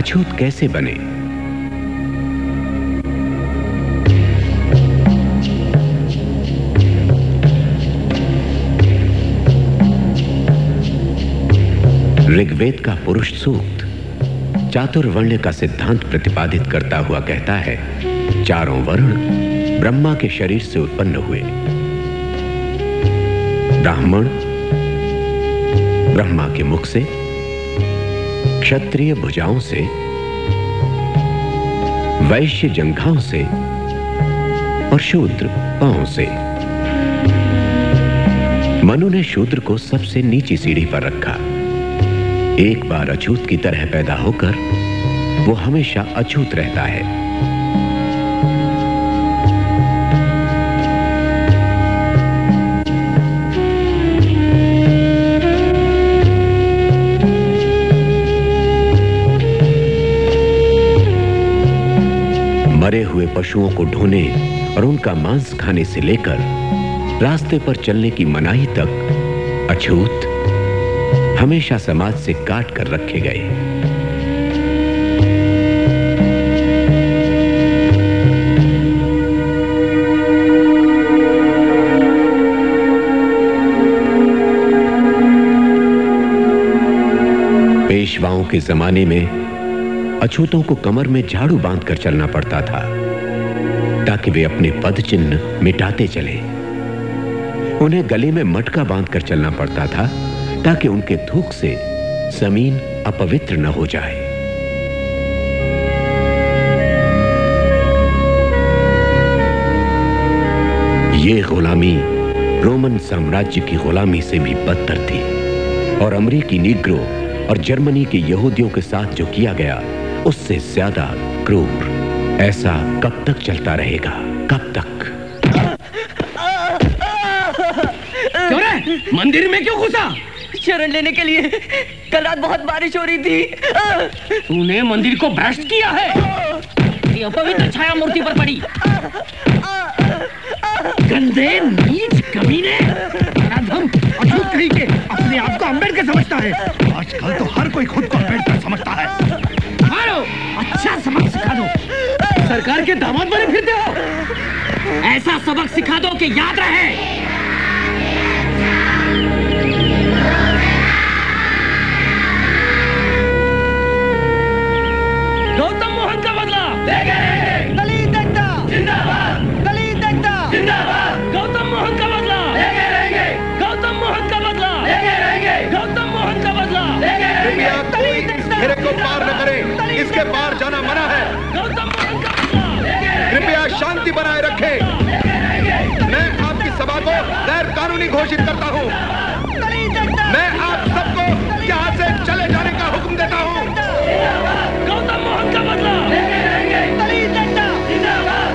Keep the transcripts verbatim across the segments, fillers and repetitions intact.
अछूत कैसे बने। ऋग्वेद का पुरुष सूक्त चातुर्वर्ण्य का सिद्धांत प्रतिपादित करता हुआ कहता है, चारों वर्ण ब्रह्मा के शरीर से उत्पन्न हुए। ब्राह्मण ब्रह्मा के मुख से, क्षत्रिय भुजाओं से, वैश्य जंघाओं से और शूद्र पांवों से। मनु ने शूद्र को सबसे नीची सीढ़ी पर रखा। एक बार अछूत की तरह पैदा होकर वो हमेशा अछूत रहता है। मरे हुए पशुओं को ढोने और उनका मांस खाने से लेकर रास्ते पर चलने की मनाही तक अछूत हमेशा समाज से काट कर रखे गए। पेशवाओं के जमाने में अछूतों को कमर में झाड़ू बांधकर चलना पड़ता था ताकि वे अपने पद चिन्ह मिटाते चले। उन्हें गले में मटका बांधकर चलना पड़ता था ताकि उनके थूक से जमीन अपवित्र न हो जाए। ये गुलामी रोमन साम्राज्य की गुलामी से भी बदतर थी और अमेरिकी नीग्रो और जर्मनी के यहूदियों के साथ जो किया गया उससे ज्यादा क्रूर। ऐसा कब तक चलता रहेगा? कब तक? क्यों रे? मंदिर में क्यों घुसा? शरण लेने के लिए। कल रात बहुत बारिश हो रही थी। तूने मंदिर को भ्रष्ट किया है। ये अपवित्र छाया मूर्ति पर पड़ी। गंदे नीच कमीने। अधम अछूत कहीं के अपने आप को अम्बेडकर समझता है। आजकल तो हर कोई खुद को अम्बेडकर समझता है। मारो, अच्छा सबक सिखा दो। सरकार के दामाद बने फिरते हो। ऐसा सबक सिखा दो कि याद रहे। गौतम मोहन का बदला लेंगे। दलित एकता जिंदाबाद। दलित एकता जिंदाबाद। गौतम मोहन का बदला लेंगे लेंगे। गौतम मोहन का बदला लेंगे लेंगे। गौतम मोहन का बदला लेंगे लेंगे। घेरे को पार न करें, इसके पार जाना मना है। गौतम मोहन का बदला। कृपया शांति बनाए रखें। मैं आपकी सभा को गैर कानूनी घोषित करता हूँ। मैं आप सबको यहाँ से चले जाने का हुक्म देता हूँ। गौतम मोहन का बदला लेंगे लेंगे। दलित एकता जिंदाबाद।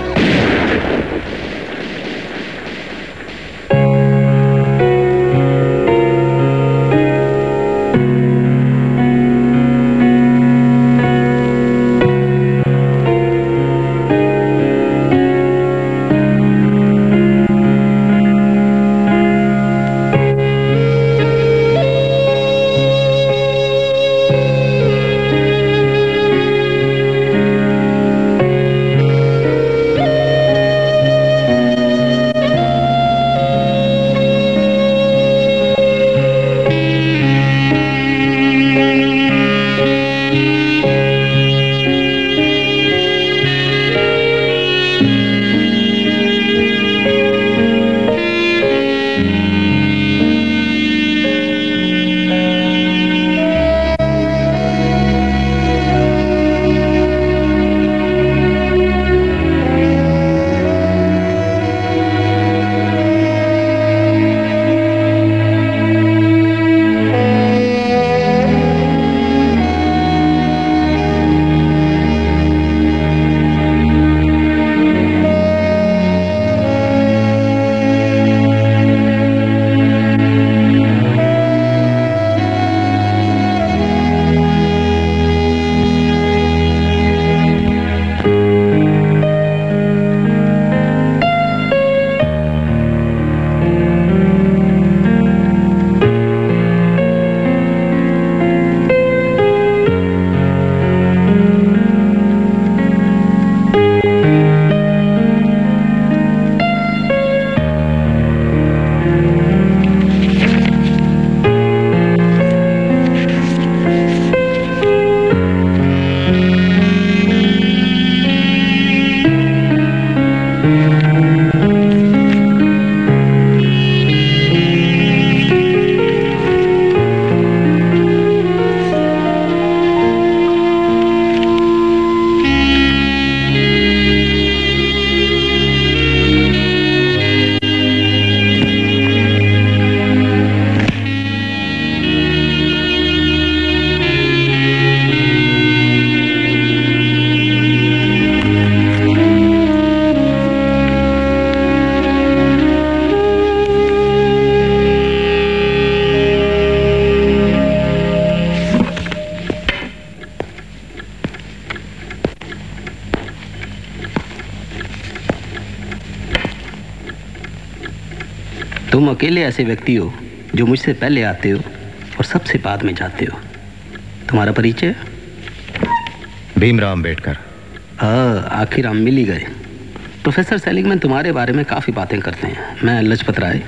तुम अकेले ऐसे व्यक्ति हो जो मुझसे पहले आते हो और सबसे बाद में जाते हो। तुम्हारा परिचय? भीमराव अंबेडकर। हाँ, आखिर हम मिल ही गए। प्रोफेसर सेलिगमैन तुम्हारे बारे में काफी बातें करते हैं। मैं लजपत राय।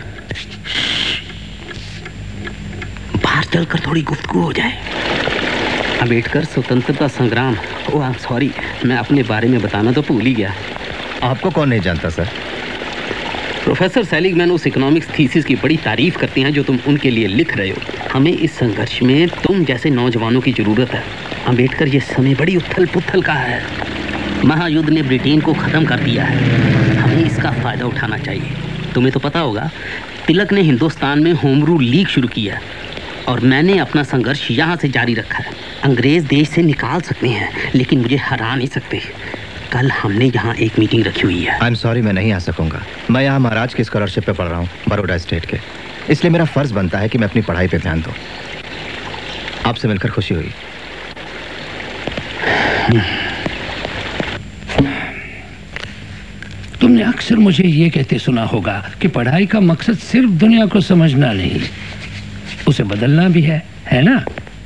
बाहर चलकर थोड़ी गुफ्तगू हो जाए। अंबेडकर स्वतंत्रता संग्राम। ओह आई एम सॉरी, मैं अपने बारे में बताना तो भूल ही गया। आपको कौन नहीं जानता सर? प्रोफेसर सेलिगमैन उस इकोनॉमिक्स थीसिस की बड़ी तारीफ करती हैं जो तुम उनके लिए लिख रहे हो। हमें इस संघर्ष में तुम जैसे नौजवानों की जरूरत है। अंबेडकर, ये समय बड़ी उथल पुथल का है। महायुद्ध ने ब्रिटेन को खत्म कर दिया है, हमें इसका फायदा उठाना चाहिए। तुम्हें तो पता होगा, तिलक ने हिंदुस्तान में होम रूल लीग शुरू किया और मैंने अपना संघर्ष यहाँ से जारी रखा है। अंग्रेज देश से निकाल सकते हैं लेकिन मुझे हरा नहीं सकते। कल हमने यहाँ एक मीटिंग रखी हुई है। आई एम सॉरी, मैं नहीं आ सकूंगा। मैं यहाँ महाराज की स्कॉलरशिप पे पढ़ रहा हूँ, बड़ौदा स्टेट के। इसलिए मेरा फर्ज बनता है कि मैं अपनी पढ़ाई पे ध्यान दूँ। आपसे मिलकर खुशी हुई। तुमने अक्सर मुझे ये कहते सुना होगा कि पढ़ाई का मकसद सिर्फ दुनिया को समझना नहीं, उसे बदलना भी है, है ना?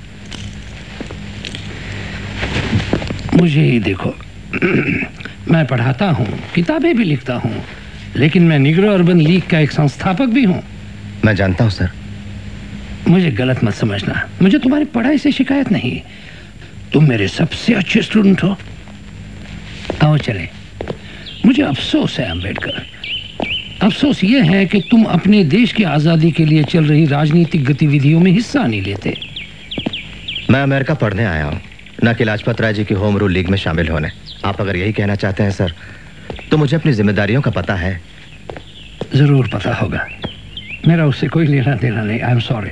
मुझे ही देखो, मैं पढ़ाता हूँ, किताबें भी लिखता हूँ, लेकिन मैं निग्रो अर्बन लीग का एक संस्थापक भी हूँ। मैं जानता हूँ सर। मुझे गलत मत समझना, मुझे तुम्हारी पढ़ाई से शिकायत नहीं। तुम मेरे सबसे अच्छे स्टूडेंट हो। आओ चले। मुझे अफसोस है अंबेडकर, अफसोस ये है कि तुम अपने देश की आज़ादी के लिए चल रही राजनीतिक गतिविधियों में हिस्सा नहीं लेते। मैं अमेरिका पढ़ने आया हूँ, न कि लाजपत राय जी की होम रूल लीग में शामिल होने। आप अगर यही कहना चाहते हैं सर, तो मुझे अपनी जिम्मेदारियों का पता है। जरूर पता होगा, मेरा उससे कोई लेना देना नहीं। आई एम सॉरी।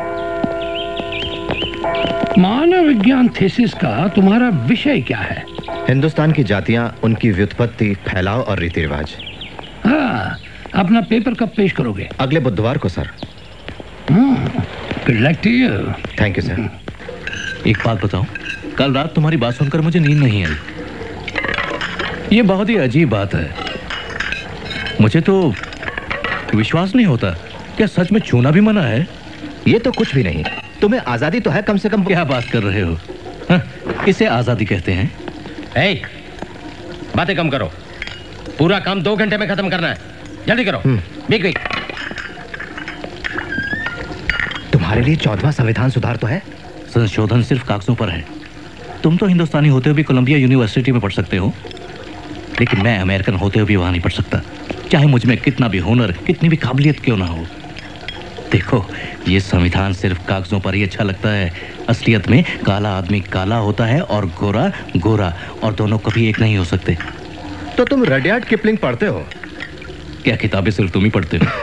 मानव विज्ञान थीसिस का तुम्हारा विषय क्या है? हिंदुस्तान की जातियां, उनकी व्युत्पत्ति, फैलाव और रीति रिवाज। हाँ, अपना पेपर कब पेश करोगे? अगले बुधवार को sir. Good luck to you. Thank you sir. एक बात बताओ, कल रात तुम्हारी बात सुनकर मुझे नींद नहीं आई। ये बहुत ही अजीब बात है। मुझे तो विश्वास नहीं होता। क्या सच में छूना भी मना है? ये तो कुछ भी नहीं। तुम्हें आजादी तो है कम से कम। क्या बात कर रहे हो? हाँ, इसे आजादी कहते हैं? ए, बातें कम करो। पूरा काम दो घंटे में खत्म करना है, जल्दी करो। Big big. तुम्हारे लिए चौदहवां संविधान सुधार तो है? संशोधन सिर्फ कागजों पर है। तुम तो हिंदुस्तानी होते हुए भी कोलंबिया यूनिवर्सिटी में पढ़ सकते हो, लेकिन मैं अमेरिकन होते हुए भी वहां नहीं पढ़ सकता, चाहे मुझ में कितना भी हुनर, कितनी भी काबिलियत क्यों ना हो। देखो, ये संविधान सिर्फ कागजों पर ही अच्छा लगता है। असलियत में काला आदमी काला होता है और गोरा गोरा, और दोनों कभी एक नहीं हो सकते। तो तुम रडियार्ड किपलिंग पढ़ते हो? क्या किताबें सिर्फ तुम ही पढ़ते हो?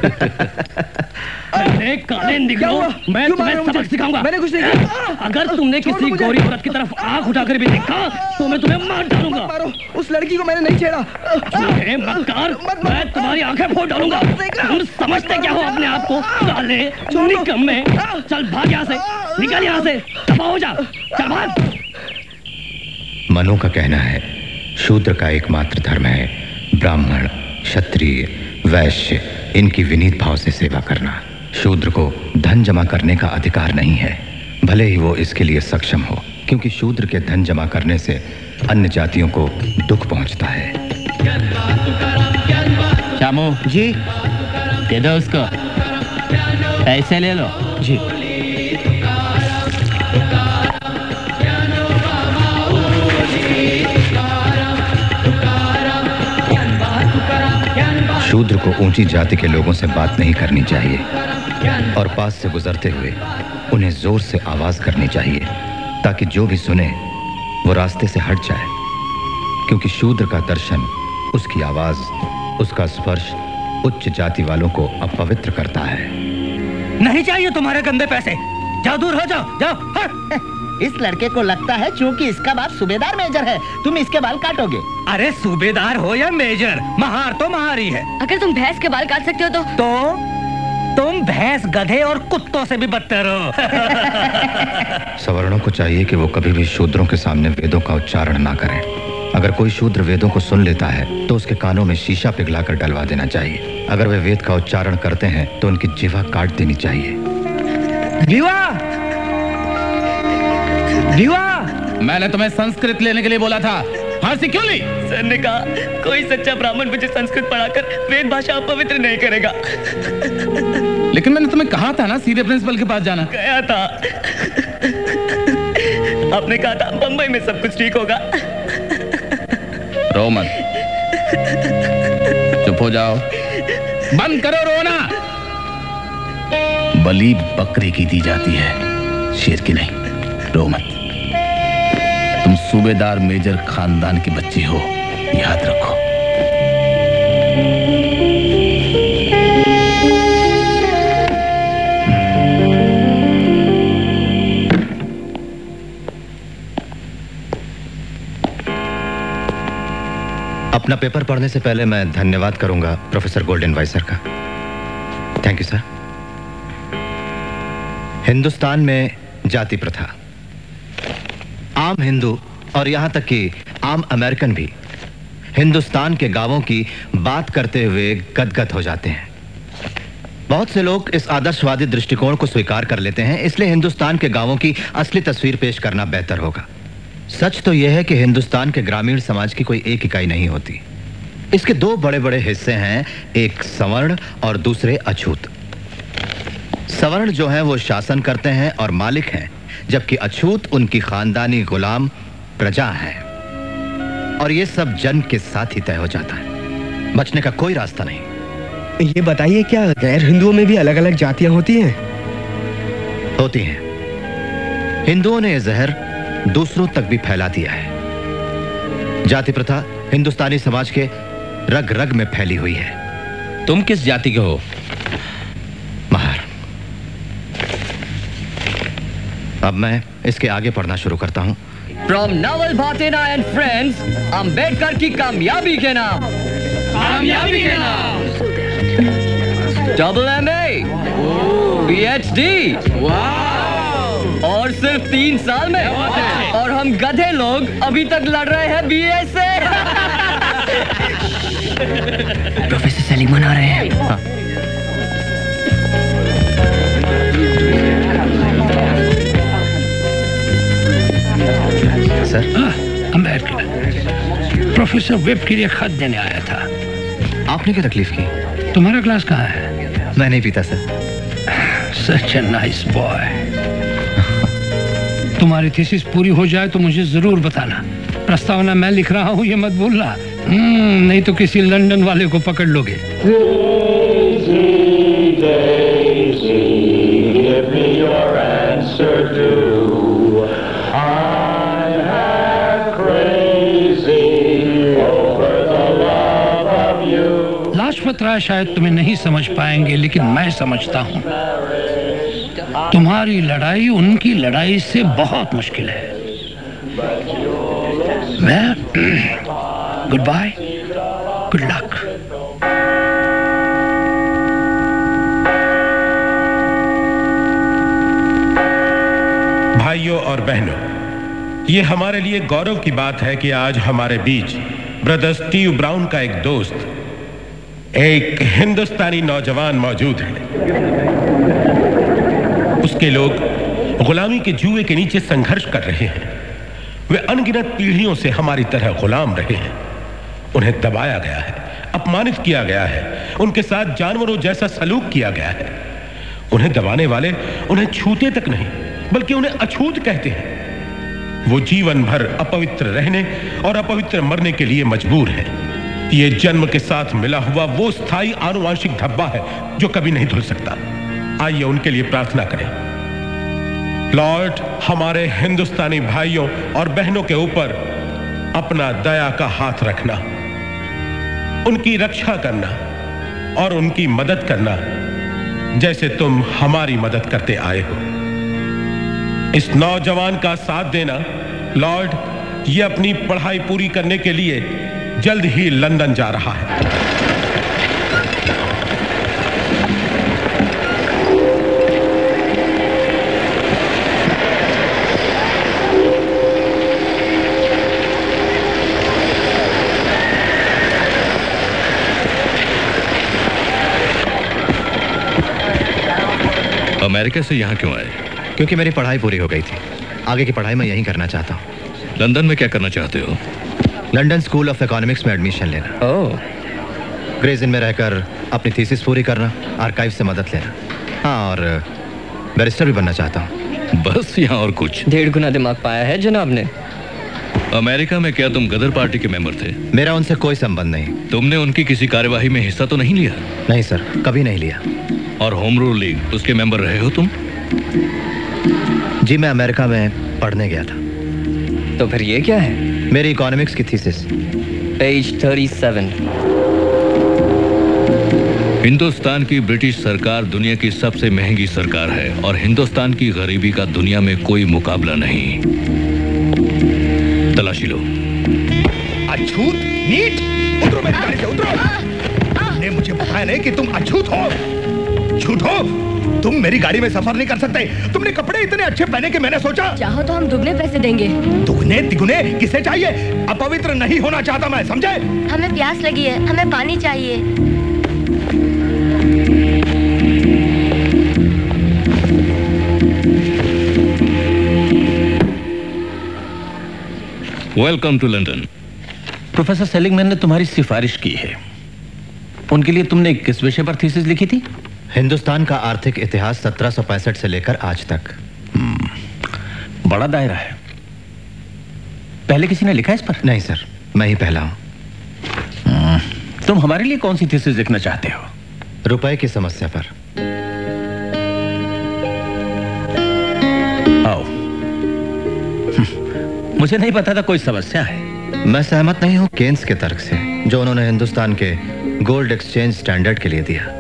अरे काले निगरो, मैं तुम्हें सबक सिखाऊंगा। मैंने कुछ नहीं किया। अगर तुमने किसी गोरी औरत की तरफ आंख उठाकर भी देखा तो मैं तुम्हें मार डालूंगा। मारो, उस लड़की को मैंने नहीं छेड़ा। झूठे मक्कार, मैं तुम्हारी आंखें फोड़ डालूंगा। तुम समझते क्या हो अपने आप को? साले निकम्मे, चल भाग यहाँ से, निकल यहाँ से, दफा हो जा, चल भाग। मनु का कहना है, शूद्र का एकमात्र धर्म है ब्राह्मण, क्षत्रिय, वैश्य, इनकी विनीत भाव से सेवा करना। शूद्र को धन जमा करने का अधिकार नहीं है, भले ही वो इसके लिए सक्षम हो, क्योंकि शूद्र के धन जमा करने से अन्य जातियों को दुख पहुंचता है। श्यामू जी, दे दो उसको, पैसे ले लो जी। शूद्र को ऊंची जाति के लोगों से बात नहीं करनी चाहिए और पास से गुजरते हुए उन्हें जोर से आवाज करनी चाहिए ताकि जो भी सुने वो रास्ते से हट जाए, क्योंकि शूद्र का दर्शन, उसकी आवाज, उसका स्पर्श उच्च जाति वालों को अपवित्र करता है। नहीं चाहिए तुम्हारे गंदे पैसे, जाओ दूर हो जाओ, जाओ हट। इस लड़के को लगता है क्योंकि इसका बाप सूबेदार मेजर है, तुम इसके बाल काटोगे। अरे सूबेदार हो या मेजर, महार तो महार ही है। अगर तुम भैंस के बाल काट सकते हो तो तो तुम भैंस, गधे और कुत्तों से भी बदतर हो। सवर्णों को चाहिए कि वो कभी भी शूद्रों के सामने वेदों का उच्चारण ना करें। अगर कोई शूद्र वेदों को सुन लेता है तो उसके कानों में शीशा पिघलाकर डलवा देना चाहिए। अगर वे वेद का उच्चारण करते हैं तो उनकी जिह्वा काट देनी चाहिए। विवाह विवाह मैंने तुम्हें संस्कृत लेने के लिए बोला था, फारसी क्यों ली? सर ने कहा कोई सच्चा ब्राह्मण मुझे संस्कृत पढ़ाकर वेद भाषा अपवित्र नहीं करेगा। लेकिन मैंने तुम्हें कहा था ना सीधे प्रिंसिपल के पास जाना। गया था, आपने कहा था बंबई में सब कुछ ठीक होगा। रो मत, चुप हो जाओ, बंद करो रोना। बलि बकरी की दी जाती है, शेर की नहीं। रो मत, तुम सूबेदार मेजर खानदान की बच्ची हो, याद रखो। अपना पेपर पढ़ने से पहले मैं धन्यवाद करूंगा प्रोफेसर गोल्डन वाइसर का। Thank you sir. हिंदुस्तान में जाति प्रथा, आम हिंदू और यहां तक कि आम अमेरिकन भी हिंदुस्तान के गांवों की बात करते हुए गदगद हो जाते हैं। बहुत से लोग इस आदर्शवादी दृष्टिकोण को स्वीकार कर लेते हैं, इसलिए हिंदुस्तान के गांवों की असली तस्वीर पेश करना बेहतर होगा। सच तो यह है कि हिंदुस्तान के ग्रामीण समाज की कोई एक इकाई नहीं होती। इसके दो बड़े बड़े हिस्से हैं, एक सवर्ण और दूसरे अछूत। सवर्ण जो हैं वो शासन करते हैं और मालिक हैं, जबकि अछूत उनकी खानदानी गुलाम प्रजा है। और ये सब जन्म के साथ ही तय हो जाता है, बचने का कोई रास्ता नहीं। ये बताइए, क्या गैर हिंदुओं में भी अलग अलग जातियां होती हैं? होती हैं। हिंदुओं ने यह जहर दूसरों तक भी फैला दिया है। जाति प्रथा हिंदुस्तानी समाज के रग रग में फैली हुई है। तुम किस जाति के हो? महार। अब मैं इसके आगे पढ़ना शुरू करता हूं। From Naval Bhatina and Friends, Ambedkar की कामयाबी के नाम। कामयाबी के नाम। Double M A, P H D, और सिर्फ तीन साल में। और हम गधे लोग अभी तक लड़ रहे हैं बी ए से। प्रोफेसर सलीमान आ रहे हैं। हाँ। सर, अम्बेडकर प्रोफेसर वेब के लिए खत देने आया था। आपने क्या तकलीफ की? तुम्हारा क्लास कहाँ है? मैं नहीं पीता sir. Such a nice boy. तुम्हारी थीसिस पूरी हो जाए तो मुझे जरूर बताना। प्रस्तावना मैं लिख रहा हूँ, ये मत भूलना। नहीं तो किसी लंदन वाले को पकड़ लोगे। लाजपत राय शायद तुम्हें नहीं समझ पाएंगे, लेकिन मैं समझता हूँ। तुम्हारी लड़ाई उनकी लड़ाई से बहुत मुश्किल है। Goodbye, good luck. भाइयों और बहनों, ये हमारे लिए गौरव की बात है कि आज हमारे बीच ब्रदर स्टीव ब्राउन का एक दोस्त, एक हिंदुस्तानी नौजवान मौजूद है। उसके लोग गुलामी के जुए के नीचे संघर्ष कर रहे हैं। वे अनगिनत पीढ़ियों से हमारी तरह गुलाम रहे हैं। उन्हें दबाया गया है, अपमानित किया गया है, उनके साथ जानवरों जैसा सलूक किया गया है। उन्हें दबाने वाले उन्हें छूते तक नहीं, बल्कि उन्हें अछूत कहते हैं। वो जीवन भर अपवित्र रहने और अपवित्र मरने के लिए मजबूर हैं। ये जन्म के साथ मिला हुआ वो स्थायी आनुवांशिक धब्बा है जो कभी नहीं धुल सकता। आइए उनके लिए प्रार्थना करें। लॉर्ड, हमारे हिंदुस्तानी भाइयों और बहनों के ऊपर अपना दया का हाथ रखना, उनकी रक्षा करना और उनकी मदद करना जैसे तुम हमारी मदद करते आए हो। इस नौजवान का साथ देना। लॉर्ड, ये अपनी पढ़ाई पूरी करने के लिए जल्द ही लंदन जा रहा है। अमेरिका से यहाँ क्यों आए? क्योंकि मेरी पढ़ाई पूरी हो गई थी। आगे की पढ़ाई मैं यहीं करना चाहता हूँ। लंदन में क्या करना चाहते हो? लंदन स्कूल ऑफ इकोनॉमिक्स में एडमिशन लेना। ओह। ग्रेज इन में रहकर अपनी थीसिस पूरी करना, आर्काइव से मदद लेना। हाँ, और बैरिस्टर भी बनना चाहता हूँ। बस यहाँ और कुछ? डेढ़ गुना दिमाग पाया है जनाब ने। अमेरिका में क्या तुम गदर पार्टी के मेंबर थे? मेरा उनसे कोई संबंध नहीं। तुमने उनकी किसी कार्यवाही में हिस्सा तो नहीं लिया? नहीं सर, कभी नहीं लिया। और होम रूल लीग, उसके मेंबर रहे हो तुम? जी, मैं अमेरिका में पढ़ने गया था। तो फिर ये क्या है? मेरी इकोनॉमिक्स की थीसिस। पेज सैंतीस। हिंदुस्तान की ब्रिटिश सरकार दुनिया की सबसे महंगी सरकार है और हिंदुस्तान की गरीबी का दुनिया में कोई मुकाबला नहीं। तलाशी लो। अछूत, नीट, उतरो मेरी गाड़ी से, उतरो। तुमने मुझे बताया नहीं कि तुम अछूत हो, झूठ हो। तुम मेरी गाड़ी में सफर नहीं कर सकते। तुमने कपड़े इतने अच्छे पहने कि मैंने सोचा। चाहो तो हम दुगने पैसे देंगे। दुगने तिगुने किसे चाहिए? अपवित्र नहीं होना चाहता मैं, समझे? हमें प्यास लगी है, हमें पानी चाहिए। Welcome to London. Professor Seligman ने तुम्हारी सिफारिश की है। उनके लिए तुमने किस विषय पर थीसिस लिखी थी? हिंदुस्तान का आर्थिक इतिहास सत्रह सौ पैंसठ से लेकर आज तक। बड़ा दायरा है। पहले किसी ने लिखा इस पर? नहीं सर, मैं ही पहला हूं। तुम हमारे लिए कौन सी थीसिस लिखना चाहते हो? रुपए की समस्या पर। आओ। मुझे नहीं पता था कोई समस्या है। मैं सहमत नहीं हूं केन्स के तर्क से, जो उन्होंने हिंदुस्तान के गोल्ड एक्सचेंज स्टैंडर्ड के लिए दिया।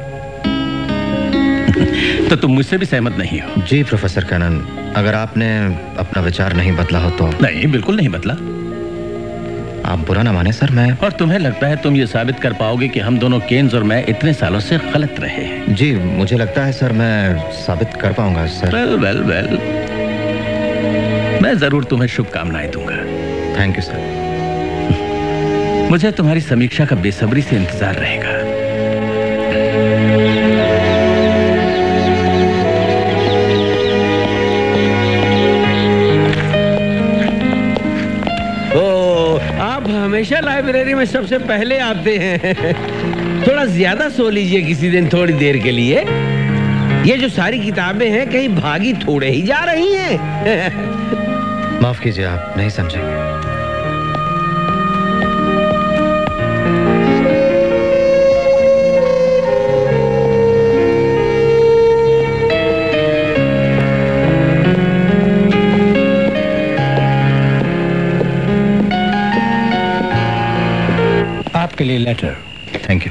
तो तुम मुझसे भी सहमत नहीं हो? जी प्रोफेसर कैनन, अगर आपने अपना विचार नहीं बदला हो तो। नहीं, बिल्कुल नहीं बदला। आप बुरा ना माने सर, मैं। और तुम्हें लगता है तुम ये साबित कर पाओगे कि हम दोनों केन्स और मैं इतने सालों से गलत रहे हैं? जी, मुझे लगता है सर मैं साबित कर पाऊंगा सर। वेल वेल वेल, मैं जरूर तुम्हें शुभकामनाएं दूंगा। Thank you sir. मुझे तुम्हारी समीक्षा का बेसब्री से इंतजार रहेगा। आप हमेशा लाइब्रेरी में सबसे पहले आते हैं। थोड़ा ज्यादा सो लीजिए किसी दिन, थोड़ी देर के लिए। ये जो सारी किताबें हैं कहीं भागी थोड़े ही जा रही हैं। माफ कीजिए, आप नहीं समझेंगे। आपके लिए लेटर। Thank you.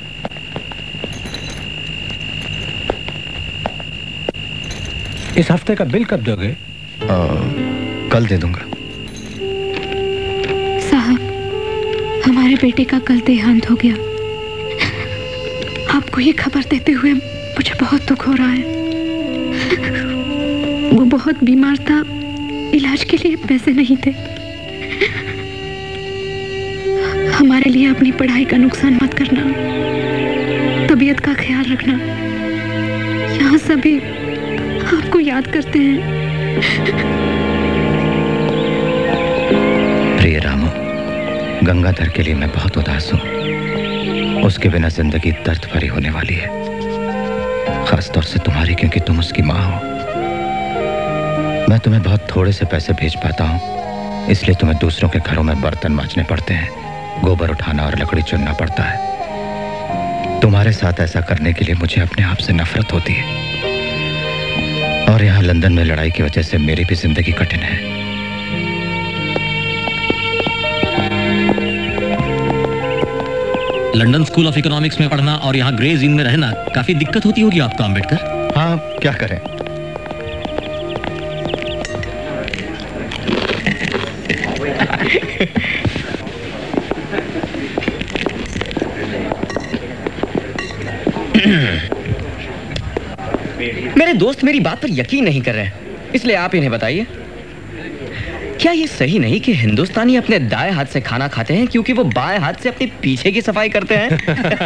इस हफ्ते का बिल कब दोगे? आ, कल दे दूंगा। साहब, हमारे बेटे का कल देहांत हो गया। आपको ये खबर देते हुए मुझे बहुत दुख हो रहा है। वो बहुत बीमार था, इलाज के लिए पैसे नहीं थे। हमारे लिए अपनी पढ़ाई का नुकसान मत करना, तबीयत का ख्याल रखना। यहाँ सभी आपको याद करते हैं। प्रिय रामू, गंगाधर के लिए मैं बहुत उदास हूँ। उसके बिना जिंदगी दर्द भरी होने वाली है, खासतौर से तुम्हारी, क्योंकि तुम उसकी माँ हो। मैं तुम्हें बहुत थोड़े से पैसे भेज पाता हूँ, इसलिए तुम्हें दूसरों के घरों में बर्तन मांजने पड़ते हैं। गोबर उठाना और लकड़ी चुनना पड़ता है। तुम्हारे साथ ऐसा करने के लिए मुझे अपने आप से नफरत होती है। और यहाँ लंदन में लड़ाई की वजह से मेरी भी जिंदगी कठिन है। लंदन स्कूल ऑफ इकोनॉमिक्स में पढ़ना और यहाँ ग्रेज इन में रहना काफी दिक्कत होती होगी आपको अंबेडकर। हाँ, क्या करें। मेरे दोस्त मेरी बात पर यकीन नहीं कर रहे हैं, इसलिए आप इन्हें बताइए, क्या ये सही नहीं कि हिंदुस्तानी अपने दाएं हाथ से खाना खाते हैं क्योंकि वो बाएं हाथ से अपने पीछे की सफाई करते हैं?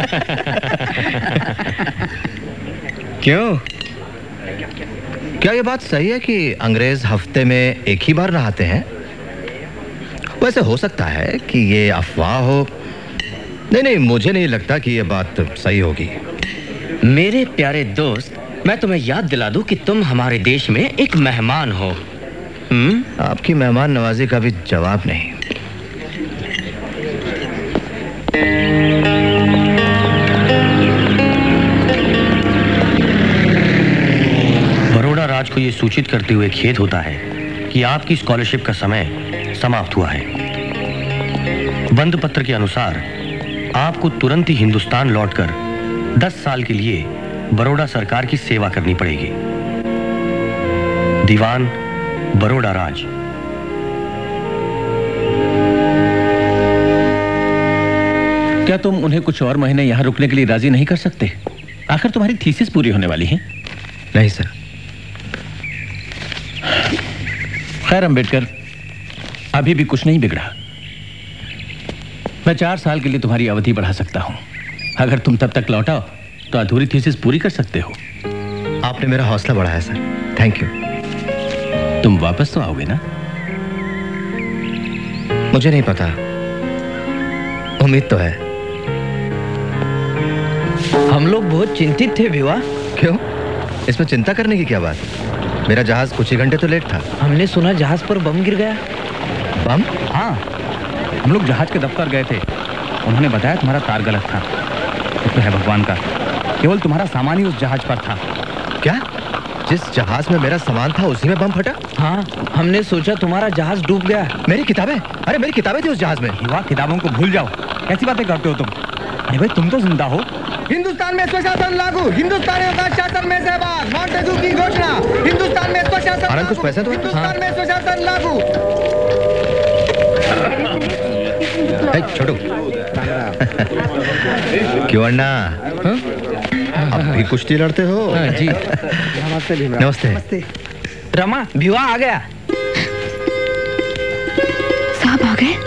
क्यों? क्या ये बात सही है कि अंग्रेज हफ्ते में एक ही बार नहाते हैं? वैसे हो सकता है कि ये अफवाह हो। नहीं नहीं, मुझे नहीं लगता कि ये बात सही होगी। मेरे प्यारे दोस्त, मैं तुम्हें याद दिला दूं कि तुम हमारे देश में एक मेहमान हो। हम्म? आपकी मेहमान नवाजी का भी जवाब नहीं। बड़ौदा राज को यह सूचित करते हुए खेद होता है कि आपकी स्कॉलरशिप का समय समाप्त हुआ है। बंद पत्र के अनुसार आपको तुरंत ही हिंदुस्तान लौटकर दस साल के लिए बड़ौदा सरकार की सेवा करनी पड़ेगी। दीवान बड़ौदा राज। क्या तुम उन्हें कुछ और महीने यहाँ रुकने के लिए राजी नहीं कर सकते? आखिर तुम्हारी थीसिस पूरी होने वाली है। नहीं सर। खैर अंबेडकर, अभी भी कुछ नहीं बिगड़ा। मैं चार साल के लिए तुम्हारी अवधि बढ़ा सकता हूं। अगर तुम तब तक लौटाओ तो अधूरी थीसिस पूरी कर सकते हो। आपने मेरा हौसला बढ़ाया सर, थैंक यू। तुम वापस तो आओगे ना? मुझे नहीं पता, उम्मीद तो है। हम लोग बहुत चिंतित थे भिवा। क्यों? इसमें चिंता करने की क्या बात? मेरा जहाज कुछ ही घंटे तो लेट था। हमने सुना जहाज पर बम गिर गया। बम? हाँ, हम लोग जहाज के दफ्तर गए थे। उन्होंने बताया तुम्हारा तार गलत था। तो है भगवान का, केवल तुम्हारा सामान ही उस जहाज पर था। क्या? जिस जहाज में मेरा सामान था उसी में बम फटा? हाँ, हमने सोचा तुम्हारा जहाज डूब गया। मेरी किताबें? अरे मेरी किताबें थी उस जहाज में। युवा, किताबों को भूल जाओ। कैसी बातें करते हो तुम? अरे भाई, तुम तो जिंदा हो। हिंदुस्तान में स्वशासन लागू, हिंदुस्तानियों का शासन में सहभाग, मॉन्टेगू की घोषणा। हिंदुस्तान में स्वशासन लागू, कुछ पैसे तो हिंदुस्तान में स्वशासन लागू। छोटू क्यों अन्ना, अब भी कुश्ती लड़ते हो? हाँ, जी। नमस्ते भीमराव। नमस्ते। नमस्ते। रमा, भिवा आ गया। साहब आ गए?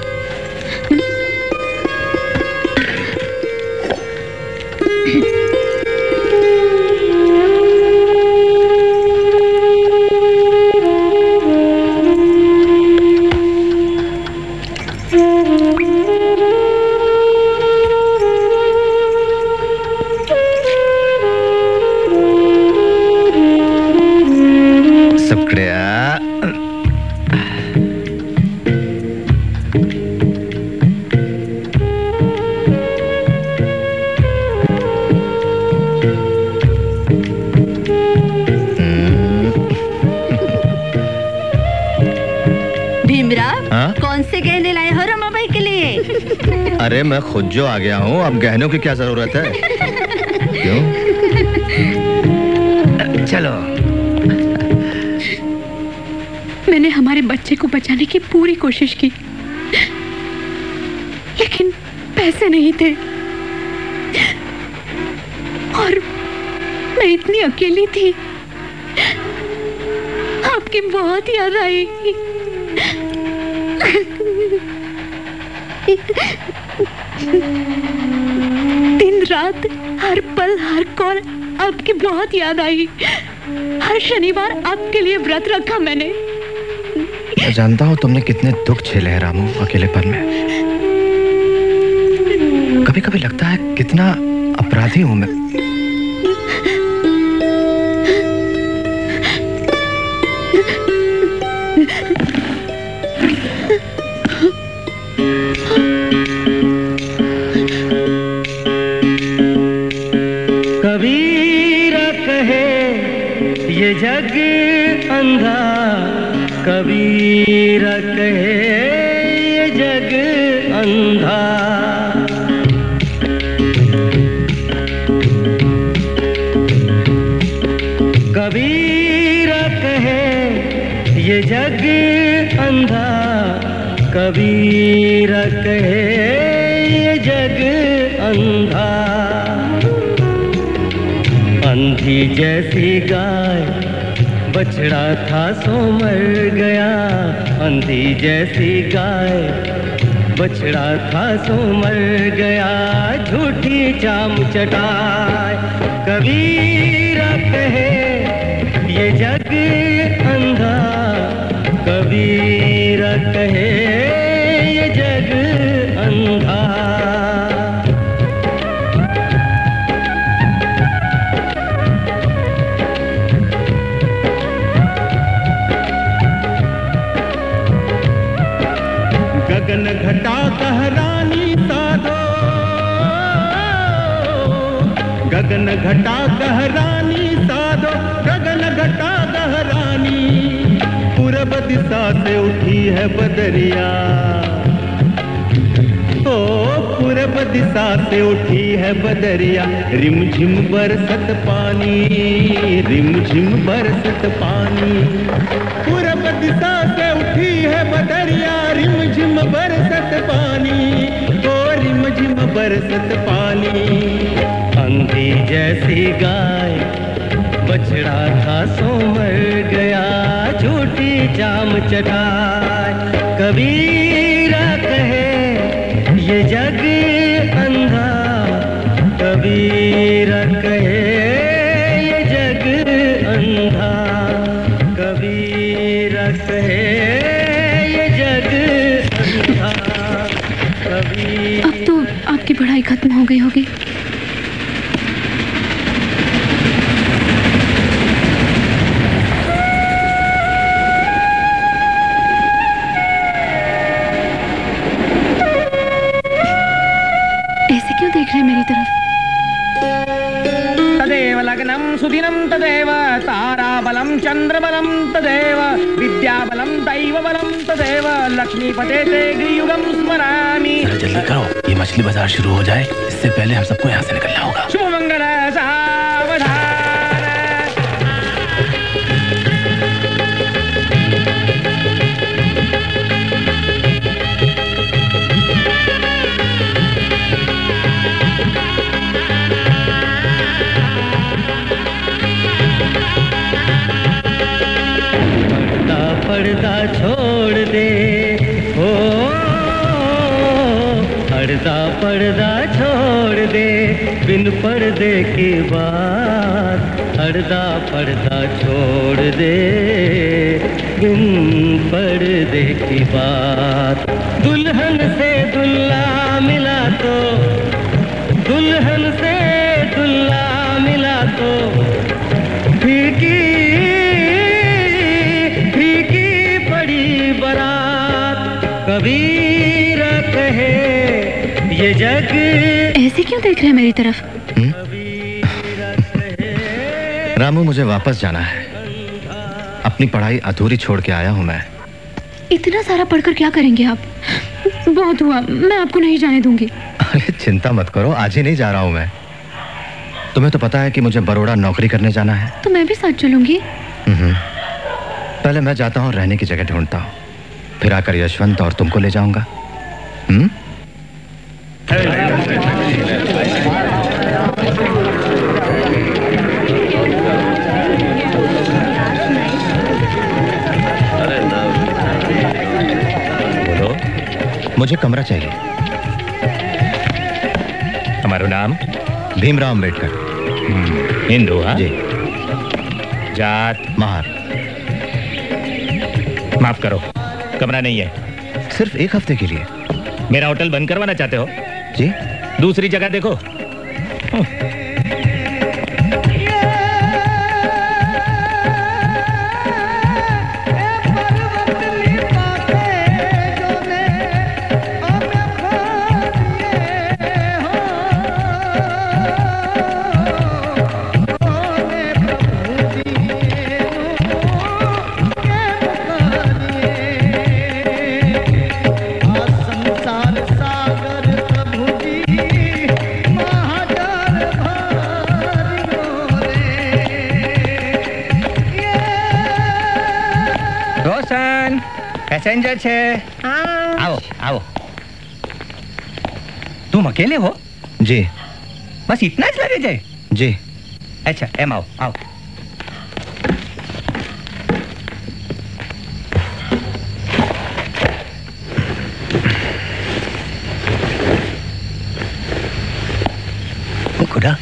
अरे मैं खुद जो आ गया हूँ, अब गहनों की क्या जरूरत है? क्यों? चलो। मैंने हमारे बच्चे को बचाने की पूरी कोशिश की, लेकिन पैसे नहीं थे और मैं इतनी अकेली थी। आपकी बहुत याद आई। दिन रात हर पल हर कौर आपकी बहुत याद आई। हर शनिवार आपके लिए व्रत रखा मैंने। मैं जानता हूँ तुमने कितने दुख झेले हैं रामू अकेलेपन में। कभी कभी लगता है कितना अपराधी हूं मैं। ये जग अंधा कबीर कहे ये जग अंधा। कबीर कहे ये जग अंधा कबीर कहे ये जग अंधा। अंधी जैसी गाय बछड़ा था सो मर गया। अंधी जैसी गाय बछड़ा था सो मर गया। झूठी चाम चटाए कबीर कहे ये जग अंधा कबीर कहे ये जग अंधा। गगन घटा कहरानी साधो गगन घटा कहरानी साधो गगन घटा कहरानी। पूरब दिशा से उठी है बदरिया ओ पूरब दिशा से उठी है बदरिया। रिमझिम बरसत पानी रिमझिम बरसत पानी। पूरब दिशा से उठी है बदरिया रिमझिम बरसत पानी ओ रिमझिम बरसत पानी। अंधी जैसी गाय बछड़ा था सो मर गया। झूठी जाम चटाए कबीर कहे ये जग अंधा कबीर कहे ये जग अंधा कबीर कहे ये जग अंधा कबीर। अब तो आपकी पढ़ाई खत्म हो गई होगी। देख रहे मेरी तरफ। तदेव लग्नं सुदिनं तदेव ताराबलं चंद्रबलं तदेव विद्याबलं दैवबलं तदेव लक्ष्मीपते ते गृयुगं स्मरामि। जल्दी करो ये मछली बाजार शुरू हो जाए इससे पहले हम सबको यहाँ से निकलना होगा। शुभ मंगल सावधान। पर्दा छोड़ दे हो पर्दा पर्दा छोड़ दे बिन पर्दे की बात। पर्दा पर्दा छोड़ दे बिन पर्दे की बात। दुल्हन से दुल्हा मिला तो दुल्हन से दुल्हा मिला तो फीकी कबीर कहे ये जग। ऐसे क्यों देख रहे हैं मेरी तरफ? रामू मुझे वापस जाना है। अपनी पढ़ाई अधूरी छोड़ के आया हूँ मैं। इतना सारा पढ़कर क्या करेंगे आप? बहुत हुआ, मैं आपको नहीं जाने दूंगी। अरे चिंता मत करो, आज ही नहीं जा रहा हूँ मैं। तुम्हें तो पता है कि मुझे बड़ौदा नौकरी करने जाना है। तो मैं भी साथ चलूंगी। पहले मैं जाता हूँ, रहने की जगह ढूंढता हूँ, फिर आकर यशवंत और तुमको ले जाऊंगा। हम्म? बोलो। मुझे कमरा चाहिए। हमारा नाम भीमराव अंबेडकर। हिंदू? हाँ जी। जात? महार। माफ करो, कमरा नहीं है। सिर्फ एक हफ्ते के लिए। मेरा होटल बंद करवाना चाहते हो? जी। दूसरी जगह देखो। पैसेंजर छे। आओ आओ। तुम अकेले हो? जी। बस इतना ज लगे जाए? जी। अच्छा एम आओ आओ। खुदा।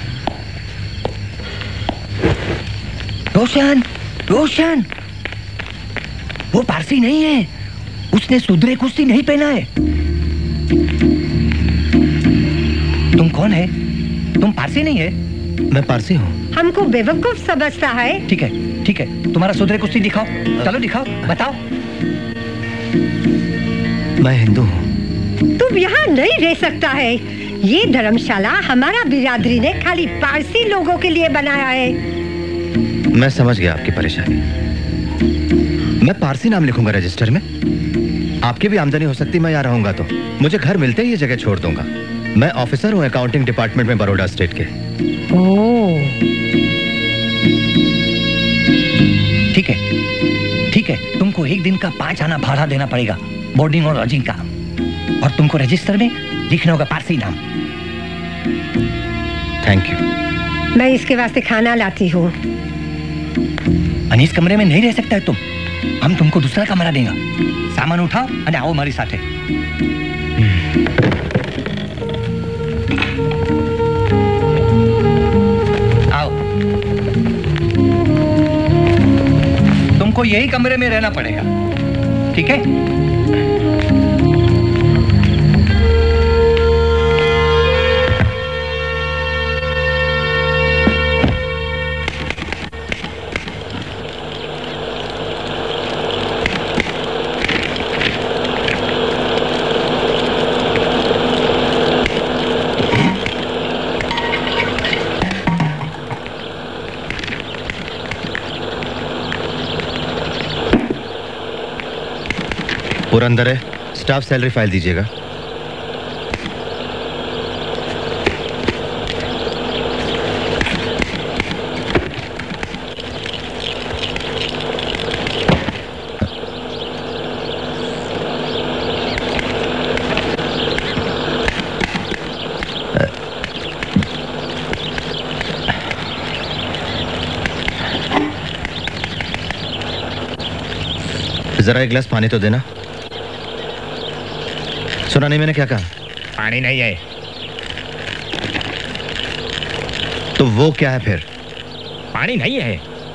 रोशन रोशन, वो पारसी नहीं है, उसने सुधरे कुश्ती नहीं पहना है। तुम कौन है? तुम पारसी नहीं है? मैं पारसी हूँ। हमको बेवकूफ समझता है। ठीक है ठीक है, तुम्हारा सुधरे कुश्ती दिखाओ, चलो दिखाओ, बताओ। मैं हिंदू हूँ। तुम यहाँ नहीं रह सकता है। ये धर्मशाला हमारा बिरादरी ने खाली पारसी लोगों के लिए बनाया है। मैं समझ गया आपकी परेशानी। मैं पारसी नाम लिखूंगा रजिस्टर में। आपकी भी आमदनी हो सकती, मैं यहाँ रहूंगा तो। मुझे घर मिलते ही ये जगह छोड़ दूंगा। मैं ऑफिसर हूँ अकाउंटिंग डिपार्टमेंट में बड़ौदा स्टेट के। ओह, ठीक है ठीक है, तुमको एक दिन का पांच आना भाड़ा देना पड़ेगा, बोर्डिंग और लॉजिंग का। और तुमको रजिस्टर में लिखना होगा पारसी नाम। Thank you. मैं इसके वास्ते खाना लाती हूँ। अनीस कमरे में नहीं रह सकता है तुम, हम तुमको दूसरा कमरा देंगे। सामान उठाओ और आओ हमारी साथे। आओ, तुमको यही कमरे में रहना पड़ेगा, ठीक है? पूरा अंदर है, स्टाफ सैलरी फाइल दीजिएगा। जरा एक गिलास पानी तो देना। सुना नहीं मैंने क्या कहा? पानी नहीं है। तो वो क्या है फिर? पानी नहीं है।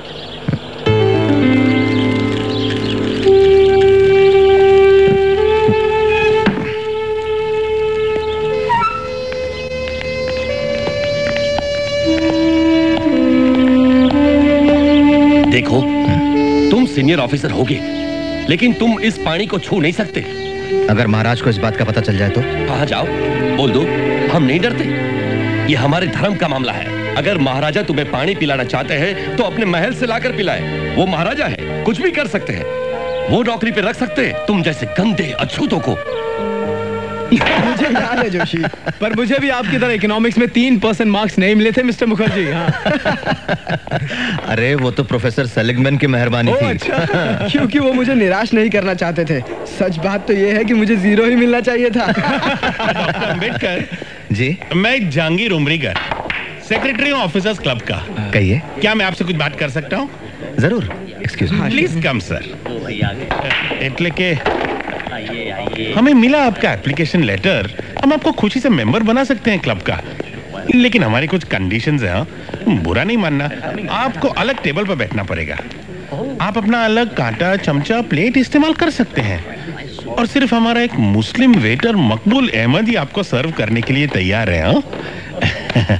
देखो, तुम सीनियर ऑफिसर होगे, लेकिन तुम इस पानी को छू नहीं सकते। अगर महाराज को इस बात का पता चल जाए तो? कहा जाओ, बोल दो, हम नहीं डरते। ये हमारे धर्म का मामला है। अगर महाराजा तुम्हें पानी पिलाना चाहते हैं तो अपने महल से लाकर पिलाए। वो महाराजा है, कुछ भी कर सकते हैं। वो नौकरी पे रख सकते हैं तुम जैसे गंदे अछूतों को। मुझे याद है जोशी, पर मुझे भी आपकी तरह इकोनॉमिक्स में तीन परसेंट मार्क्स नहीं मिले थे मिस्टर मुखर्जी। हाँ। अरे वो तो प्रोफेसर सेलिगमैन की मेहरबानी थी। अच्छा, क्योंकि वो मुझे निराश नहीं करना चाहते थे। सच बात तो ये है कि मुझे जीरो ही मिलना चाहिए था। डॉक्टर अम्बेडकर जी, मैं जहांगीर उमरीगर, सेक्रेटरी हूँ ऑफिसर्स क्लब का। कहिए, क्या मैं आपसे कुछ बात कर सकता हूँ? जरूर, excuse me. Please come sir. એટલે કે हमें मिला आपका एप्लीकेशन लेटर, हम आपको खुशी से मेंबर बना सकते हैं क्लब का, लेकिन हमारी कुछ कंडीशंस हैं। हाँ? बुरा नहीं मानना, आपको अलग टेबल पर बैठना पड़ेगा। आप अपना अलग कांटा, चमचा, प्लेट इस्तेमाल कर सकते हैं, और सिर्फ हमारा एक मुस्लिम वेटर मकबूल अहमद ही आपको सर्व करने के लिए तैयार है। हाँ?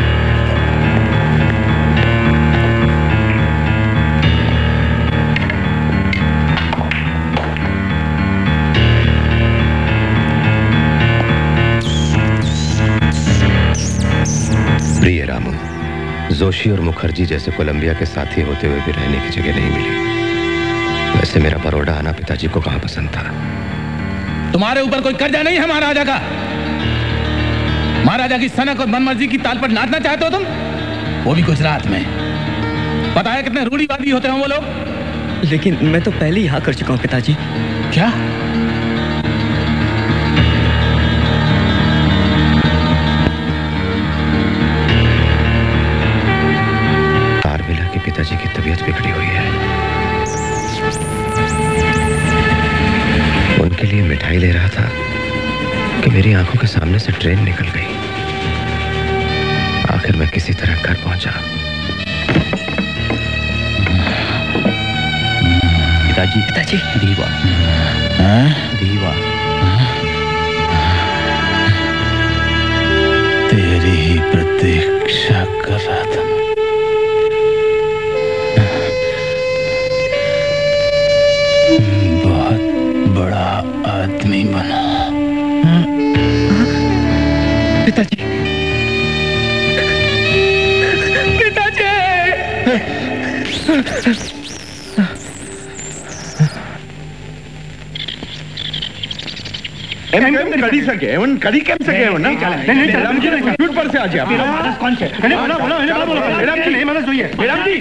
प्रिय रामू, जोशी और मुखर्जी जैसे कोलंबिया के साथी होते हुए भी रहने की जगह नहीं मिली। वैसे मेरा बड़ौदा आना पिताजी को कहाँ पसंद था। तुम्हारे ऊपर कोई कर्जा नहीं है महाराजा का। महाराजा की सनक और मनमर्जी की ताल पर नाचना चाहते हो तुम, वो भी गुजरात में। पता है कितने रूढ़िवादी होते हैं वो लोग। लेकिन मैं तो पहले ही हाँ कर चुका हूँ पिताजी। क्या? आर्मिला के पिताजी की तबीयत बिगड़ी हुई है। उनके लिए मिठाई ले रहा था कि मेरी आंखों के सामने से ट्रेन निकल गई। आखिर मैं किसी तरह घर पहुंचा। पिताजी पिताजी दीवा दीवा तेरी ही प्रतीक्षा कर रहा था। बहुत बड़ा आदमी बना। पिताजी एवन कड़ी सके एवन कड़ी कैम सके एवन ना नहीं नहीं मैडम जी कंप्यूटर पर से आ जाए मेरा मानस कौन से मैंने बोला बोला मैंने बोला मैडम जी नहीं मानस જોઈએ मैडम जी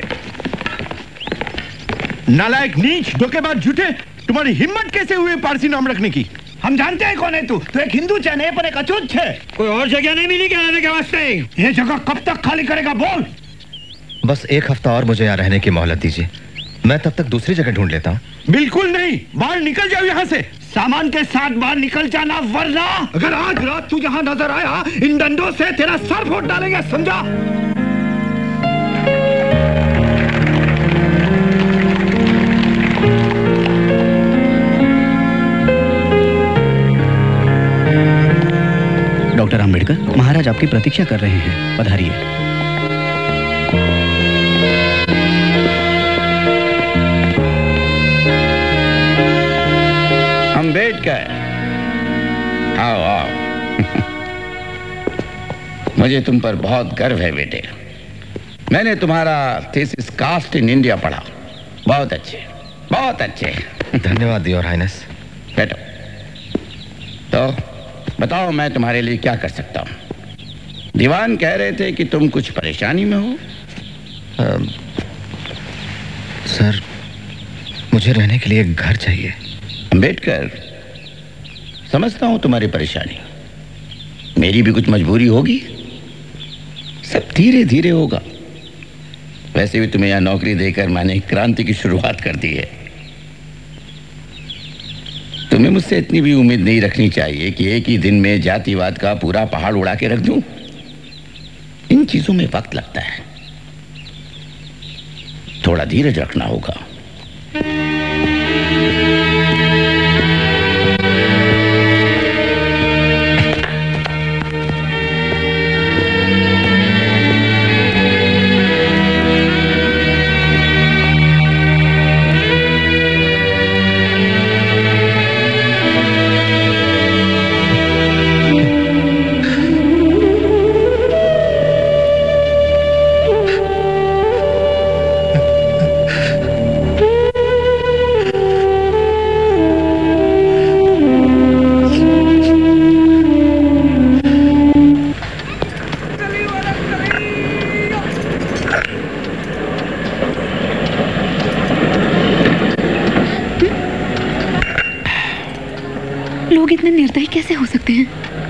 नालायक नीच धोखेबाज झूठे तुम्हारी हिम्मत कैसे हुई पारसी नाम रखने की? हम जानते हैं कौन है तू। तो एक हिंदू है नहीं पर एक अछूत है। कोई और जगह नहीं मिली क्या रहने के वास्ते? ये जगह कब तक खाली करेगा बोल? बस एक हफ्ता और मुझे यहाँ रहने की मोहलत दीजिए। मैं तब तक दूसरी जगह ढूंढ लेता हूँ। बिल्कुल नहीं, बाहर निकल जाओ यहाँ से। सामान के साथ बाहर निकल जाना, वरना अगर आज रात तू यहाँ नजर आया इन डंडों से तेरा सर फोड़ डालेंगे, समझा? डॉक्टर अंबेडकर, महाराज आपकी प्रतीक्षा कर रहे हैं, पधारिए। अंबेडकर, आओ आओ। मुझे तुम पर बहुत गर्व है बेटे। मैंने तुम्हारा थीसिस कास्ट इन इंडिया पढ़ा। बहुत अच्छे, बहुत अच्छे। धन्यवाद योर हाइनेस। बैठो। तो बताओ मैं तुम्हारे लिए क्या कर सकता हूँ? दीवान कह रहे थे कि तुम कुछ परेशानी में हो। आ, सर, मुझे रहने के लिए एक घर चाहिए। अंबेडकर, समझता हूं तुम्हारी परेशानी। मेरी भी कुछ मजबूरी होगी। सब धीरे धीरे होगा। वैसे भी तुम्हें यहां नौकरी देकर मैंने क्रांति की शुरुआत कर दी है। तुम्हें मुझसे इतनी भी उम्मीद नहीं रखनी चाहिए कि एक ही दिन में जातिवाद का पूरा पहाड़ उड़ा के रख दूं। इन चीजों में वक्त लगता है, थोड़ा धीरज रखना होगा। लोग इतने निर्दयी कैसे हो सकते हैं?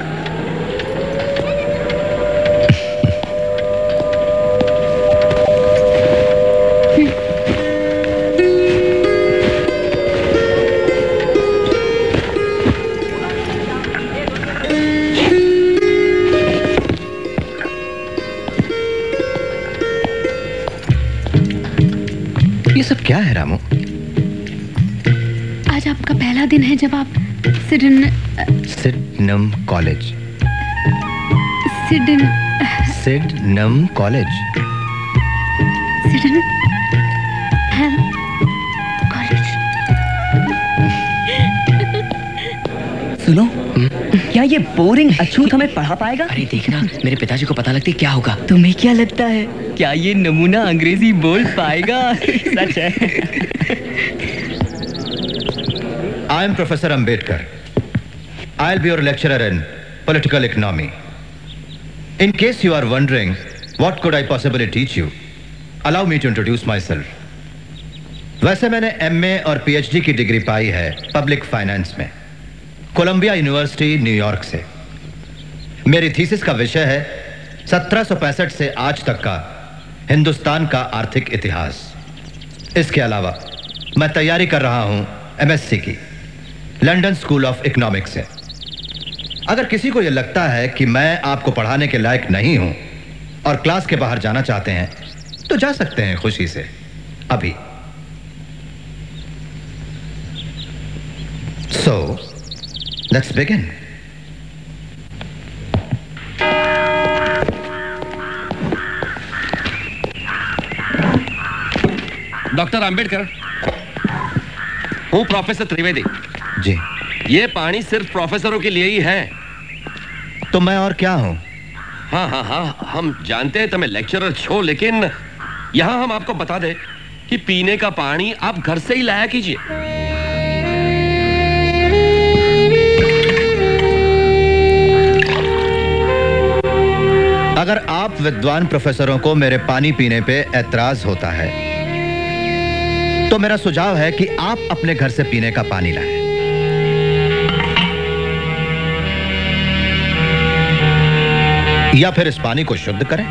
ये सब क्या है रामू? आज आपका पहला दिन है जब आप Sydenham Sydenham college Sydenham Sydenham college Sydenham college. सुनो, क्या ये बोरिंग अछूत हमें पढ़ा पाएगा? अरे देखना, मेरे पिताजी को पता लगती क्या होगा। तुम्हें क्या लगता है, क्या ये नमूना अंग्रेजी बोल पाएगा? सच है। I am Professor Ambedkar. I'll be your lecturer in political economy. In case you are wondering what could I possibly teach you, allow me to introduce myself. वैसे मैंने एमए और पीएचडी की डिग्री पाई है पब्लिक फाइनेंस में, Columbia University New York से। मेरी thesis का विषय है सत्रह सौ पैंसठ से आज तक का हिंदुस्तान का आर्थिक इतिहास। इसके अलावा मैं तैयारी कर रहा हूं एमएससी की लंदन स्कूल ऑफ इकोनॉमिक्स से। अगर किसी को यह लगता है कि मैं आपको पढ़ाने के लायक नहीं हूं और क्लास के बाहर जाना चाहते हैं तो जा सकते हैं खुशी से अभी। So let's begin. Doctor Ambedkar, हूँ प्रोफेसर त्रिवेदी जी। ये पानी सिर्फ प्रोफेसरों के लिए ही है। तो मैं और क्या हूं? हाँ हाँ हाँ हम जानते हैं तुम्हें लेक्चरर छो, लेकिन यहाँ हम आपको बता दें कि पीने का पानी आप घर से ही लाया कीजिए। अगर आप विद्वान प्रोफेसरों को मेरे पानी पीने पे ऐतराज होता है तो मेरा सुझाव है कि आप अपने घर से पीने का पानी लाएं। या फिर इस पानी को शुद्ध करें।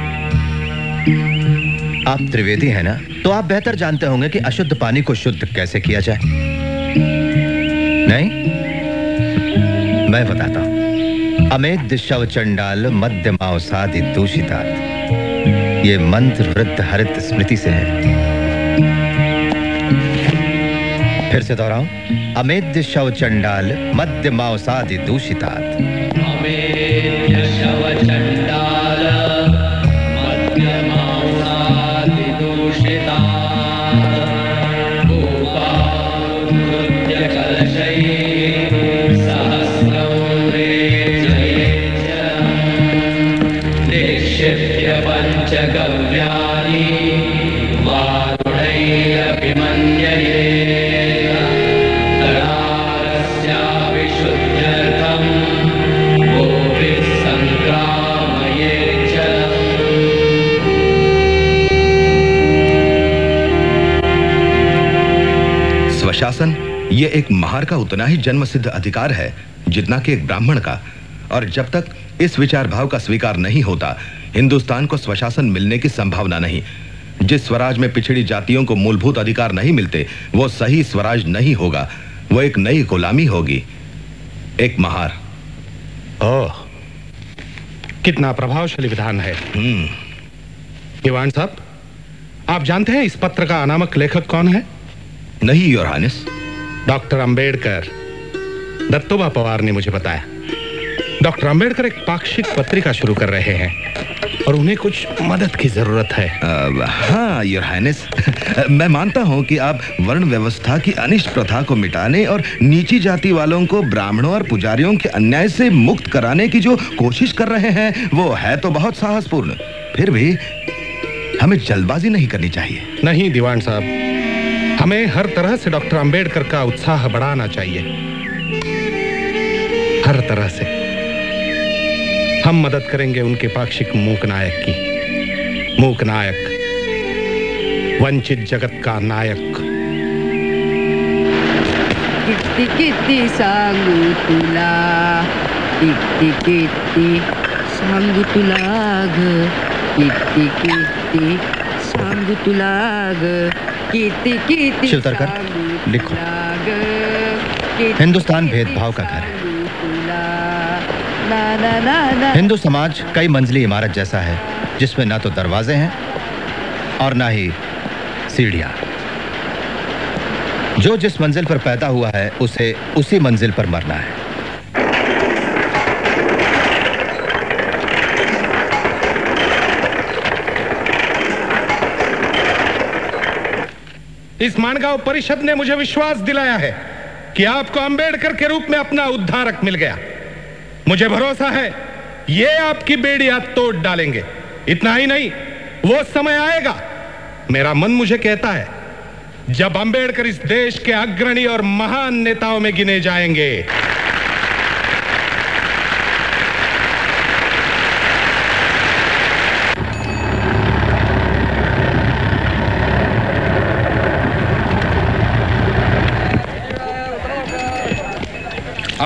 आप त्रिवेदी हैं ना, तो आप बेहतर जानते होंगे कि अशुद्ध पानी को शुद्ध कैसे किया जाए। नहीं, मैं बताता हूं। अमेध शव चंडाल मध्यमावसादि दूषितात्। ये मंत्र वृद्ध हरित स्मृति से है। फिर से दोहराऊं। अमेध्य शव चंडाल मध्यमावसादि दूषितात्। अमेध्य शव चंडाल मध्यमावसादि दूषितात्। गोपाकृत्य कलशैः सहस्रं रेचयेच्च। निक्षिप्य पञ्चगव्यानि वारुणैरभिमन्यये। स्वशासन ये एक महार का उतना ही जन्मसिद्ध अधिकार है जितना कि एक ब्राह्मण का, और जब तक इस विचार भाव का स्वीकार नहीं होता हिंदुस्तान को स्वशासन मिलने की संभावना नहीं। जिस स्वराज में पिछड़ी जातियों को मूलभूत अधिकार नहीं मिलते वो सही स्वराज नहीं होगा, वो एक नई गुलामी होगी, एक महार। ओह, कितना प्रभावशाली विधान है। दीवान साहब, आप जानते हैं इस पत्र का अनामक लेखक कौन है? नहीं your highness. Doctor Ambedkar. Dattoba Pawar ने मुझे बताया। डॉक्टर अंबेडकर एक पाक्षिक पत्रिका शुरू कर रहे हैं और उन्हें कुछ मदद की जरूरत है। आ, हाँ योर हाइनेस, मैं मानता हूं कि आप वर्ण व्यवस्था की अनिष्ट प्रथा को मिटाने और नीची जाति वालों को ब्राह्मणों और पुजारियों के अन्याय से मुक्त कराने की जो कोशिश कर रहे हैं वो है तो बहुत साहसपूर्ण। फिर भी हमें जल्दबाजी नहीं करनी चाहिए। नहीं दीवान साहब, हमें हर तरह से डॉक्टर अंबेडकर का उत्साह बढ़ाना चाहिए, हर तरह से। हम मदद करेंगे उनके पाक्षिक मूक नायक की। मूक नायक, वंचित जगत का नायक। किती किती सांगू तुला, किती किती सांगू तुला ग, किती किती सांगू तुला ग, किती किती। शिवतरकर लिखो। हिंदुस्तान भेदभाव का घर है। हिंदू समाज कई मंजिली इमारत जैसा है जिसमें ना तो दरवाजे हैं और ना ही सीढ़ियां। जो जिस मंजिल पर पैदा हुआ है उसे उसी मंजिल पर मरना है। इस मानगांव परिषद ने मुझे विश्वास दिलाया है कि आपको अंबेडकर के रूप में अपना उद्धारक मिल गया। मुझे भरोसा है ये आपकी बेड़ियां तोड़ डालेंगे। इतना ही नहीं, वो समय आएगा, मेरा मन मुझे कहता है, जब अंबेडकर इस देश के अग्रणी और महान नेताओं में गिने जाएंगे।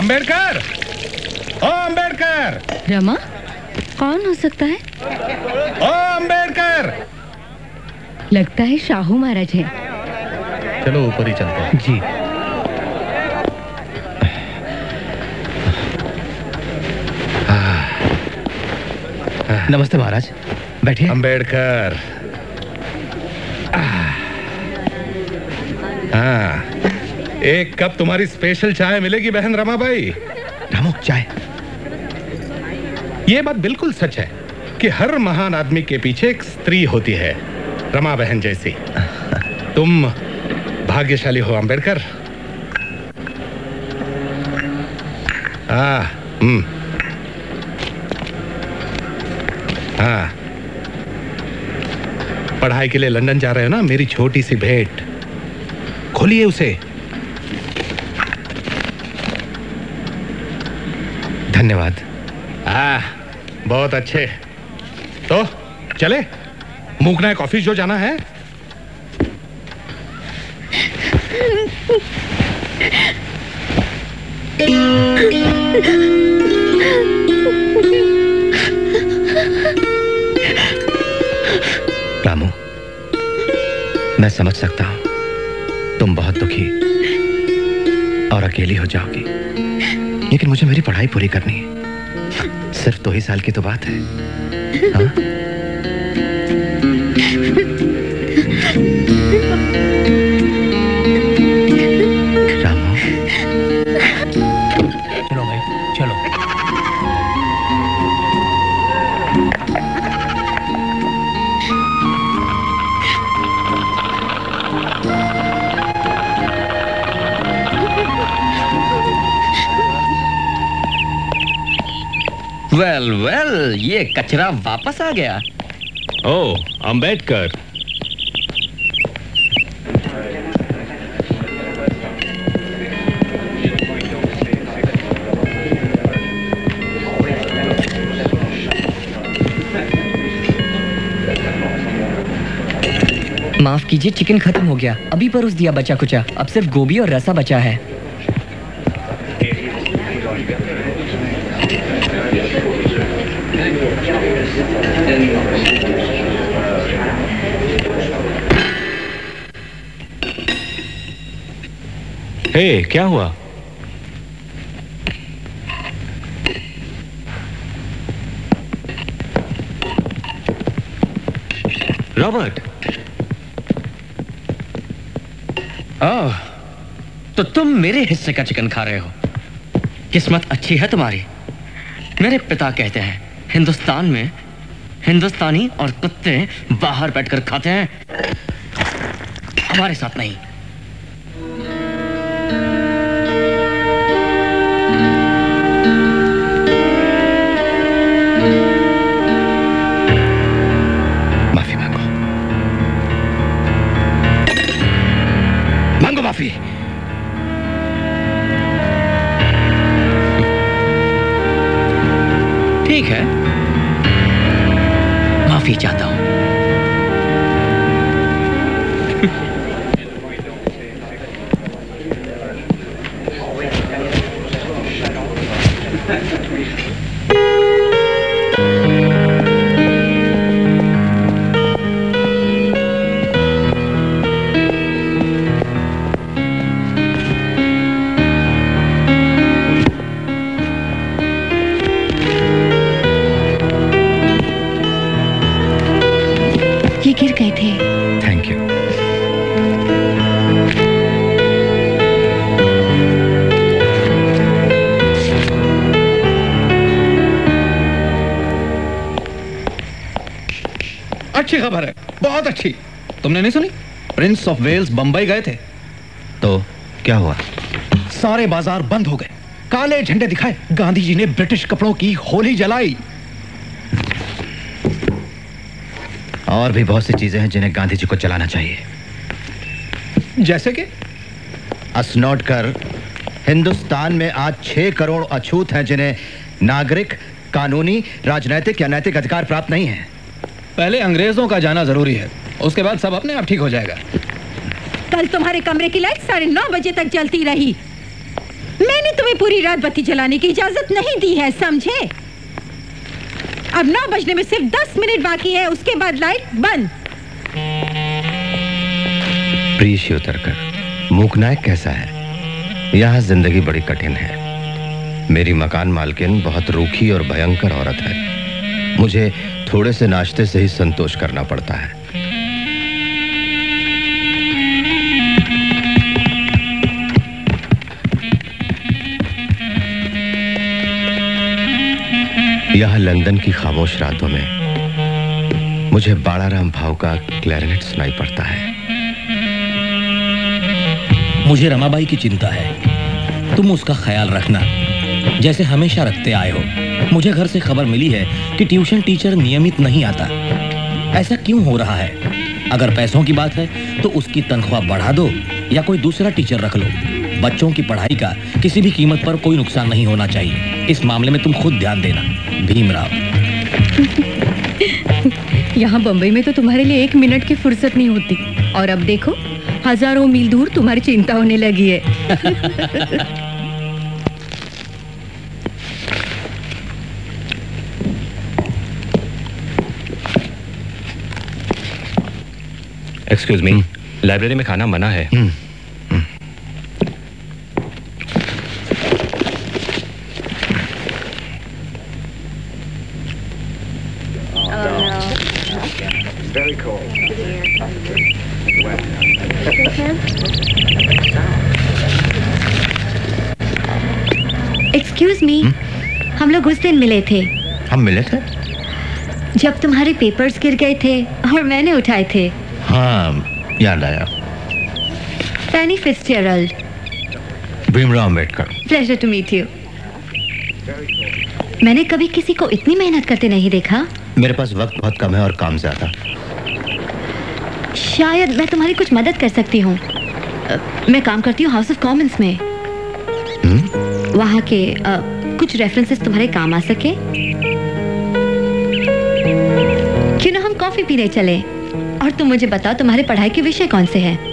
अंबेडकर, ओ अंबेडकर। रमा, कौन हो सकता है? ओ अंबेडकर। लगता है शाहू महाराज हैं। चलो ऊपर ही चलते हैं। जी। नमस्ते महाराज, बैठिए। अंबेडकर। हाँ, एक कप तुम्हारी स्पेशल चाय मिलेगी बहन रमाबाई। रामू, चाय। ये बात बिल्कुल सच है कि हर महान आदमी के पीछे एक स्त्री होती है, रमा बहन जैसी। तुम भाग्यशाली हो अंबेडकर। हाँ, हम्म, हाँ। पढ़ाई के लिए लंदन जा रहे हो ना? मेरी छोटी सी भेंट, खोलिए उसे। धन्यवाद। आ, बहुत अच्छे। तो चले, मूकना कॉफी जो जाना है। रामू, मैं समझ सकता हूं तुम बहुत दुखी और अकेली हो जाओगी, लेकिन मुझे मेरी पढ़ाई पूरी करनी है। सिर्फ दो ही साल की तो बात है। हाँ? रामू, चलो भाई, चलो। वेल वेल, ये कचरा वापस आ गया। ओ अंबेडकर। माफ कीजिए, चिकन खत्म हो गया। अभी परोस दिया बचा कुचा। अब सिर्फ गोभी और रसा बचा है। हे, क्या हुआ? रॉबर्ट। ओह, तो तुम मेरे हिस्से का चिकन खा रहे हो। किस्मत अच्छी है तुम्हारी। मेरे पिता कहते हैं हिंदुस्तान में हिंदुस्तानी और कुत्ते बाहर बैठकर खाते हैं, हमारे साथ नहीं। माफी मांगो, मांगो माफी। ठीक है, माफी चाहता हूं। ये गिर गए थे। Thank you. अच्छी खबर है, बहुत अच्छी। तुमने नहीं सुनी? प्रिंस ऑफ वेल्स बंबई गए थे। तो क्या हुआ? सारे बाजार बंद हो गए, काले झंडे दिखाए, गांधी जी ने ब्रिटिश कपड़ों की होली जलाई। और भी बहुत सी चीजें हैं जिन्हें गांधी जी को चलाना चाहिए। जैसे कि असनोट कर, हिंदुस्तान में आज छह करोड़ अछूत हैं जिन्हें नागरिक, कानूनी, राजनैतिक या नैतिक अधिकार प्राप्त नहीं है। पहले अंग्रेजों का जाना जरूरी है, उसके बाद सब अपने आप ठीक हो जाएगा। कल तुम्हारे कमरे की लाइट साढ़े नौ बजे तक जलती रही, मैंने तुम्हें पूरी रात बत्ती जलाने की इजाजत नहीं दी है, समझे? अब नौ बजने में सिर्फ दस मिनट बाकी है, उसके बाद लाइट बंद। प्रिय शिवतरकर, मूकनायक कैसा है? यहाँ जिंदगी बड़ी कठिन है। मेरी मकान मालकिन बहुत रूखी और भयंकर औरत है। मुझे थोड़े से नाश्ते से ही संतोष करना पड़ता है। यहाँ लंदन की खामोश रातों में मुझे बाड़ाराम भाव का क्लैरिनेट सुनाई पड़ता है। मुझे रमाबाई की चिंता है, तुम उसका ख्याल रखना जैसे हमेशा रखते आए हो। मुझे घर से खबर मिली है कि ट्यूशन टीचर नियमित नहीं आता। ऐसा क्यों हो रहा है? अगर पैसों की बात है तो उसकी तनख्वाह बढ़ा दो या कोई दूसरा टीचर रख लो। बच्चों की पढ़ाई का किसी भी कीमत पर कोई नुकसान नहीं होना चाहिए। इस मामले में तुम खुद ध्यान देना। भीमराव। यहाँ बम्बई में तो तुम्हारे लिए एक मिनट की फुर्सत नहीं होती, और अब देखो हजारों मील दूर तुम्हारी चिंता होने लगी है। एक्सक्यूज मी, लाइब्रेरी में खाना मना है। Very cold. एक्सक्यूज मी, हम लोग उस दिन मिले थे। हम मिले थे? जब तुम्हारे पेपर्स गिर गए थे और मैंने उठाए थे। हाँ, याद आया। Fanny Fitzgerald. Bhimrao Ambedkar. Pleasure to meet you. मैंने कभी किसी को इतनी मेहनत करते नहीं देखा। मेरे पास वक्त बहुत कम है और काम ज्यादा। शायद मैं तुम्हारी कुछ मदद कर सकती हूँ। मैं काम करती हूँ हाउस ऑफ कॉमन्स में। वहाँ के आ, कुछ रेफरेंसेस तुम्हारे काम आ सके। क्यों ना हम कॉफी पीने चले और तुम मुझे बताओ तुम्हारे पढ़ाई के विषय कौन से हैं?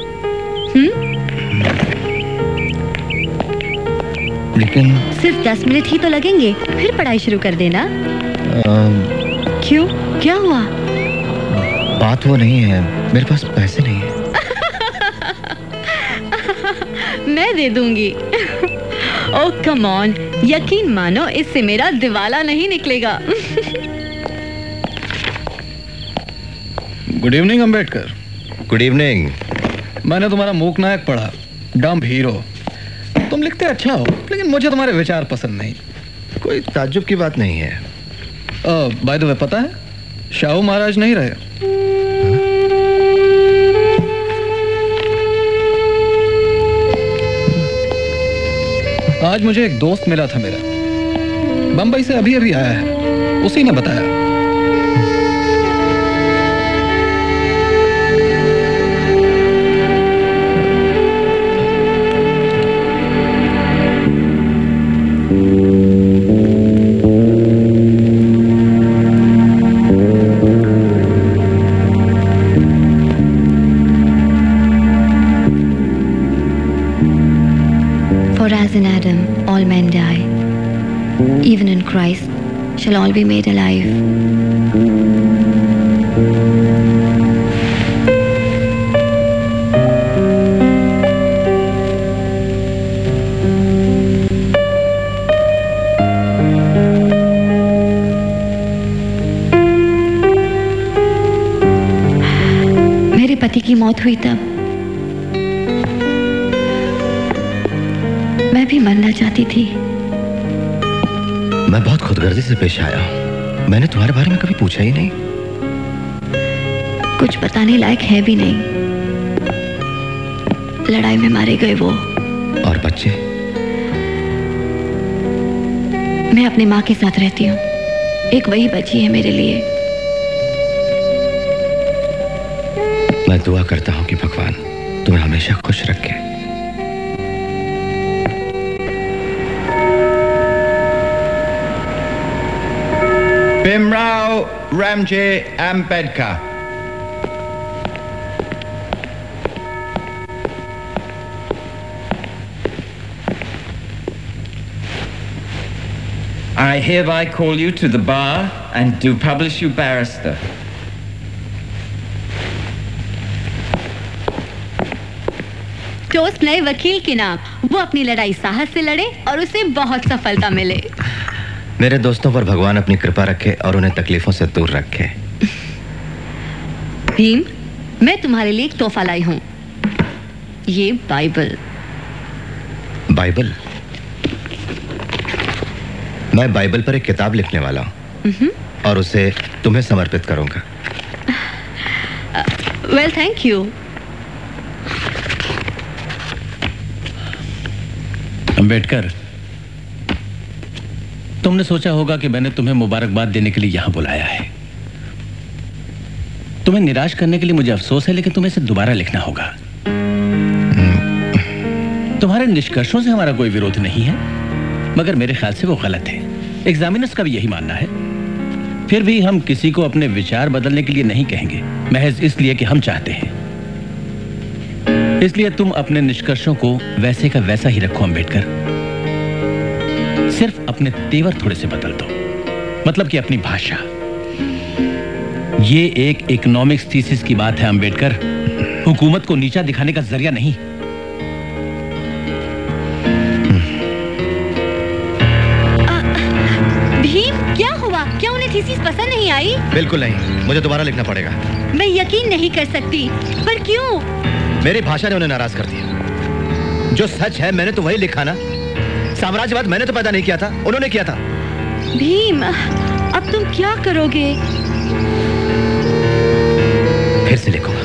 लेकिन सिर्फ दस मिनट ही तो लगेंगे, फिर पढ़ाई शुरू कर देना। आ... क्यों, क्या हुआ? बात वो नहीं है, मेरे पास पैसे नहीं है। मैं दे दूंगी। ओह कम ऑन, यकीन मानो इससे मेरा दिवाला नहीं निकलेगा। Good evening Ambedkar. Good evening. मैंने तुम्हारा मूकनायक पढ़ा, डम्ब हीरो। तुम लिखते अच्छा हो, लेकिन मुझे तुम्हारे विचार पसंद नहीं। कोई ताज्जुब की बात नहीं है। बाय द वे, पता है शाहू महाराज नहीं रहे। आज मुझे एक दोस्त मिला था मेरा, बंबई से अभी अभी आया है। उसी ने बताया। As in Adam, all men die. Even in Christ shall all be made alive. मेरे पति की मौत हुई तब मैं भी मरना चाहती थी। मैं बहुत खुदगर्जी से पेश आया। मैंने तुम्हारे बारे में कभी पूछा ही नहीं। कुछ बताने लायक है भी नहीं। लड़ाई में मारे गए वो। और बच्चे? मैं अपनी माँ के साथ रहती हूँ। एक वही बची है मेरे लिए। मैं दुआ करता हूँ कि भगवान तुम्हें हमेशा खुश रखे। Bhimrao Ramji Ambedkar. I hereby call you to the bar and do publish you barrister. Toast नए वकील के नाम। वो अपनी लड़ाई साहस से लड़े और उसे बहुत सफलता मिले। मेरे दोस्तों पर भगवान अपनी कृपा रखे और उन्हें तकलीफों से दूर रखे। भीम, मैं तुम्हारे लिए एक तोहफा लाई हूँ। ये बाइबल। बाइबल? मैं बाइबल पर एक किताब लिखने वाला हूँ और उसे तुम्हें समर्पित करूंगा। Well, thank you. अंबेडकर, तुमने सोचा होगा कि मैंने तुम्हें मुबारकबाद देने के लिए यहां बुलाया है। तुम्हें निराश करने के लिए मुझे अफसोस है, लेकिन तुम्हें इसे दोबारा लिखना होगा। तुम्हारे निष्कर्षों से हमारा कोई विरोध नहीं है, मगर मेरे ख्याल से वो गलत है। एग्जामिनर्स का भी यही मानना है। फिर भी हम किसी को अपने विचार बदलने के लिए नहीं कहेंगे, महज इसलिए कि हम चाहते हैं। इसलिए तुम अपने निष्कर्षों को वैसे का वैसा ही रखो अंबेडकर। सिर्फ अपने तेवर थोड़े से बदल दो, मतलब कि अपनी भाषा। ये एक इकोनॉमिक्स थीसिस की बात है अंबेडकर, हुकूमत को नीचा दिखाने का जरिया नहीं। भीम, क्या हुआ? क्या उन्हें थीसिस पसंद नहीं आई? बिल्कुल नहीं, मुझे दोबारा लिखना पड़ेगा। मैं यकीन नहीं कर सकती, पर क्यों? मेरी भाषा ने उन्हें नाराज कर दिया। जो सच है मैंने तो वही लिखा ना। साम्राज्यवाद मैंने तो पैदा नहीं किया था, उन्होंने किया था। भीम, अब तुम क्या करोगे? फिर से लिखूंगा।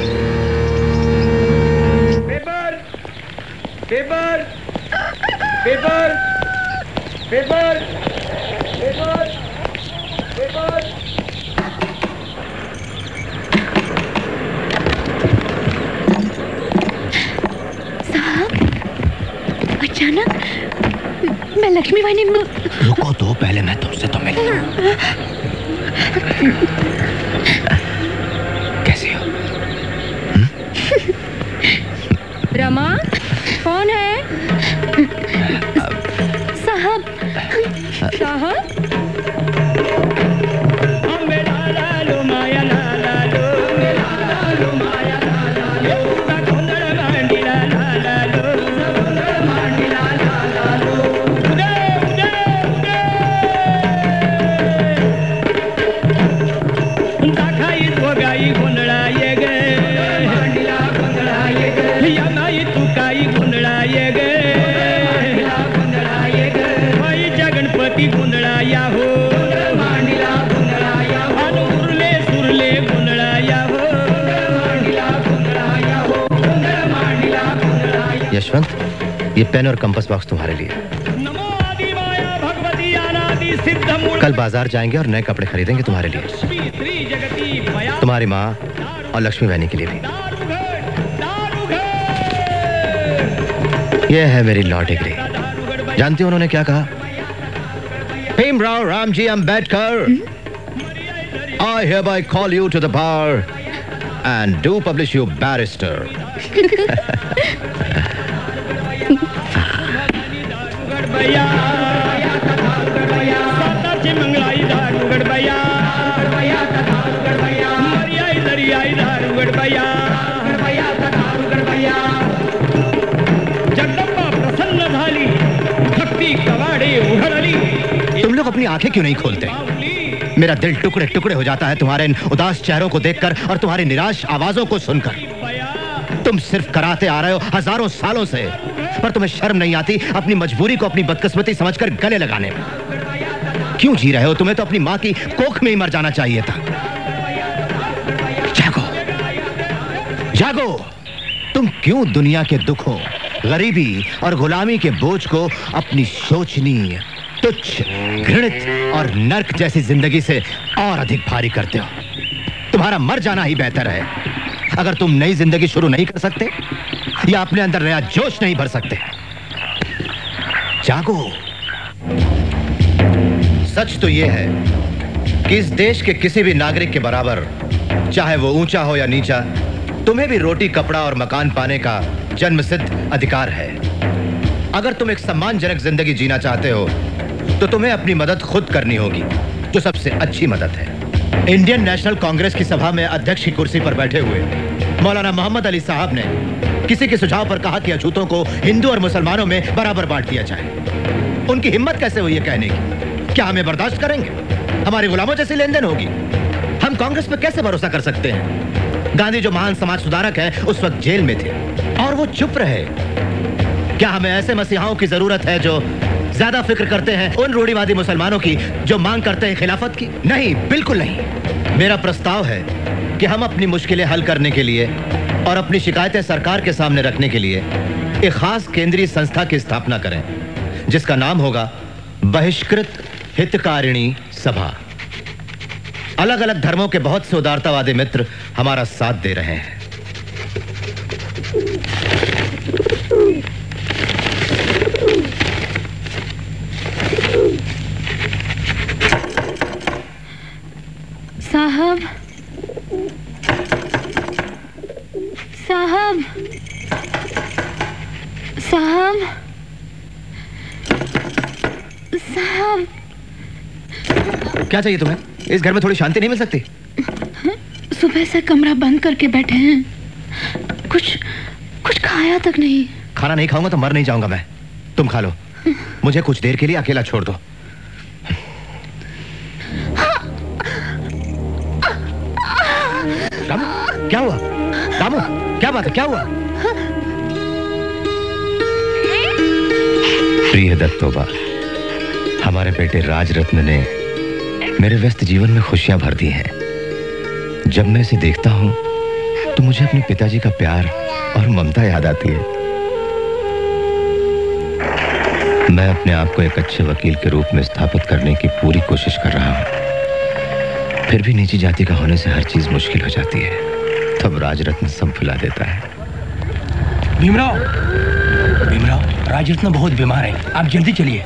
Paper, paper, paper, paper, paper, paper. अचानक मैं लक्ष्मी भाई ने रुको तो, पहले मैं तुमसे तो मिल लूं। कैसी हो? रमा, कौन है? साहब, साहब। यशवंत, ये पेन और कंपास बॉक्स तुम्हारे लिए। कल बाजार जाएंगे और नए कपड़े खरीदेंगे तुम्हारे लिए, तुम्हारी माँ और लक्ष्मी बहनी के लिए भी। ये है मेरी लॉ डिग्री। जानती हो उन्होंने क्या कहा? Bhimrao Ramji Ambedkar, I hereby call you to the bar and do publish you barrister. तुम लोग अपनी आंखें क्यों नहीं खोलते? मेरा दिल टुकड़े टुकड़े हो जाता है तुम्हारे इन उदास चेहरों को देखकर और तुम्हारी निराश आवाजों को सुनकर। तुम सिर्फ कराते आ रहे हो हजारों सालों से, पर तुम्हें शर्म नहीं आती अपनी मजबूरी को अपनी बदकिस्मती समझकर गले लगाने में? क्यों जी रहे हो? तुम्हें तो अपनी मां की कोख में ही मर जाना चाहिए था। जागो, जागो। तुम क्यों दुनिया के दुखों, गरीबी और गुलामी के बोझ को अपनी शोचनीय, तुच्छ, घृणित और नर्क जैसी जिंदगी से और अधिक भारी करते हो? तुम्हारा मर जाना ही बेहतर है। अगर तुम नई जिंदगी शुरू नहीं कर सकते या अपने अंदर नया जोश नहीं भर सकते, जागो। सच तो यह है कि इस देश के किसी भी नागरिक के बराबर, चाहे वो ऊंचा हो या नीचा, तुम्हें भी रोटी, कपड़ा और मकान पाने का जन्मसिद्ध अधिकार है। अगर तुम एक सम्मानजनक जिंदगी जीना चाहते हो तो तुम्हें अपनी मदद खुद करनी होगी, जो सबसे अच्छी मदद है। इंडियन नेशनल कांग्रेस की सभा में अध्यक्ष की कुर्सी पर बैठे हुए मौलाना मोहम्मद अली साहब ने किसी के सुझाव पर कहा कि अछूतों को हिंदू और मुसलमानों में बराबर बांट दिया जाए। उनकी हिम्मत कैसे हुई है कहने की? क्या हमें बर्दाश्त करेंगे? हमारे गुलामों जैसी लेन देन होगी? हम कांग्रेस पर कैसे भरोसा कर सकते हैं? गांधी जो महान समाज सुधारक है उस वक्त जेल में थे और वो चुप रहे। क्या हमें ऐसे मसीहाओं की जरूरत है जो ज्यादा फिक्र करते हैं उन रूढ़िवादी मुसलमानों की जो मांग करते हैं खिलाफत की? नहीं, बिल्कुल नहीं। मेरा प्रस्ताव है कि हम अपनी मुश्किलें हल करने के लिए और अपनी शिकायतें सरकार के सामने रखने के लिए एक खास केंद्रीय संस्था की स्थापना करें, जिसका नाम होगा बहिष्कृत हितकारिणी सभा। अलग अलग धर्मों के बहुत से उदारतावादी मित्र हमारा साथ दे रहे हैं। साहब, साहब, साहब, साहब। क्या चाहिए तुम्हें? इस घर में थोड़ी शांति नहीं मिल सकती? सुबह से कमरा बंद करके बैठे हैं, कुछ कुछ खाया तक नहीं। खाना नहीं खाऊंगा तो मर नहीं जाऊंगा मैं। तुम खा लो, मुझे कुछ देर के लिए अकेला छोड़ दो। रामू, क्या हुआ? रामू, क्या बात है? क्या हुआ? प्रिय दत्तोबा, हमारे बेटे राजरत्न ने मेरे व्यस्त जीवन में खुशियां भर दी हैं। जब मैं इसे देखता हूं तो मुझे अपने पिताजी का प्यार और ममता याद आती है। मैं अपने आप को एक अच्छे वकील के रूप में स्थापित करने की पूरी कोशिश कर रहा हूं। फिर भी नीची जाति का होने से हर चीज मुश्किल हो जाती है। तब राजरत्न सब भुला देता है। भीमराव, भीमराव, राजरत्न बहुत बीमार है, आप जल्दी चलिए।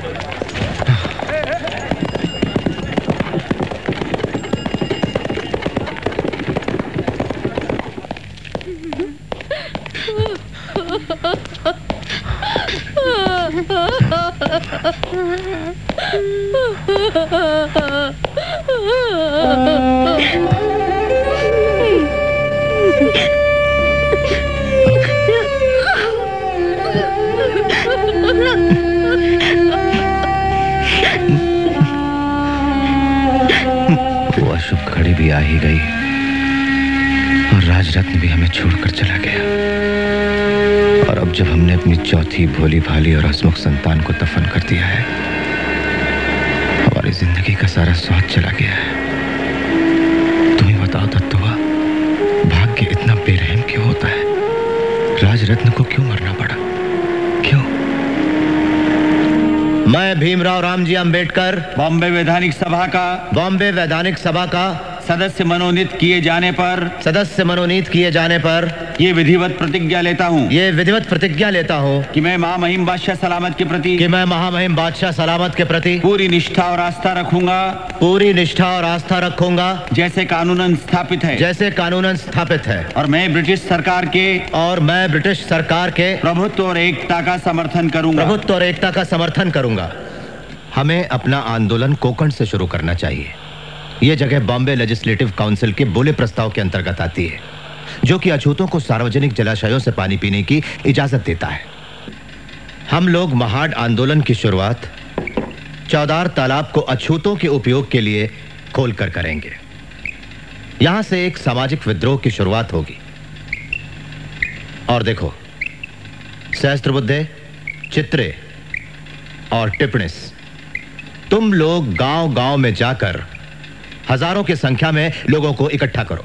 वो अशुभ घड़ी भी आ ही गई और राजरत्न भी हमें छोड़कर चला गया। और अब जब हमने अपनी चौथी भोली भाली और हंसमुख संतान को दफन कर दिया है, हमारी जिंदगी का सारा स्वाद चला गया है। तुम ही बताओ दत्तोबा, भाग्य इतना बेरहम क्यों होता है? राजरत्न को क्यों मरना पड़ा? क्यों? मैं भीमराव रामजी अंबेडकर बॉम्बे वैधानिक सभा का बॉम्बे वैधानिक सभा का सदस्य मनोनीत किए जाने पर सदस्य मनोनीत किए जाने पर ये विधिवत प्रतिज्ञा लेता हूँ ये विधिवत प्रतिज्ञा लेता हूँ कि मैं महामहिम बादशाह सलामत के प्रति कि मैं महामहिम बादशाह सलामत के प्रति पूरी निष्ठा और आस्था रखूंगा पूरी निष्ठा और आस्था रखूंगा जैसे कानूनन स्थापित है जैसे कानूनन स्थापित है और मैं ब्रिटिश सरकार के और मैं ब्रिटिश सरकार के प्रभुत्व और एकता का समर्थन करूंगा प्रभुत्व और एकता का समर्थन करूंगा। हमें अपना आंदोलन कोकण से शुरू करना चाहिए। यह जगह बॉम्बे लेजिस्लेटिव काउंसिल के बोले प्रस्ताव के अंतर्गत आती है, जो कि अछूतों को सार्वजनिक जलाशयों से पानी पीने की इजाजत देता है। हम लोग महाड आंदोलन की शुरुआत चौदार तालाब को अछूतों के उपयोग के लिए खोलकर करेंगे। यहां से एक सामाजिक विद्रोह की शुरुआत होगी। और देखो, सहस्त्रबुद्धे, चित्रे और टिप्पणिस, तुम लोग गांव गांव में जाकर हजारों की संख्या में लोगों को इकट्ठा करो।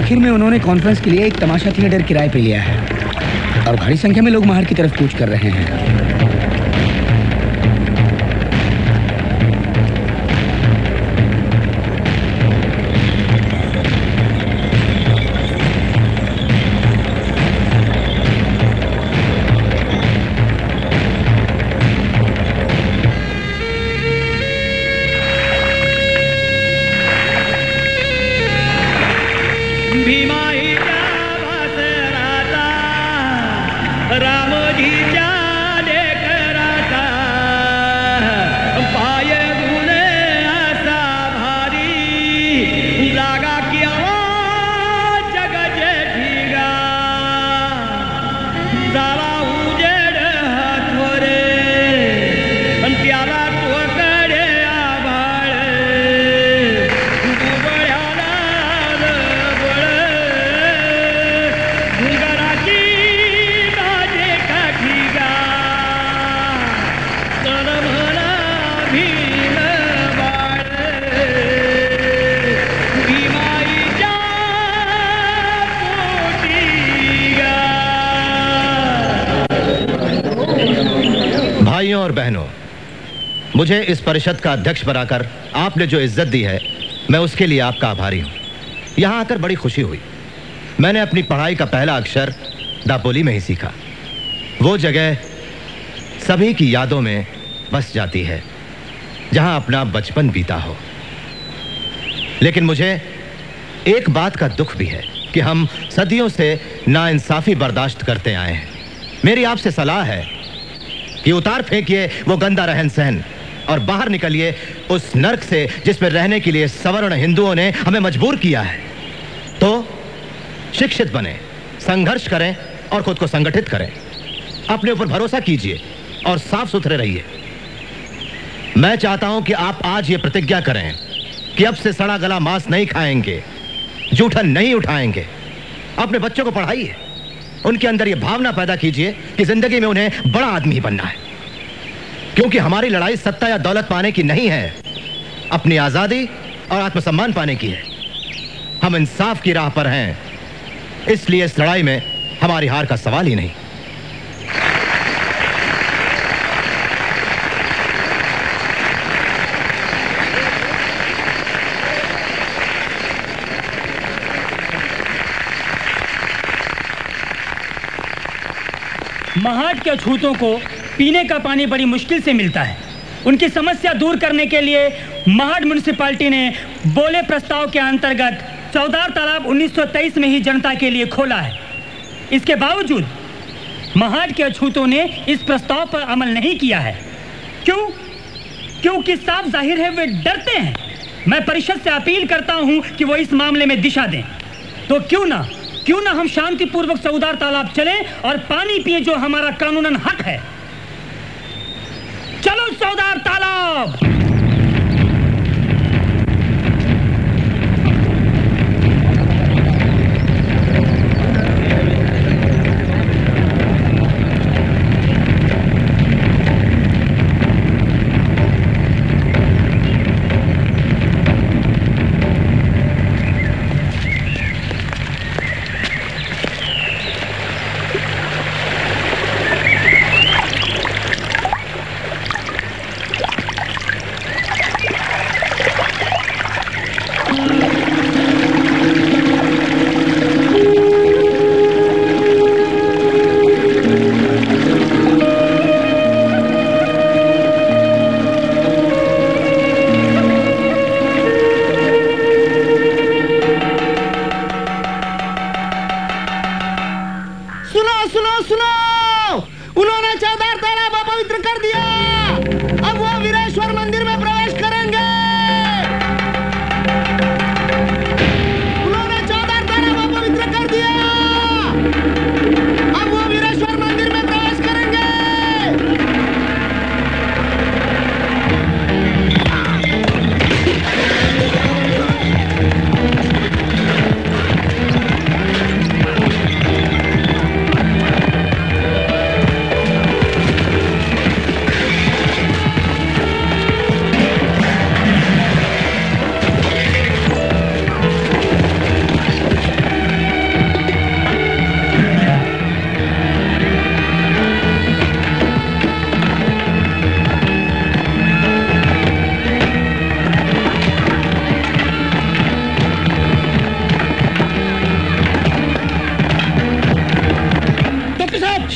आखिर में उन्होंने कॉन्फ्रेंस के लिए एक तमाशा थिएटर किराए पे लिया है और भारी संख्या में लोग महाड़ की तरफ कूच कर रहे हैं। भाइयों और बहनों, मुझे इस परिषद का अध्यक्ष बनाकर आपने जो इज्जत दी है, मैं उसके लिए आपका आभारी हूं। यहां आकर बड़ी खुशी हुई। मैंने अपनी पढ़ाई का पहला अक्षर दापोली में ही सीखा। वो जगह सभी की यादों में बस जाती है जहां अपना बचपन बीता हो। लेकिन मुझे एक बात का दुख भी है कि हम सदियों से नाइंसाफी बर्दाश्त करते आए हैं। मेरी आपसे सलाह है कि उतार फेंकिए वो गंदा रहन सहन और बाहर निकलिए उस नर्क से जिसमें रहने के लिए सवर्ण हिंदुओं ने हमें मजबूर किया है। तो शिक्षित बने, संघर्ष करें और खुद को संगठित करें। अपने ऊपर भरोसा कीजिए और साफ सुथरे रहिए। मैं चाहता हूं कि आप आज ये प्रतिज्ञा करें कि अब से सड़ा गला मांस नहीं खाएंगे, जूठन नहीं उठाएंगे। अपने बच्चों को पढ़ाइए, उनके अंदर यह भावना पैदा कीजिए कि जिंदगी में उन्हें बड़ा आदमी बनना है। क्योंकि हमारी लड़ाई सत्ता या दौलत पाने की नहीं है, अपनी आजादी और आत्मसम्मान पाने की है। हम इंसाफ की राह पर हैं, इसलिए इस लड़ाई में हमारी हार का सवाल ही नहीं। महाड के अछूतों को पीने का पानी बड़ी मुश्किल से मिलता है। उनकी समस्या दूर करने के लिए महाड म्युनिसिपैलिटी ने बोले प्रस्ताव के अंतर्गत चौदार तालाब उन्नीस सौ तेईस में ही जनता के लिए खोला है। इसके बावजूद महाड के अछूतों ने इस प्रस्ताव पर अमल नहीं किया है। क्यों? क्योंकि साफ जाहिर है वे डरते हैं। मैं परिषद से अपील करता हूं कि वो इस मामले में दिशा दें। तो क्यों ना क्यों ना हम शांतिपूर्वक चौदार तालाब चलें और पानी पिए, जो हमारा कानूनन हक है। चलो चौदार तालाब।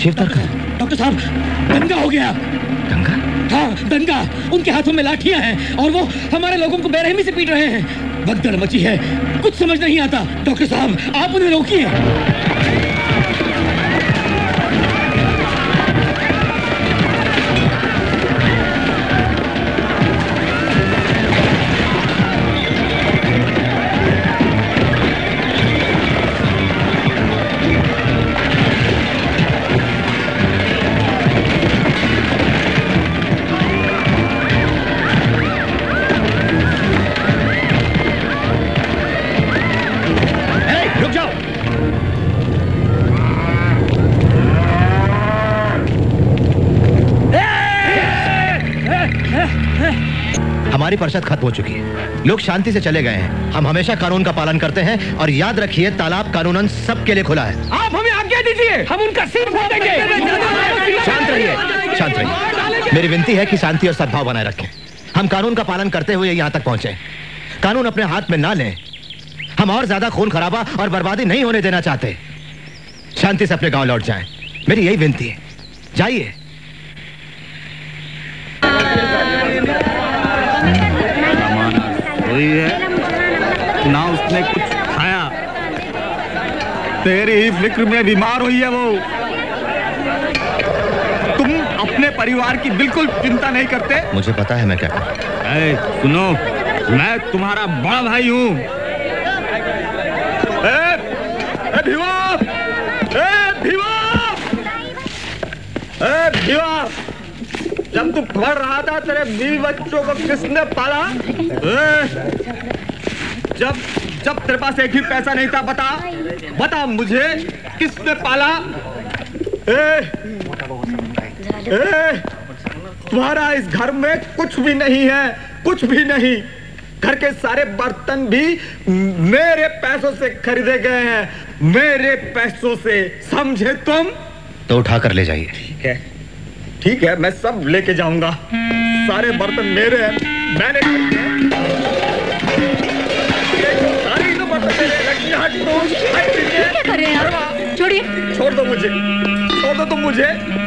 शिवतर का? डॉक्टर साहब, दंगा हो गया। दंगा? हाँ, दंगा। उनके हाथों में लाठियां हैं और वो हमारे लोगों को बेरहमी से पीट रहे हैं। भगदड़ मची है, कुछ समझ नहीं आता। डॉक्टर साहब, आप उन्हें रोकिए। हमारी परिषद खत्म हो चुकी है, लोग शांति से चले गए हैं। हम हमेशा कानून का पालन करते हैं और याद रखिए तालाब कानूनन सबके लिए खुला है। आप हमें आज्ञा दीजिए, हम उनका सिर फोड़ देंगे। शांत रहिए, शांत रहिए। मेरी विनती है कि शांति और सद्भाव बनाए रखें। हम कानून का पालन करते हुए यहाँ तक पहुंचे। कानून अपने हाथ में ना लें। हम और ज्यादा खून खराबा और बर्बादी नहीं होने देना चाहते। शांति से अपने गांव लौट जाएं, मेरी यही विनती है। जाइए। हुई है ना, उसने कुछ खाया। तेरी ही फिक्र में बीमार हुई है वो। तुम अपने परिवार की बिल्कुल चिंता नहीं करते। मुझे पता है मैं क्या करूं। ए, सुनो, मैं तुम्हारा बड़ा भाई हूं। ए, ए भिवा, ए भिवा, ए भिवा, जब तू पढ़ रहा था तेरे बीवी बच्चों को किसने पाला? जब जब तेरे पास एक ही पैसा नहीं था, बता बता मुझे, किसने पाला? ए, ए, तुम्हारा इस घर में कुछ भी नहीं है, कुछ भी नहीं। घर के सारे बर्तन भी मेरे पैसों से खरीदे गए हैं, मेरे पैसों से, समझे तुम? तो उठा कर ले जाइए। ठीक है, ठीक है, मैं सब लेके जाऊंगा। सारे बर्तन मेरे हैं, मैंने खरीदे हैं। सारी तो बर्तन मेरे हैं। हट दो, हट दीजिए। क्या कर रहे हैं आप? छोड़िए। छोड़ दो मुझे, छोड़ दो तुम मुझे।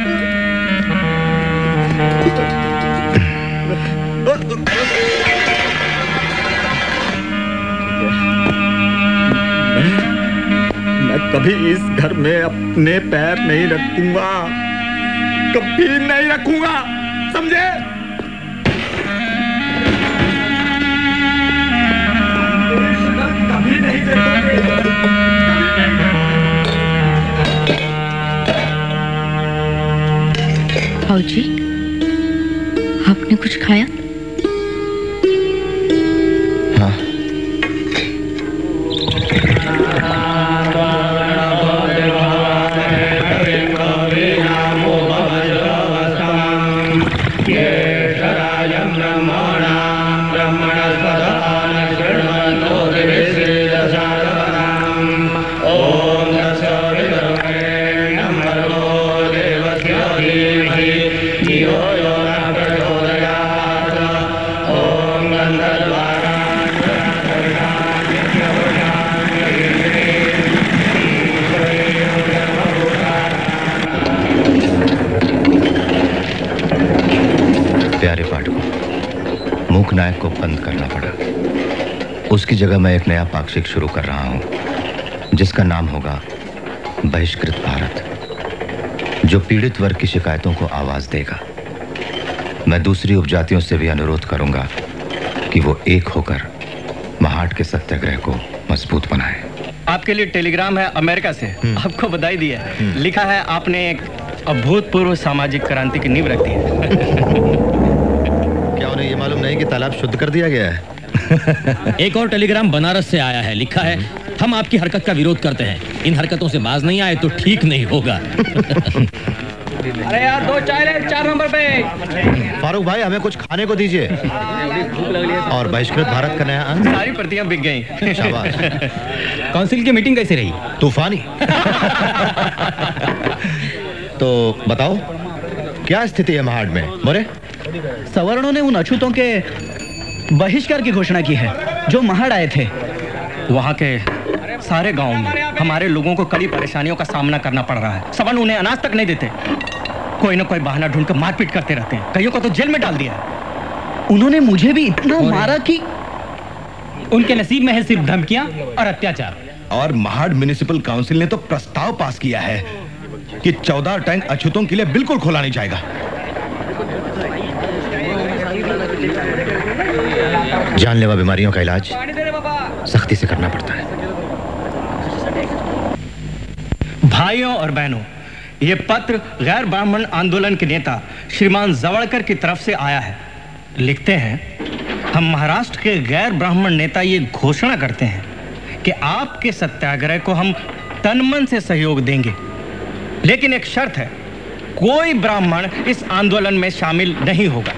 मैं कभी इस घर में अपने पैर नहीं रखूंगा, कभी नहीं रखूंगा, समझे? कभी नहीं देखोगे। फौजी, आपने कुछ खाया? हाँ। प्यारे पाठकों, मूक नायक को बंद करना पड़ा। उसकी जगह मैं एक नया पाक्षिक शुरू कर रहा हूं जिसका नाम होगा बहिष्कृत भारत, जो पीड़ित वर्ग की शिकायतों को आवाज देगा। मैं दूसरी उपजातियों से भी अनुरोध करूंगा कि वो एक होकर महाड के सत्याग्रह को मजबूत बनाए। आपके लिए टेलीग्राम है अमेरिका से, आपको बधाई दी है। लिखा है आपने एक अभूतपूर्व सामाजिक क्रांति की नींव रख दी है। क्या उन्हें ये मालूम नहीं कि तालाब शुद्ध कर दिया गया है? एक और टेलीग्राम बनारस से आया है। लिखा है, हम आपकी हरकत का विरोध करते हैं, इन हरकतों से बाज नहीं आए तो ठीक नहीं होगा। अरे यार, दो चाय ले, चार नंबर पे। फारूक भाई, हमें कुछ खाने को दीजिए। और बहिष्कृत भारत का नया अंक। सारी प्रतियां बिक गई। शाबाश। काउंसिल की मीटिंग कैसी रही? तूफानी। तो बताओ, क्या स्थिति है महाड में? मोरे, सवर्णों ने उन अछूतों के बहिष्कार की घोषणा की है जो महाड आए थे। वहाँ के सारे गांव में हमारे लोगों को कड़ी परेशानियों का सामना करना पड़ रहा है। सवन उन्हें अनाज तक नहीं देते, कोई ना कोई बहाना ढूंढकर मारपीट करते रहते हैं, कईयों को तो जेल में डाल दिया है। उन्होंने मुझे भी इतना मारा कि उनके नसीब में है सिर्फ धमकियां और अत्याचार। और महाड म्युनिसिपल काउंसिल ने तो प्रस्ताव पास किया है कि चौदह टैंक अछूतों के लिए बिल्कुल खोला नहीं जाएगा। जानलेवा बीमारियों का इलाज सख्ती से करना पड़ता है। भाइयों और बहनों, ये पत्र गैर ब्राह्मण आंदोलन के नेता श्रीमान जवड़कर की तरफ से आया है। लिखते हैं, हम महाराष्ट्र के गैर ब्राह्मण नेता ये घोषणा करते हैं कि आपके सत्याग्रह को हम तन मन से सहयोग देंगे, लेकिन एक शर्त है, कोई ब्राह्मण इस आंदोलन में शामिल नहीं होगा।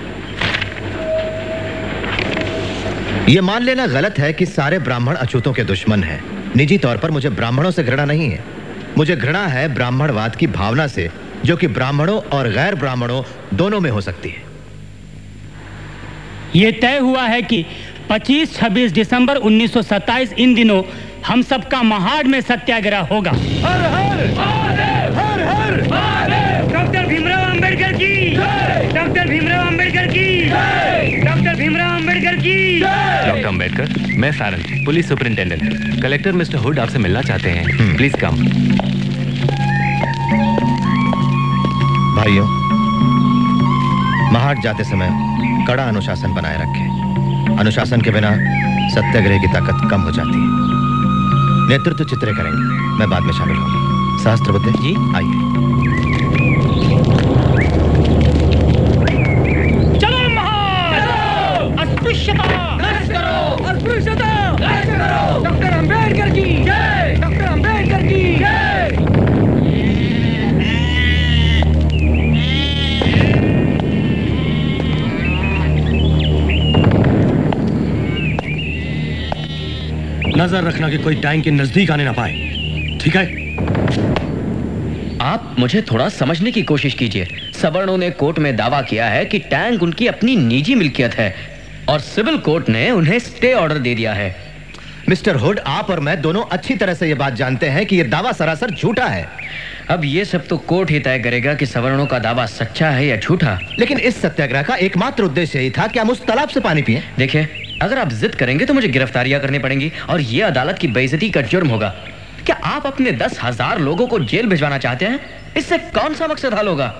यह मान लेना गलत है कि सारे ब्राह्मण अछूतों के दुश्मन हैं। निजी तौर पर मुझे ब्राह्मणों से घृणा नहीं है, मुझे घृणा है ब्राह्मणवाद की भावना से, जो कि ब्राह्मणों और गैर ब्राह्मणों दोनों में हो सकती है। यह तय हुआ है कि पच्चीस छब्बीस दिसंबर उन्नीस सौ सत्ताईस इन दिनों हम सबका महाड में सत्याग्रह होगा। हर हर हर हर हर डॉक्टर भीमराव अंबेडकर की, डॉक्टर भीमराव अंबेडकर की, डॉक्टर भीमराव अंबेडकर की। डॉक्टर अंबेडकर, मैं Sarang, police superintendent. Collector mister Hood आपसे मिलना चाहते हैं, प्लीज कम। भाइयों, महाड जाते समय कड़ा अनुशासन बनाए रखें। अनुशासन के बिना सत्याग्रह की ताकत कम हो जाती है। नेतृत्व चित्रे करेंगे, मैं बाद में शामिल होंगी। सहस्त्र बुद्धे जी, आइए। चलो महाड, अस्पृश्यता नष्ट करो, अस्पृश्यता नष्ट करो। डॉक्टर अंबेडकर की जय, डॉक्टर अंबेडकर की जय। नजर रखना कि कोई टैंक के नजदीक आने ना पाए, ठीक है? आप मुझे थोड़ा समझने की कोशिश कीजिए। सवर्णों ने कोर्ट में दावा किया है कि टैंक उनकी अपनी निजी मिल्कियत है और सिविल कोर्ट ने उन्हें स्टे ऑर्डर दे दिया है। मिस्टर हुड, आप और मैं दोनों अच्छी तरह से यह बात जानते हैं कि यह दावा सरासर झूठा है। अब यह सब तो कोर्ट ही तय करेगा कि सवर्णों का दावा सच्चा है या झूठा। लेकिन इस सत्याग्रह का एकमात्र उद्देश्य यही था कि हम उस तालाब से पानी पिएं। देखिए, अगर आप जिद करेंगे तो मुझे गिरफ्तारियां करनी पड़ेंगी और यह अदालत की बेइज्जती का जुर्म होगा। क्या आप अपने दस हजार लोगों को जेल भिजवाना चाहते हैं? इससे कौन सा मकसद हल होगा?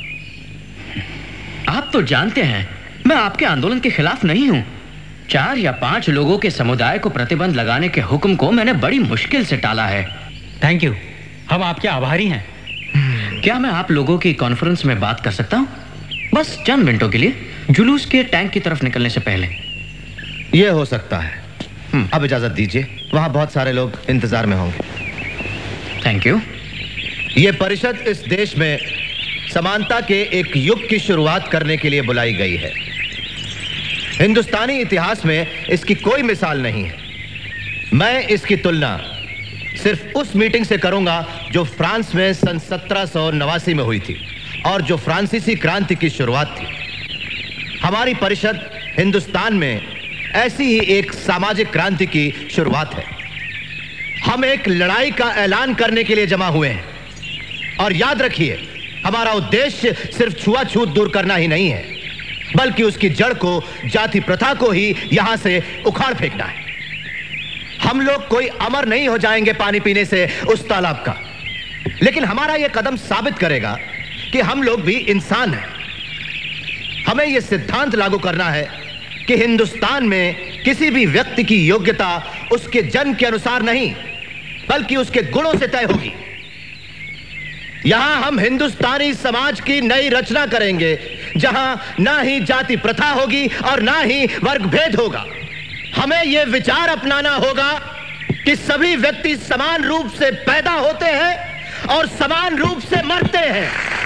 आप तो जानते हैं मैं आपके आंदोलन के खिलाफ नहीं हूं। चार या पांच लोगों के समुदाय को प्रतिबंध लगाने के हुक्म को मैंने बड़ी मुश्किल से टाला है। थैंक यू, हम आपके आभारी हैं। क्या मैं आप लोगों की कॉन्फ्रेंस में बात कर सकता हूं? बस चंद मिनटों के लिए, जुलूस के टैंक की तरफ निकलने से पहले। यह हो सकता है। अब इजाजत दीजिए, वहां बहुत सारे लोग इंतजार में होंगे। Thank you. यह परिषद इस देश में समानता के एक युग की शुरुआत करने के लिए बुलाई गई है। हिंदुस्तानी इतिहास में इसकी कोई मिसाल नहीं है। मैं इसकी तुलना सिर्फ उस मीटिंग से करूंगा जो फ्रांस में सन सत्रह सौ नवासी में हुई थी और जो फ्रांसीसी क्रांति की शुरुआत थी। हमारी परिषद हिंदुस्तान में ऐसी ही एक सामाजिक क्रांति की शुरुआत है। हम एक लड़ाई का ऐलान करने के लिए जमा हुए हैं और याद रखिए, हमारा उद्देश्य सिर्फ छुआछूत दूर करना ही नहीं है, बल्कि उसकी जड़ को, जाति प्रथा को ही यहां से उखाड़ फेंकना है। हम लोग कोई अमर नहीं हो जाएंगे पानी पीने से उस तालाब का, लेकिन हमारा यह कदम साबित करेगा कि हम लोग भी इंसान हैं। हमें यह सिद्धांत लागू करना है कि हिंदुस्तान में किसी भी व्यक्ति की योग्यता उसके जन्म के अनुसार नहीं, बल्कि उसके गुणों से तय होगी। यहां हम हिंदुस्तानी समाज की नई रचना करेंगे, जहां ना ही जाति प्रथा होगी और ना ही वर्ग भेद होगा। हमें यह विचार अपनाना होगा कि सभी व्यक्ति समान रूप से पैदा होते हैं और समान रूप से मरते हैं।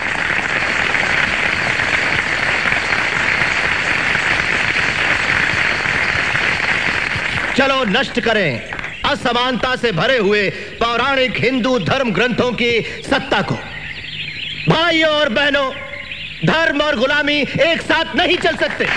चलो नष्ट करें असमानता से भरे हुए पौराणिक हिंदू धर्म ग्रंथों की सत्ता को। भाइयों और बहनों, धर्म और गुलामी एक साथ नहीं चल सकते।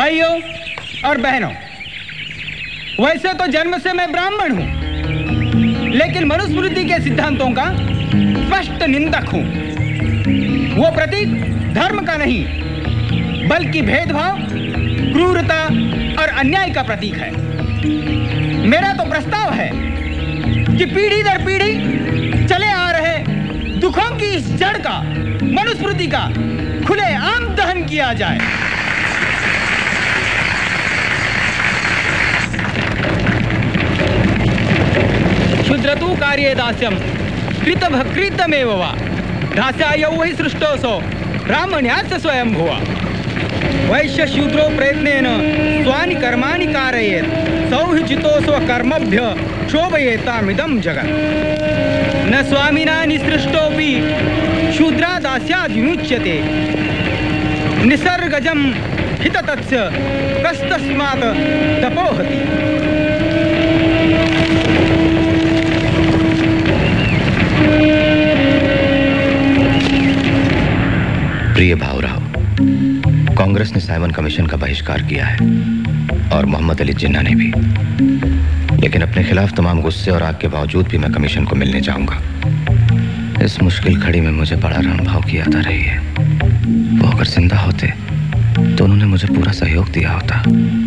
भाइयों और बहनों, वैसे तो जन्म से मैं ब्राह्मण हूं, लेकिन मनुस्मृति के सिद्धांतों का स्पष्ट निंदक हूं। वो प्रतीक धर्म का नहीं, बल्कि भेदभाव, क्रूरता और अन्याय का प्रतीक है। मेरा तो प्रस्ताव है कि पीढ़ी दर पीढ़ी चले आ रहे दुखों की इस जड़ का, मनुस्मृति का खुले आम दहन किया जाए। क्षुद्रतु कार्ये दास्यम कृतभ कृतमेव वा दास्यायौ वै सृष्टोऽसौ ब्राह्मण्यास्य स्वयं भुवा। वैश्य शूद्रो प्रयत्नेन स्वानि कर्माणि कारयेत् सौहिजितो स्वकर्मभ्य शोभयेतामिदं जगत्। न स्वामिना निसृष्टोऽपि शूद्रा दास्याद् विमुच्यते। निसर्गजं हिततस्य कस्तस्मात् तपोहति। प्रिय भावराव, कांग्रेस ने साइमन कमीशन का बहिष्कार किया है और मोहम्मद अली जिन्ना ने भी, लेकिन अपने खिलाफ तमाम गुस्से और आग के बावजूद भी मैं कमीशन को मिलने जाऊंगा। इस मुश्किल घड़ी में मुझे बड़ा रणभाव की याद आ रही है। वो अगर जिंदा होते तो उन्होंने मुझे पूरा सहयोग दिया होता।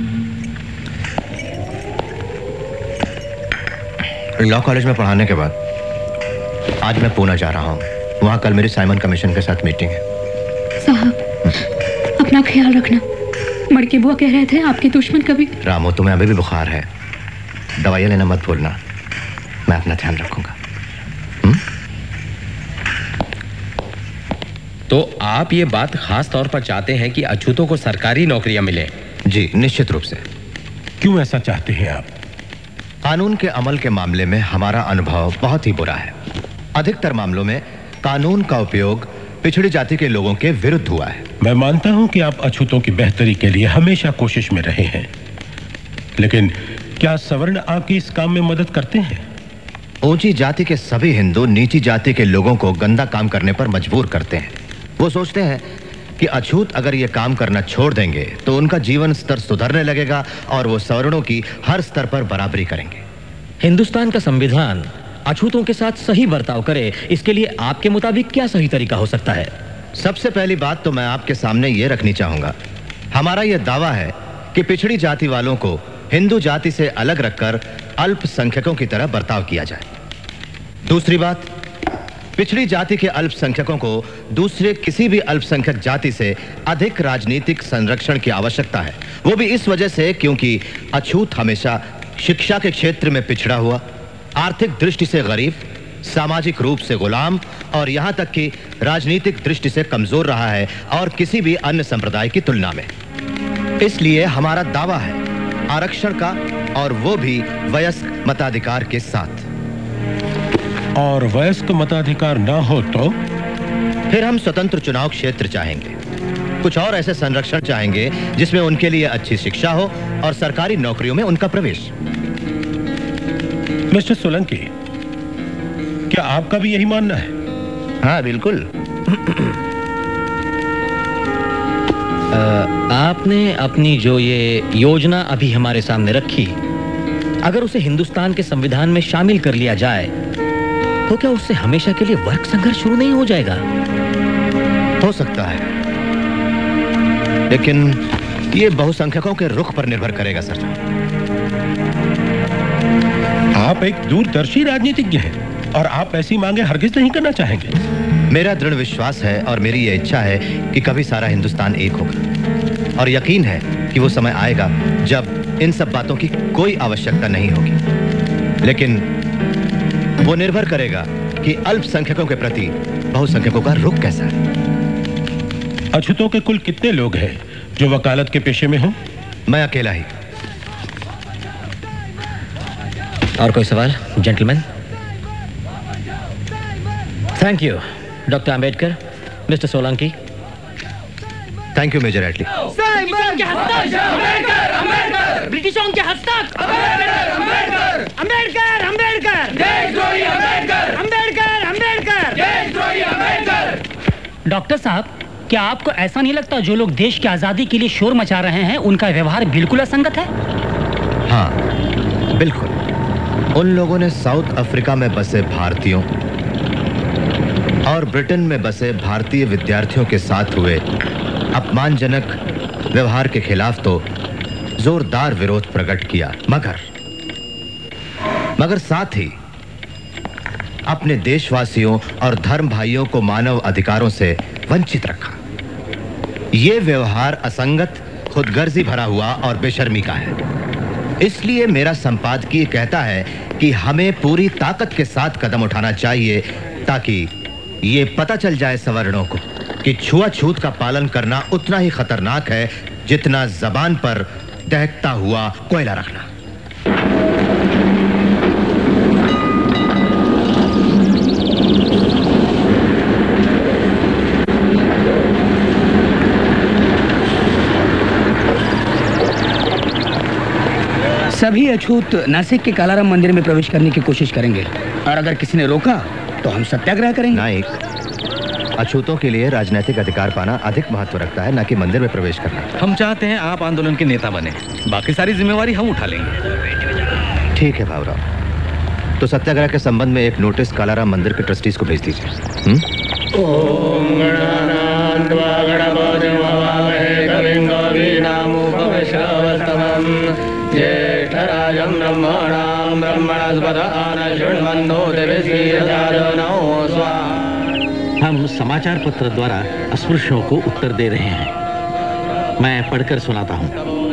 लॉ कॉलेज में पढ़ाने के बाद आज मैं पूना जा रहा हूँ। वहाँ कल मेरी साइमन कमीशन के साथ मीटिंग है। साहब, अपना ख्याल रखना। मड़के बुआ कह रहे थे आपके दुश्मन कभी। रामू, तुम्हें अभी भी बुखार है, दवाइयाँ लेना मत भूलना। मैं अपना ध्यान रखूंगा। हुँ? तो आप ये बात खास तौर पर चाहते हैं कि अछूतों को सरकारी नौकरियां मिले? जी, निश्चित रूप से। क्यों ऐसा चाहते हैं आप? कानून के अमल के मामले में हमारा अनुभव बहुत ही बुरा है। अधिकतर मामलों में कानून का उपयोग पिछड़ी जाति के लोगों के विरुद्ध हुआ है। मैं मानता हूं कि आप अछूतों की बेहतरी के लिए हमेशा कोशिश में रहे हैं, लेकिन क्या सवर्ण आपकी इस काम में मदद करते हैं? ऊंची जाति के सभी हिंदू नीची जाति के लोगों को गंदा काम करने पर मजबूर करते हैं। वो सोचते हैं कि अछूत अगर ये काम करना छोड़ देंगे तो उनका जीवन स्तर सुधरने लगेगा और वो सवर्णों की हर स्तर पर बराबरी करेंगे। हिंदुस्तान का संविधान अछूतों के साथ सही बर्ताव करे, इसके लिए आपके मुताबिक क्या सही तरीका हो सकता है? सबसे पहली बात तो मैं आपके सामने ये रखनी चाहूंगा, हमारा यह दावा है कि पिछड़ी जाति वालों को हिंदू जाति से अलग रखकर अल्पसंख्यकों की तरह बर्ताव किया जाए। दूसरी बात, पिछड़ी जाति के अल्पसंख्यकों को दूसरे किसी भी अल्पसंख्यक जाति से अधिक राजनीतिक संरक्षण की आवश्यकता है। वो भी इस वजह से क्योंकि अछूत हमेशा शिक्षा के क्षेत्र में पिछड़ा हुआ, आर्थिक दृष्टि से गरीब, सामाजिक रूप से गुलाम और यहां तक कि राजनीतिक दृष्टि से कमजोर रहा है और किसी भी अन्य संप्रदाय की तुलना में। इसलिए हमारा दावा है आरक्षण का, और वो भी वयस्क मताधिकार के साथ। और वयस्क मताधिकार ना हो तो फिर हम स्वतंत्र चुनाव क्षेत्र चाहेंगे, कुछ और ऐसे संरक्षण चाहेंगे जिसमें उनके लिए अच्छी शिक्षा हो और सरकारी नौकरियों में उनका प्रवेश। मिस्टर सोलंकी, क्या आपका भी यही मानना है? हाँ, बिल्कुल। आ, आपने अपनी जो ये योजना अभी हमारे सामने रखी, अगर उसे हिंदुस्तान के संविधान में शामिल कर लिया जाए तो क्या उससे हमेशा के लिए वर्ग संघर्ष शुरू नहीं हो जाएगा? हो सकता है, लेकिन ये बहुसंख्यकों के रुख पर निर्भर करेगा सर। आप एक दूरदर्शी राजनीतिज्ञ हैं और आप ऐसी मांगे हरगिज नहीं करना चाहेंगे। मेरा दृढ़ विश्वास है और मेरी ये इच्छा है कि कभी सारा हिंदुस्तान एक होगा, और यकीन है कि वो समय आएगा जब इन सब बातों की कोई आवश्यकता नहीं होगी। लेकिन वो निर्भर करेगा कि अल्पसंख्यकों के प्रति बहुसंख्यकों का रुख कैसा है। अछूतों के कुल कितने लोग हैं जो वकालत के पेशे में हो? मैं अकेला ही। और कोई सवाल gentleman? Thank you doctor Ambedkar, mister Solanki. Thank you major Attlee. ब्रिटिशों के हस्तक अम्बेडकर अम्बेडकर अम्बेडकर अम्बेडकर अम्बेडकर डॉक्टर साहब, क्या आपको ऐसा नहीं लगता जो लोग देश की आजादी के लिए शोर मचा रहे हैं उनका व्यवहार बिल्कुल असंगत है? हाँ, बिल्कुल। उन लोगों ने साउथ अफ्रीका में बसे भारतीयों और ब्रिटेन में बसे भारतीय विद्यार्थियों के साथ हुए अपमानजनक व्यवहार के खिलाफ तो जोरदार विरोध प्रकट किया, मगर मगर साथ ही अपने देशवासियों और धर्म भाइयों को मानव अधिकारों से वंचित रखा। यह व्यवहार असंगत, खुदगर्जी भरा हुआ और बेशर्मी का है। इसलिए मेरा संपादकीय कहता है कि हमें पूरी ताकत के साथ कदम उठाना चाहिए ताकि ये पता चल जाए सवर्णों को कि छुआछूत का पालन करना उतना ही खतरनाक है जितना जबान पर दहकता हुआ कोयला रखना। सभी अछूत नासिक के कालाराम मंदिर में प्रवेश करने की कोशिश करेंगे और अगर किसी ने रोका तो हम सत्याग्रह करेंगे। नाइक, अछूतों के लिए राजनीतिक अधिकार पाना अधिक महत्व रखता है, न कि मंदिर में प्रवेश करना। हम चाहते हैं आप आंदोलन के नेता बने, बाकी सारी जिम्मेवारी हम उठा लेंगे। ठीक है भावराव, तो सत्याग्रह के संबंध में एक नोटिस कालाराम मंदिर के ट्रस्टीज को भेज दीजिए। ज्येष्ठराजं ब्रह्मणां ब्रह्मणस्पदान शृण्वन्नोति विश्वेदसादनौ स्वाहा। हम समाचार पत्र द्वारा अस्पृश्यों को उत्तर दे रहे हैं। मैं पढ़कर सुनाता हूँ।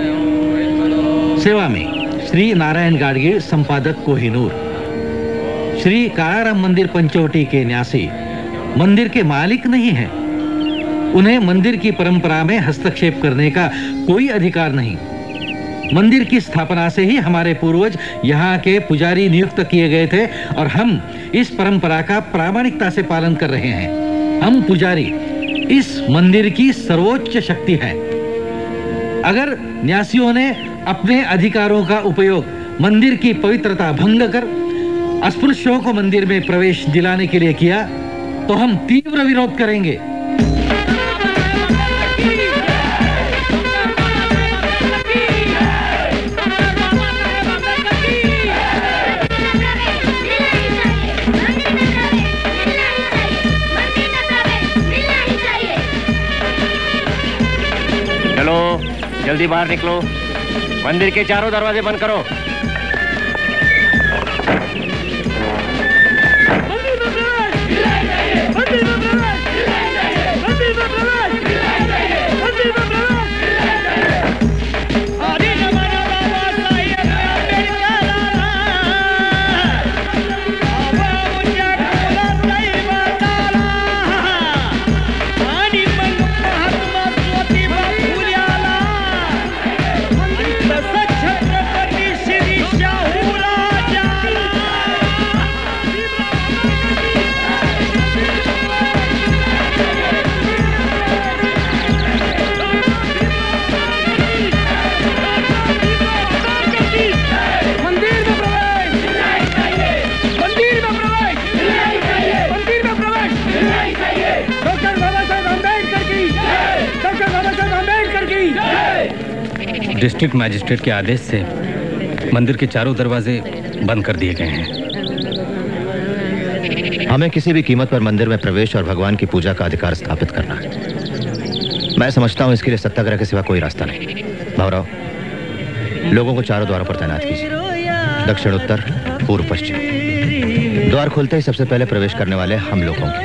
सेवा में श्री नारायण गाडगीळ, संपादक कोहिनूर। श्री कालाराम मंदिर पंचवटी के न्यासी मंदिर के मालिक नहीं हैं। उन्हें मंदिर की परंपरा में हस्तक्षेप करने का कोई अधिकार नहीं। मंदिर की स्थापना से ही हमारे पूर्वज यहाँ के पुजारी नियुक्त किए गए थे और हम इस परंपरा का प्रामाणिकता से पालन कर रहे हैं। हम पुजारी इस मंदिर की सर्वोच्च शक्ति हैं। अगर न्यासियों ने अपने अधिकारों का उपयोग मंदिर की पवित्रता भंग कर अस्पृश्यों को मंदिर में प्रवेश दिलाने के लिए किया तो हम तीव्र विरोध करेंगे। चलो जल्दी बाहर निकलो, मंदिर के चारों दरवाजे बंद करो। डिस्ट्रिक्ट मैजिस्ट्रेट के आदेश से मंदिर के चारों दरवाजे बंद कर दिए गए हैं। हमें किसी भी कीमत पर मंदिर में प्रवेश और भगवान की पूजा का अधिकार स्थापित करना है। मैं समझता हूं इसके लिए सत्याग्रह के सिवा कोई रास्ता नहीं। भावराव, लोगों को चारों द्वारों पर तैनात कीजिए, दक्षिण, उत्तर, पूर्व, पश्चिम। द्वार खुलते ही सबसे पहले प्रवेश करने वाले हम लोग होंगे।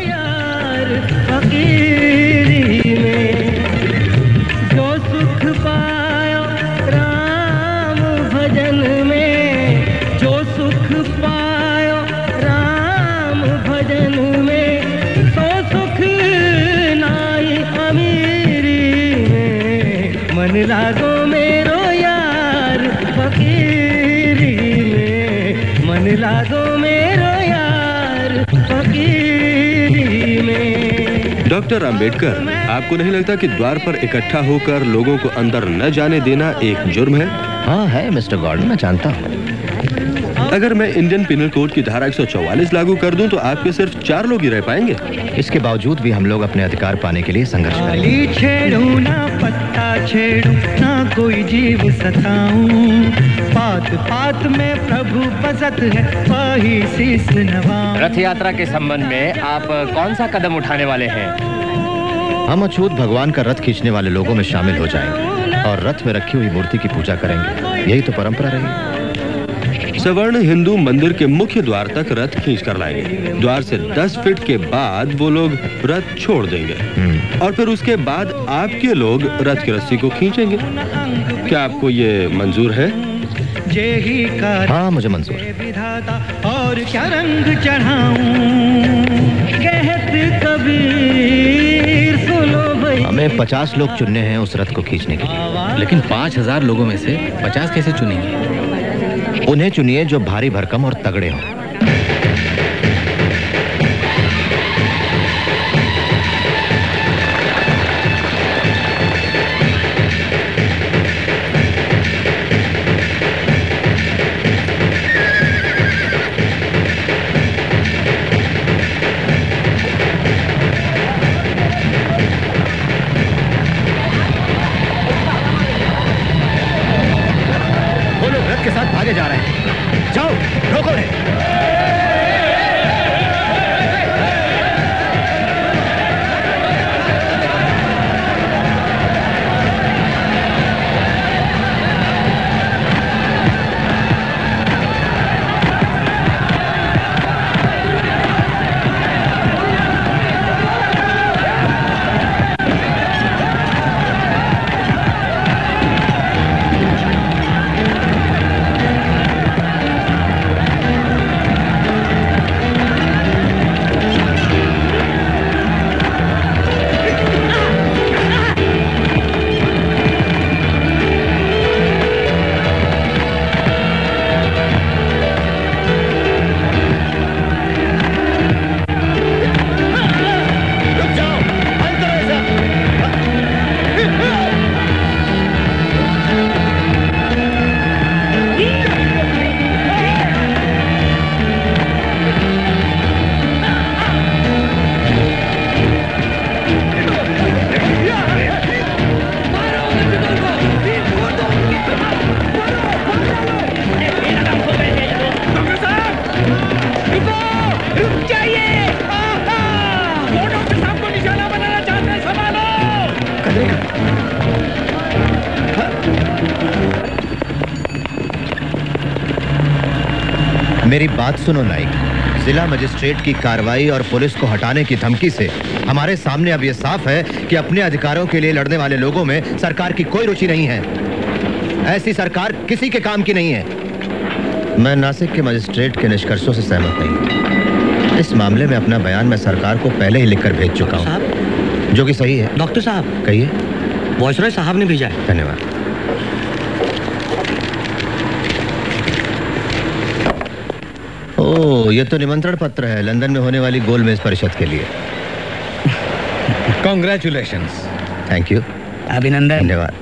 जो सुख पायो राम भजन में, जो सुख पायो राम भजन में, सो सुख नाई अमीरी में। मन लागो मेरो यार फकीरी में, मन लागो मेरो यार फकीरी में। डॉक्टर अंबेडकर, आपको नहीं लगता कि द्वार पर इकट्ठा होकर लोगों को अंदर न जाने देना एक जुर्म है? हाँ है मिस्टर गॉर्डन, मैं जानता हूँ, अगर मैं इंडियन पिनल कोड की धारा एक सौ चौवालीस लागू कर दूं तो आपके सिर्फ चार लोग ही रह पाएंगे। इसके बावजूद भी हम लोग अपने अधिकार पाने के लिए संघर्ष करेंगे। छेड़ू ना पत्ता छेड़ू ना कोई जीव सताऊं, पात पात में प्रभु बसत है वही शीस नवाऊं। रथ यात्रा के संबंध में आप कौन सा कदम उठाने वाले हैं? हम अछूत भगवान का रथ खींचने वाले लोगों में शामिल हो जाएंगे और रथ में रखी हुई मूर्ति की पूजा करेंगे। यही तो परंपरा रही। सवर्ण हिंदू मंदिर के मुख्य द्वार तक रथ खींच कर लाएंगे। द्वार से दस फीट के बाद वो लोग रथ छोड़ देंगे और फिर उसके बाद आपके लोग रथ की रस्सी को खींचेंगे। क्या आपको ये मंजूर है? हाँ, मुझे मंजूर है। और क्या रंग चढ़ाऊं, कहत कबीर सुनो भाई। हमें पचास लोग चुनने हैं उस रथ को खींचने के लिए। लेकिन पाँच हजार लोगों में से पचास कैसे चुनेंगे? उन्हें चुनिए जो भारी भरकम और तगड़े हों। के साथ भागे जा रहे हैं। जाओ, रोको उन्हें। मेरी बात सुनो नाइक। जिला मजिस्ट्रेट की कार्रवाई और पुलिस को हटाने की धमकी से हमारे सामने अब यह साफ है कि अपने अधिकारों के लिए लड़ने वाले लोगों में सरकार की कोई रुचि नहीं है। ऐसी सरकार किसी के काम की नहीं है। मैं नासिक के मजिस्ट्रेट के निष्कर्षों से सहमत नहीं। इस मामले में अपना बयान मैं सरकार को पहले ही लिखकर भेज चुका हूँ, जो कि सही है। डॉक्टर साहब, कहिए। वॉइसरॉय साहब ने भेजा है। धन्यवाद। ओह, ये तो निमंत्रण पत्र है लंदन में होने वाली गोलमेज परिषद के लिए। कॉन्ग्रेचुलेशंस। Thank you. अभिनंदन। धन्यवाद।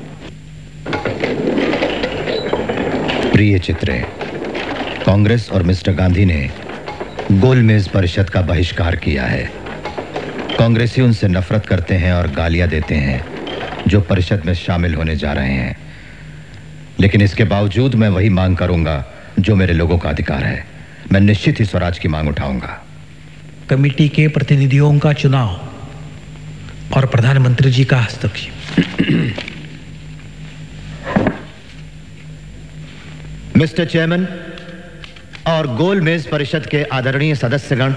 प्रिय चित्रे, कांग्रेस और मिस्टर गांधी ने गोलमेज परिषद का बहिष्कार किया है। कांग्रेसी उनसे नफरत करते हैं और गालियां देते हैं जो परिषद में शामिल होने जा रहे हैं। लेकिन इसके बावजूद मैं वही मांग करूंगा जो मेरे लोगों का अधिकार है। मैं निश्चित ही स्वराज की मांग उठाऊंगा। कमेटी के प्रतिनिधियों का चुनाव और प्रधानमंत्री जी का हस्तक्षेप। मिस्टर चेयरमैन और गोलमेज परिषद के आदरणीय सदस्यगण,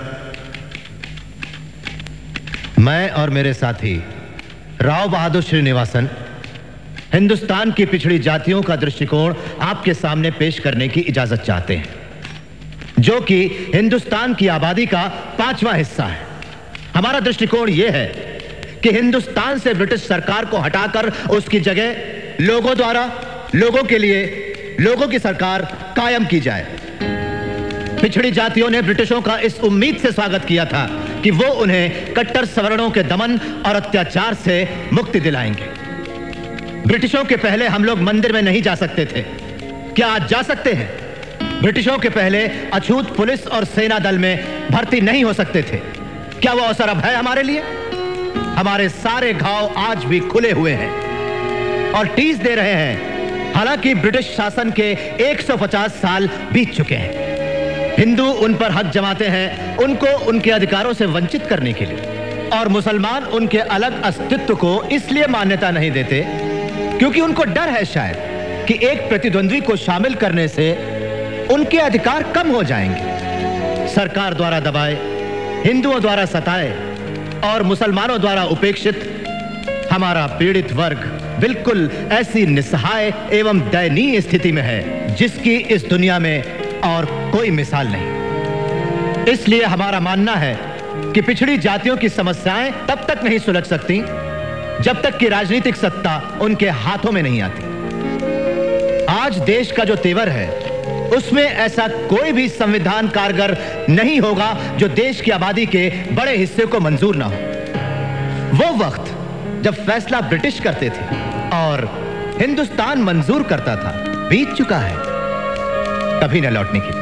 मैं और मेरे साथी राव बहादुर श्रीनिवासन हिंदुस्तान की पिछड़ी जातियों का दृष्टिकोण आपके सामने पेश करने की इजाजत चाहते हैं, जो कि हिंदुस्तान की आबादी का पांचवा हिस्सा है। हमारा दृष्टिकोण यह है कि हिंदुस्तान से ब्रिटिश सरकार को हटाकर उसकी जगह लोगों द्वारा लोगों के लिए लोगों की सरकार कायम की जाए। पिछड़ी जातियों ने ब्रिटिशों का इस उम्मीद से स्वागत किया था कि वो उन्हें कट्टर सवर्णों के दमन और अत्याचार से मुक्ति दिलाएंगे। ब्रिटिशों के पहले हम लोग मंदिर में नहीं जा सकते थे, क्या आज जा सकते हैं? ब्रिटिशों के पहले अछूत पुलिस और सेना दल में भर्ती नहीं हो सकते थे। क्या वो अवसर अब है हमारे लिए? हमारे सारे घाव आज भी खुले हुए हैं और टीस दे रहे हैं। हालांकि ब्रिटिश शासन के एक सौ पचास साल बीत चुके हैं। हिंदू उन पर हक जमाते हैं उनको उनके अधिकारों से वंचित करने के लिए, और मुसलमान उनके अलग अस्तित्व को इसलिए मान्यता नहीं देते क्योंकि उनको डर है शायद कि एक प्रतिद्वंद्वी को शामिल करने से उनके अधिकार कम हो जाएंगे। सरकार द्वारा दबाए, हिंदुओं द्वारा सताए और मुसलमानों द्वारा उपेक्षित हमारा पीड़ित वर्ग बिल्कुल ऐसी निस्सहाय एवं दयनीय स्थिति में है जिसकी इस दुनिया में और कोई मिसाल नहीं। इसलिए हमारा मानना है कि पिछड़ी जातियों की समस्याएं तब तक नहीं सुलझ सकती जब तक कि राजनीतिक सत्ता उनके हाथों में नहीं आती। आज देश का जो तेवर है उसमें ऐसा कोई भी संविधान कारगर नहीं होगा जो देश की आबादी के बड़े हिस्से को मंजूर ना हो। वो वक्त जब फैसला ब्रिटिश करते थे और हिंदुस्तान मंजूर करता था बीत चुका है, कभी न लौटने की।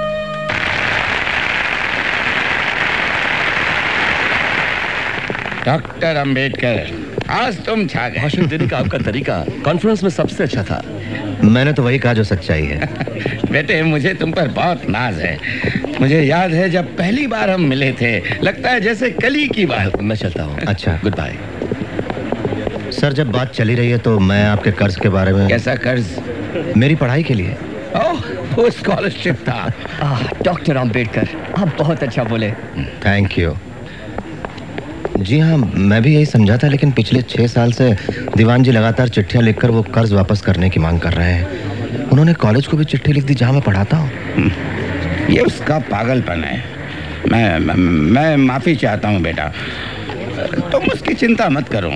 डॉक्टर अंबेडकर, आज तुम छा गए। भाषण देने का आपका तरीका कॉन्फ्रेंस में सबसे अच्छा था। मैंने तो वही कहा जो सच्चाई है। बेटे, मुझे तुम पर बहुत नाज है। मुझे याद है जब पहली बार हम मिले थे, लगता है जैसे कली की बात। मैं चलता हूँ। अच्छा, गुड बाय। सर, जब बात चली रही है तो मैं आपके कर्ज के बारे में। कैसा कर्ज? मेरी पढ़ाई के लिए। ओह, वो स्कॉलरशिप था। डॉक्टर अंबेडकर, आप बहुत अच्छा बोले। Thank you. जी हाँ, मैं भी यही समझा था, लेकिन पिछले छह साल से दीवान जी लगातार चिट्ठियां लिखकर वो कर्ज वापस करने की मांग कर रहे हैं। उन्होंने कॉलेज को भी चिट्ठी लिख दी जहां मैं पढ़ाता हूँ। ये उसका पागलपन है। मैं मैं, मैं माफी चाहता हूँ बेटा, तुम उसकी चिंता मत करो।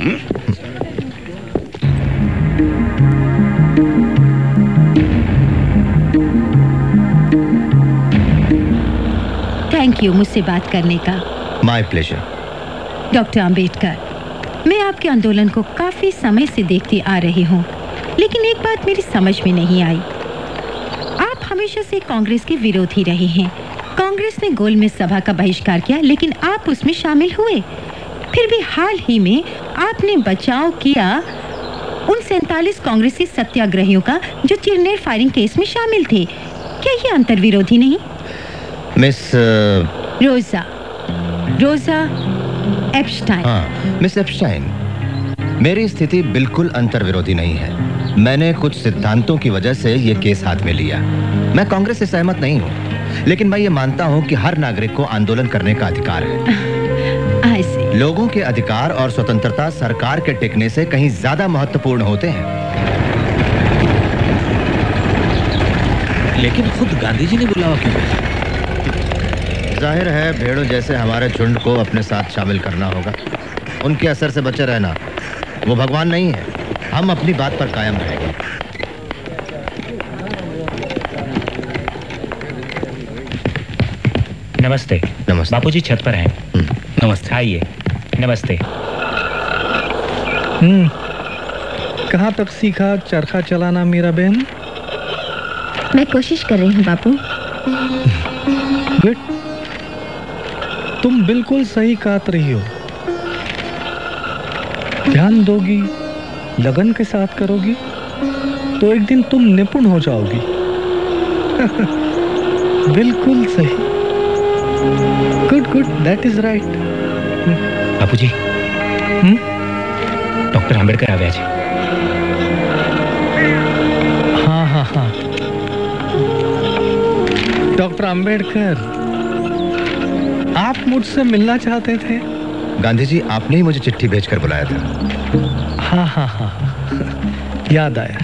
थैंक यू मुझसे बात करने का। My pleasure. डॉक्टर अंबेडकर, मैं आपके आंदोलन को काफी समय से देखती आ रही हूँ, लेकिन एक बात मेरी समझ में नहीं आई। आप हमेशा से कांग्रेस के विरोधी रहे हैं। कांग्रेस ने गोलमेज सभा का बहिष्कार किया, लेकिन आप उसमें शामिल हुए। फिर भी हाल ही में आपने बचाव किया उन सैंतालीस कांग्रेसी सत्याग्रहियों का जो चिरनेर फायरिंग केस में शामिल थे। क्या ये अंतर्विरोधी नहीं? मिस रोजा रोजा एप्स्टाइन। हाँ, मिस एप्स्टाइन, मेरी स्थिति बिल्कुल अंतर्विरोधी नहीं है। मैंने कुछ सिद्धांतों की वजह से ये केस हाथ में लिया। मैं कांग्रेस से सहमत नहीं हूँ, लेकिन मैं ये मानता हूँ कि हर नागरिक को आंदोलन करने का अधिकार है। लोगों के अधिकार और स्वतंत्रता सरकार के टिकने से कहीं ज्यादा महत्वपूर्ण होते हैं। लेकिन खुद गांधी जी ने बुलावा क्यों भेजा? जाहिर है भेड़ों जैसे हमारे झुंड को अपने साथ शामिल करना होगा। उनके असर से बचे रहना। वो भगवान नहीं है। हम अपनी बात पर कायम रहेंगे। नमस्ते। नमस्ते। बापूजी छत पर हैं। नमस्ते। आइए। नमस्ते। हम्म, कहाँ तक सीखा चरखा चलाना मेरा बहन? मैं कोशिश कर रही हूँ बापू। गुड। तुम बिल्कुल सही काट रही हो। ध्यान दोगी, लगन के साथ करोगी तो एक दिन तुम निपुण हो जाओगी। बिल्कुल सही। Good good, that is right. Bapuji, doctor Ambedkar आ गया जी। हाँ हाँ हाँ, डॉक्टर अंबेडकर, आप मुझसे मिलना चाहते थे? गांधी जी, आपने ही मुझे चिट्ठी भेजकर बुलाया था। हाँ हाँ हाँ, याद आया।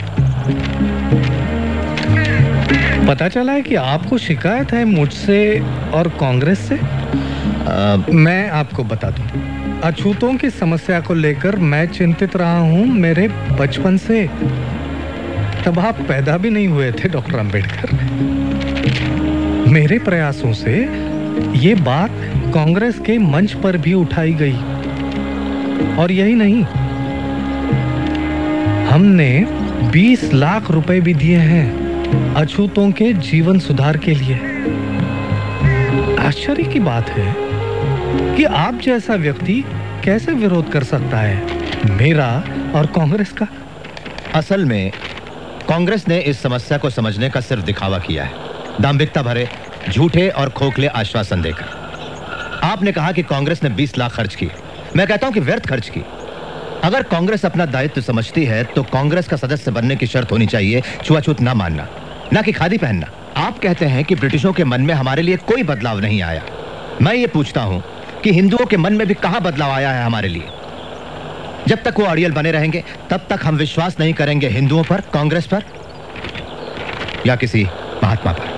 पता चला है कि आपको शिकायत है मुझसे और कांग्रेस से। आ, मैं आपको बता दूं, अछूतों की समस्या को लेकर मैं चिंतित रहा हूं मेरे बचपन से। तब आप पैदा भी नहीं हुए थे डॉक्टर अंबेडकर। मेरे प्रयासों से ये बात कांग्रेस के मंच पर भी उठाई गई, और यही नहीं, हमने बीस लाख रुपए भी दिए हैं अछूतों के जीवन सुधार के लिए। आश्चर्य की बात है कि आप जैसा व्यक्ति कैसे विरोध कर सकता है मेरा और कांग्रेस का। असल में कांग्रेस ने इस समस्या को समझने का सिर्फ दिखावा किया है, दांभिकता भरे झूठे और खोखले आश्वासन देकर। आपने कहा कि कांग्रेस ने बीस लाख खर्च किए। मैं कहता हूं कि व्यर्थ खर्च की। अगर कांग्रेस अपना दायित्व समझती है तो कांग्रेस का सदस्य बनने की शर्त होनी चाहिए छुआछूत ना मानना, ना कि खादी पहनना। आप कहते हैं कि ब्रिटिशों के मन में हमारे लिए कोई बदलाव नहीं आया। मैं ये पूछता हूं कि हिंदुओं के मन में भी कहां बदलाव आया है हमारे लिए। जब तक वो अड़ियल बने रहेंगे तब तक हम विश्वास नहीं करेंगे हिंदुओं पर, कांग्रेस पर या किसी महात्मा पर।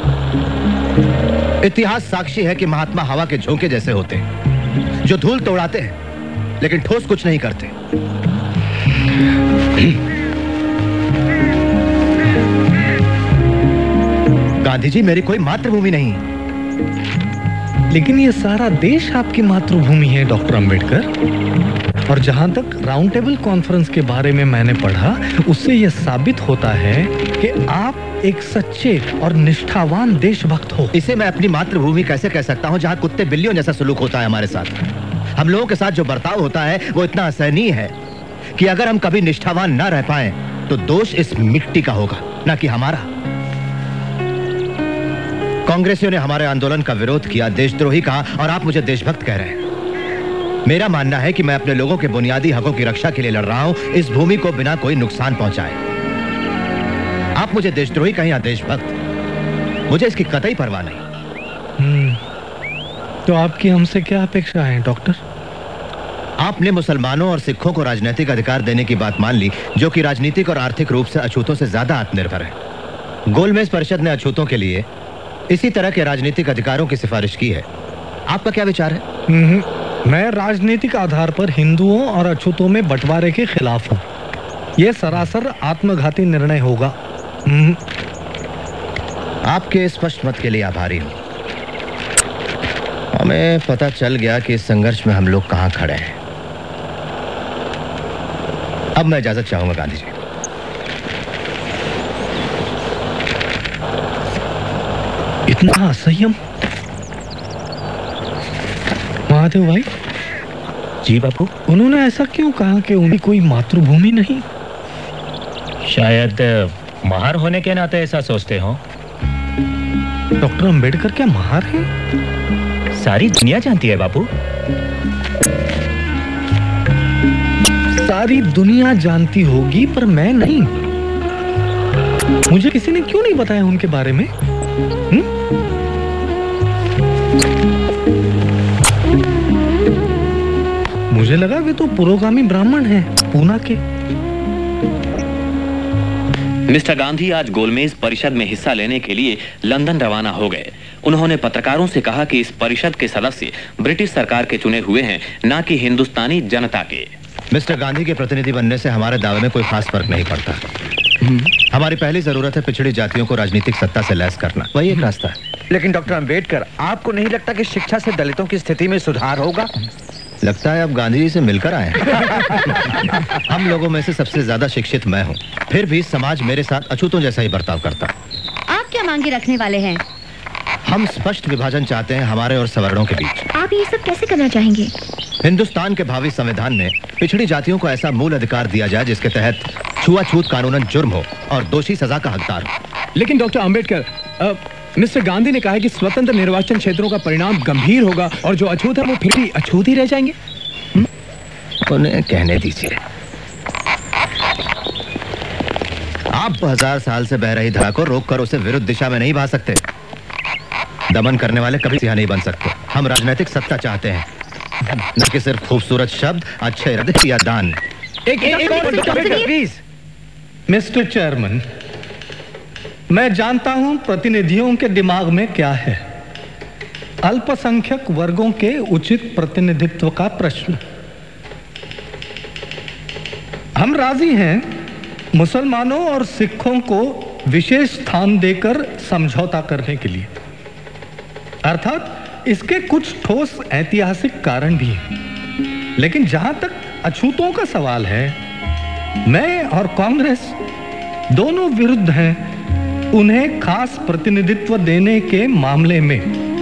इतिहास साक्षी है कि महात्मा हवा के झोंके जैसे होते हैं, जो धूल तो उड़ाते हैं लेकिन ठोस कुछ नहीं करते। गांधी जी मेरी कोई मातृभूमि नहीं, लेकिन ये सारा देश आपकी मातृभूमि है डॉक्टर अंबेडकर। और जहां तक राउंड टेबल कॉन्फ्रेंस के बारे में मैंने पढ़ा, उससे यह साबित होता है कि आप एक सच्चे और निष्ठावान देशभक्त हो। इसे मैं अपनी मातृभूमि कैसे कह सकता हूं जहां कुत्ते बिल्लियों जैसा सलूक होता है हमारे साथ। हम लोगों के साथ जो बर्ताव होता है वो इतना असहनीय है कि अगर हम कभी निष्ठावान ना रह पाए तो दोष इस मिट्टी का होगा, ना कि हमारा। कांग्रेसियों ने हमारे आंदोलन का विरोध किया, देशद्रोही कहा, और आप मुझे देशभक्त कह रहे हैं। मेरा मानना है कि मैं अपने लोगों के बुनियादी हकों की रक्षा के लिए लड़ रहा हूं, इस भूमि को बिना कोई नुकसान पहुंचाए। आप मुझे देशद्रोही कहें या देशभक्त, मुझे इसकी कतई परवाह नहीं। तो आपकी हमसे क्या अपेक्षा है डॉक्टर? आपने मुसलमानों और सिखों को राजनीतिक अधिकार देने की बात मान ली, जो कि राजनीतिक और आर्थिक रूप से अछूतों से ज्यादा आत्मनिर्भर है। गोलमेज परिषद ने अछूतों के लिए इसी तरह के राजनीतिक अधिकारों की सिफारिश की है। आपका क्या विचार है? मैं राजनीतिक आधार पर हिंदुओं और अछूतों में बंटवारे के खिलाफ हूँ। यह सरासर आत्मघाती निर्णय होगा। आपके स्पष्ट मत के लिए आभारी हूँ। हमें पता चल गया कि इस संघर्ष में हम लोग कहाँ खड़े हैं। अब मैं इजाजत चाहूंगा गांधी जी। इतना असंयम? महादेव भाई। जी बापू। उन्होंने ऐसा क्यों कहा कि उनकी कोई मातृभूमि नहीं? शायद महार होने के नाते ऐसा सोचते हो। डॉक्टर अंबेडकर क्या महार है? सारी दुनिया जानती है बापू। सारी दुनिया जानती होगी पर मैं नहीं। मुझे किसी ने क्यों नहीं बताया उनके बारे में? हुँ? मुझे लगा वे तो पुरोगामी ब्राह्मण हैं, पूना के। मिस्टर गांधी आज गोलमेज परिषद में हिस्सा लेने के लिए लंदन रवाना हो गए। उन्होंने पत्रकारों से कहा कि इस परिषद के सदस्य ब्रिटिश सरकार के चुने हुए हैं, ना कि हिंदुस्तानी जनता के। मिस्टर गांधी के प्रतिनिधि बनने से हमारे दावे में कोई खास फर्क नहीं पड़ता। हमारी पहली जरूरत है पिछड़ी जातियों को राजनीतिक सत्ता से लैस करना, वही एक रास्ता है। लेकिन डॉक्टर अंबेडकर, आपको नहीं लगता कि शिक्षा से दलितों की स्थिति में सुधार होगा? लगता है अब गांधी जी से मिलकर आए हैं। हम लोगों में से सबसे ज्यादा शिक्षित मैं हूँ, फिर भी समाज मेरे साथ अछूतों जैसा ही बर्ताव करता। आप क्या मांगे रखने वाले हैं? हम स्पष्ट विभाजन चाहते हैं हमारे और सवर्णों के बीच। आप ये सब कैसे करना चाहेंगे? हिंदुस्तान के भावी संविधान में पिछड़ी जातियों को ऐसा मूल अधिकार दिया जाए जिसके तहत छुआछूत कानूनन जुर्म हो और दोषी सजा का हकदार हो। लेकिन डॉक्टर अंबेडकर, मिस्टर गांधी ने कहा है कि स्वतंत्र निर्वाचन क्षेत्रों का परिणाम गंभीर होगा और जो अछूत है वो फिर भी अछूत ही रह जाएंगे। उन्हें कहने दीजिए। आप हजार साल से बह रही धारा को रोककर उसे विरुद्ध दिशा में नहीं बहा सकते। दमन करने वाले कभी सिंह नहीं बन सकते। हम राजनीतिक सत्ता चाहते हैं, न कि सिर्फ खूबसूरत शब्द, अच्छे इरादे या दान। एक एक और प्लीज। मिस्टर चेयरमैन, मैं जानता हूं प्रतिनिधियों के दिमाग में क्या है। अल्पसंख्यक वर्गों के उचित प्रतिनिधित्व का प्रश्न। हम राजी हैं मुसलमानों और सिखों को विशेष स्थान देकर समझौता करने के लिए। अर्थात इसके कुछ ठोस ऐतिहासिक कारण भी हैं। लेकिन जहां तक अछूतों का सवाल है, मैं और कांग्रेस दोनों विरुद्ध हैं उन्हें खास प्रतिनिधित्व देने के मामले में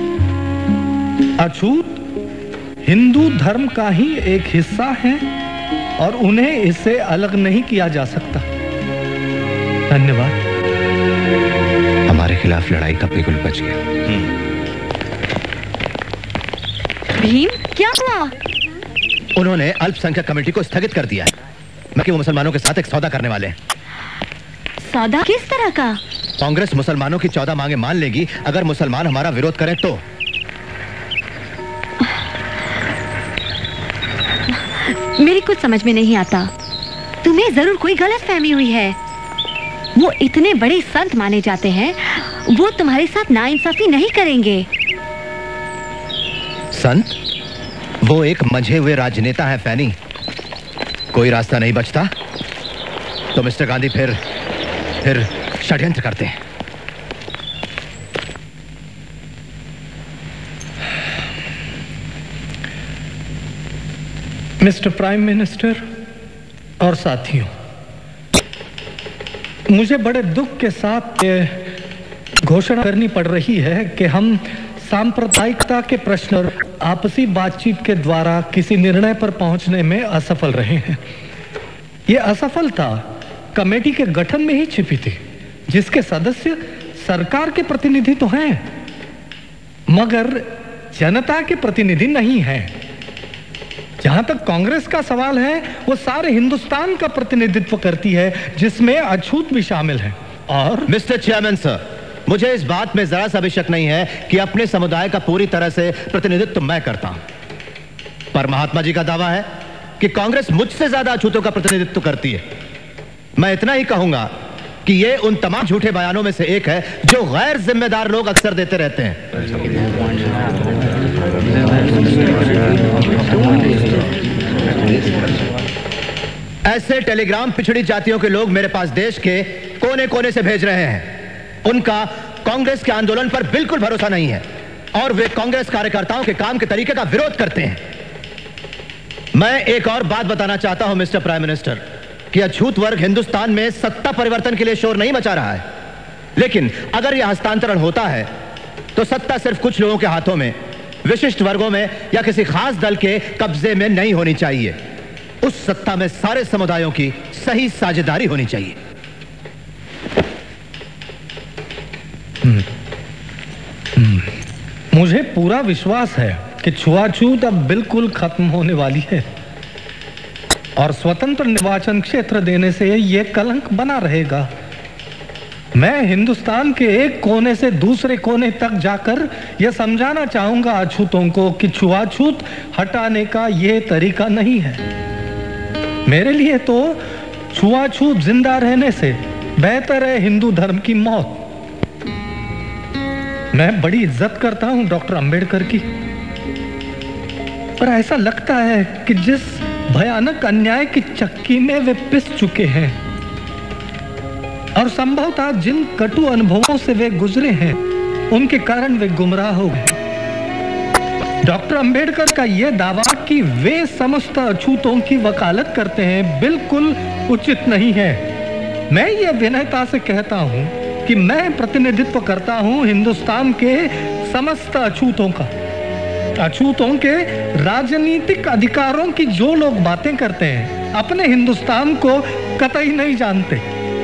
अछूत हिंदू धर्म का ही एक हिस्सा है और उन्हें इससे अलग नहीं किया जा सकता। धन्यवाद। हमारे खिलाफ लड़ाई का बिगुल बच गया। भीम, क्या हुआ? उन्होंने अल्पसंख्यक कमेटी को स्थगित कर दिया है। मैं कि वो मुसलमानों के साथ एक सौदा करने वाले हैं। सौदा किस तरह का? कांग्रेस मुसलमानों की चौदह मांगे मान लेगी अगर मुसलमान हमारा विरोध करें तो। मेरी कुछ समझ में नहीं आता। तुम्हें जरूर कोई गलतफहमी हुई है। वो इतने बड़े संत माने जाते हैं, वो तुम्हारे साथ नाइंसाफी नहीं करेंगे। संत? वो एक मंझे हुए राजनेता है फैनी। कोई रास्ता नहीं बचता तो मिस्टर गांधी फिर फिर षड्यंत्र करते हैं। मिस्टर प्राइम मिनिस्टर और साथियों, मुझे बड़े दुख के साथ घोषणा करनी पड़ रही है कि हम सांप्रदायिकता के प्रश्न और आपसी बातचीत के द्वारा किसी निर्णय पर पहुंचने में असफल रहे हैं। ये असफलता कमेटी के गठन में ही छिपी थी, जिसके सदस्य सरकार के प्रतिनिधि तो हैं मगर जनता के प्रतिनिधि नहीं हैं। जहां तक कांग्रेस का सवाल है, वो सारे हिंदुस्तान का प्रतिनिधित्व करती है, जिसमें अछूत भी शामिल है। और मिस्टर चेयरमैन सर, मुझे इस बात में जरा सा भी शक नहीं है कि अपने समुदाय का पूरी तरह से प्रतिनिधित्व मैं करता हूं, पर महात्मा जी का दावा है कि कांग्रेस मुझसे ज्यादा अछूतों का प्रतिनिधित्व करती है। मैं इतना ही कहूंगा कि ये उन तमाम झूठे बयानों में से एक है जो गैर जिम्मेदार लोग अक्सर देते रहते हैं। ऐसे टेलीग्राम पिछड़ी जातियों के लोग मेरे पास देश के कोने कोने से भेज रहे हैं। उनका कांग्रेस के आंदोलन पर बिल्कुल भरोसा नहीं है और वे कांग्रेस कार्यकर्ताओं के काम के तरीके का विरोध करते हैं। मैं एक और बात बताना चाहता हूं मिस्टर प्राइम मिनिस्टर कि अछूत वर्ग हिंदुस्तान में सत्ता परिवर्तन के लिए शोर नहीं मचा रहा है, लेकिन अगर यह हस्तांतरण होता है तो सत्ता सिर्फ कुछ लोगों के हाथों में, विशिष्ट वर्गों में या किसी खास दल के कब्जे में नहीं होनी चाहिए। उस सत्ता में सारे समुदायों की सही साझेदारी होनी चाहिए। मुझे पूरा विश्वास है कि छुआछूत अब बिल्कुल खत्म होने वाली है और स्वतंत्र निर्वाचन क्षेत्र देने से यह कलंक बना रहेगा। मैं हिंदुस्तान के एक कोने से दूसरे कोने तक जाकर यह समझाना चाहूंगा अछूतों को कि छुआछूत हटाने का यह तरीका नहीं है। मेरे लिए तो छुआछूत जिंदा रहने से बेहतर है हिंदू धर्म की मौत। मैं बड़ी इज्जत करता हूं डॉक्टर अंबेडकर की, पर ऐसा लगता है कि जिस भयानक अन्याय की चक्की में वे पिस चुके हैं और संभवतः जिन कटु अनुभवों से वे गुजरे हैं, उनके कारण वे गुमराह हो गए। डॉक्टर अंबेडकर का यह दावा कि वे समस्त अछूतों की वकालत करते हैं बिल्कुल उचित नहीं है। मैं ये विनयता से कहता हूं कि मैं प्रतिनिधित्व करता हूं हिंदुस्तान के समस्त अछूतों का। अछूतों के राजनीतिक अधिकारों की जो लोग बातें करते हैं, अपने हिंदुस्तान को कतई नहीं जानते।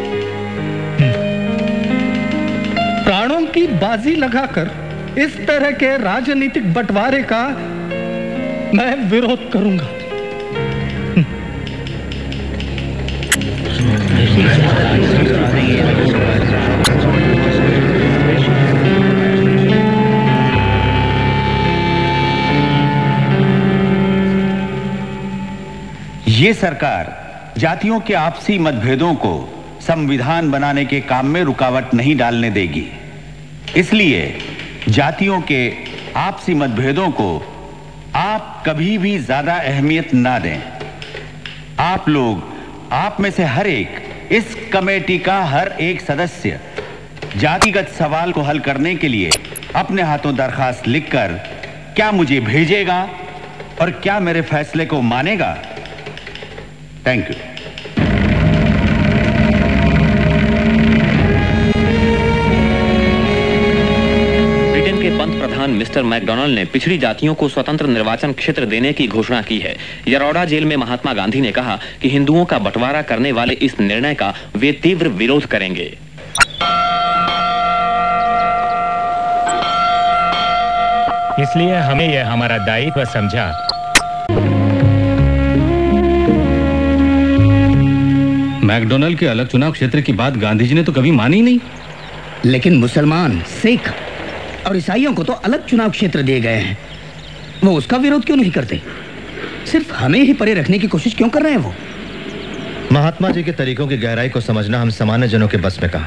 प्राणों की बाजी लगाकर इस तरह के राजनीतिक बंटवारे का मैं विरोध करूंगा। ये सरकार जातियों के आपसी मतभेदों को संविधान बनाने के काम में रुकावट नहीं डालने देगी। इसलिए जातियों के आपसी मतभेदों को आप कभी भी ज्यादा अहमियत ना दें। आप लोग, आप में से हर एक, इस कमेटी का हर एक सदस्य जातिगत सवाल को हल करने के लिए अपने हाथों दरखास्त लिखकर क्या मुझे भेजेगा और क्या मेरे फैसले को मानेगा। Thank you. मिस्टर मैकडोनल्ड ने पिछड़ी जातियों को स्वतंत्र निर्वाचन क्षेत्र देने की घोषणा की है। यरोडा जेल में महात्मा गांधी ने कहा कि हिंदुओं का बंटवारा करने वाले इस निर्णय का वे तीव्र विरोध करेंगे। इसलिए हमें यह हमारा दायित्व समझा मैकडोनल्ड के अलग चुनाव क्षेत्र की बात गांधी जी ने तो कभी मानी नहीं। लेकिन मुसलमान, सिख और ईसाइयों को तो अलग चुनाव क्षेत्र दिए गए हैं। वो उसका विरोध क्यों नहीं करते? सिर्फ हमें ही परे रखने की कोशिश क्यों कर रहे हैं वो? महात्मा जी के तरीकों की गहराई को समझना हम सामान्य जनों के बस में कहा,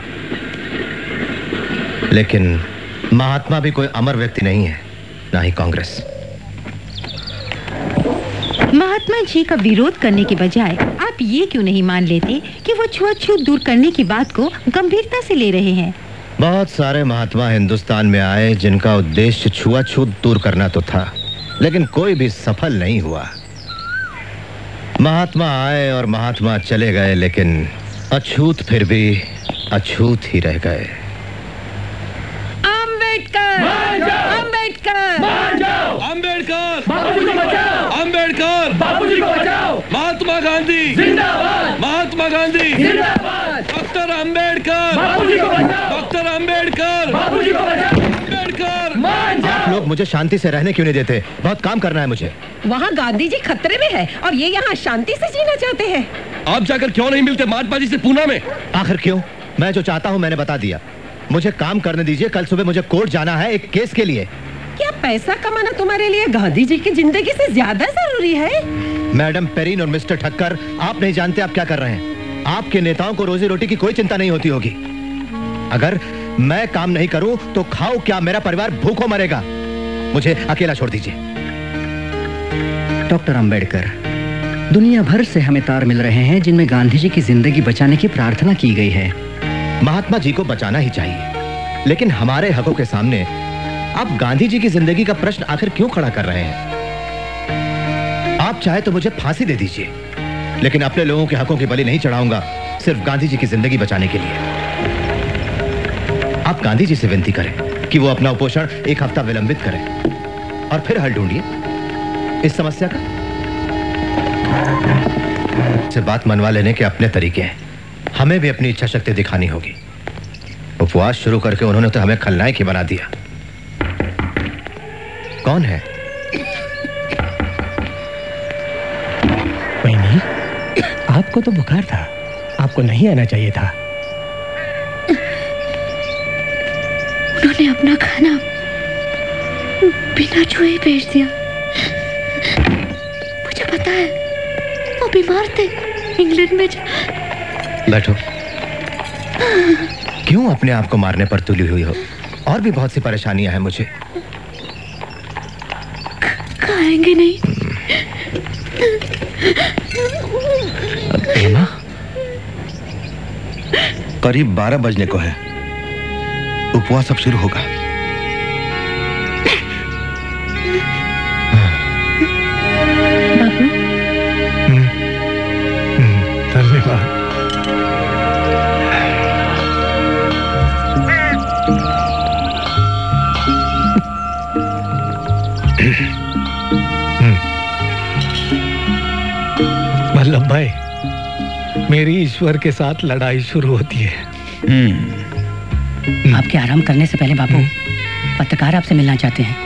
लेकिन महात्मा भी कोई अमर व्यक्ति नहीं है, ना ही कांग्रेस। महात्मा जी का विरोध करने के बजाय आप ये क्यों नहीं मान लेते कि वो छुआछूत दूर करने की बात को गंभीरता से ले रहे हैं? बहुत सारे महात्मा हिंदुस्तान में आए जिनका उद्देश्य छुआछूत दूर करना तो था, लेकिन कोई भी सफल नहीं हुआ। महात्मा आए और महात्मा चले गए, लेकिन अछूत फिर भी अछूत ही रह गए। अम्बेडकर, अम्बेडकर, अम्बेडकर, बापूजी को बचाओ, अम्बेडकर, बापूजी को बचाओ, महात्मा गांधी जिंदाबाद, महात्मा गांधी जिंदाबाद, डॉक्टर अम्बेडकर, बापूजी को बचाओ, डॉक्टर अम्बेडकर, बापूजी को बचाओ, अम्बेडकर। आप लोग मुझे शांति से रहने क्यों नहीं देते? बहुत काम करना है मुझे। वहाँ गांधी जी खतरे में है और ये यहाँ शांति से जीना चाहते हैं। आप जाकर क्यों नहीं मिलते महात्मा जी से पूना में? आखिर क्यों? मैं जो चाहता हूँ मैंने बता दिया। मुझे काम करने दीजिए। कल सुबह मुझे कोर्ट जाना है एक केस के लिए। क्या पैसा कमाना तुम्हारे लिए गांधी जी की जिंदगी से ज्यादा जरूरी है? मैडम पेरिन और मिस्टर ठक्कर, आप नहीं जानते आप क्या कर रहे हैं। आपके नेताओं को रोजी रोटी की कोई चिंता नहीं होती होगी। अगर मैं काम नहीं करूं तो खाओ क्या, मेरा परिवार भूखों मरेगा। मुझे अकेला छोड़ दीजिए। डॉक्टर अंबेडकर, दुनिया भर से हमें तार मिल रहे हैं जिनमें गांधी जी की जिंदगी बचाने की प्रार्थना की गई है। महात्मा जी को बचाना ही चाहिए, लेकिन हमारे हकों के सामने आप गांधी जी की जिंदगी का प्रश्न आखिर क्यों खड़ा कर रहे हैं? आप चाहे तो मुझे फांसी दे दीजिए, लेकिन अपने लोगों के हकों की बलि नहीं चढ़ाऊंगा सिर्फ गांधी जी की जिंदगी बचाने के लिए। आप गांधी जी से विनती करें कि वो अपना उपोषण एक हफ्ता विलंबित करें और फिर हल ढूंढिए इस समस्या का। से बात मनवा लेने के अपने तरीके हैं, हमें भी अपनी इच्छा शक्ति दिखानी होगी। उपवास शुरू करके उन्होंने तो हमें खलनायक ही बना दिया। कौन है? वही, आपको तो बुखार था, आपको नहीं आना चाहिए था। उन्होंने अपना खाना बिना छुए भेज दिया। मुझे पता है वो बीमार थे, इंग्लैंड में जा... बैठो। क्यों अपने आप को मारने पर तुली हुई हो? और भी बहुत सी परेशानियां हैं मुझे। खाएंगे नहीं? एमा, करीब बारह बजने को है, उपवास अब शुरू होगा। बाबू, धन्यवाद। वल्लभ भाई, मेरी ईश्वर के साथ लड़ाई शुरू होती है। आपके आराम करने से पहले बाबू, पत्रकार आपसे मिलना चाहते हैं।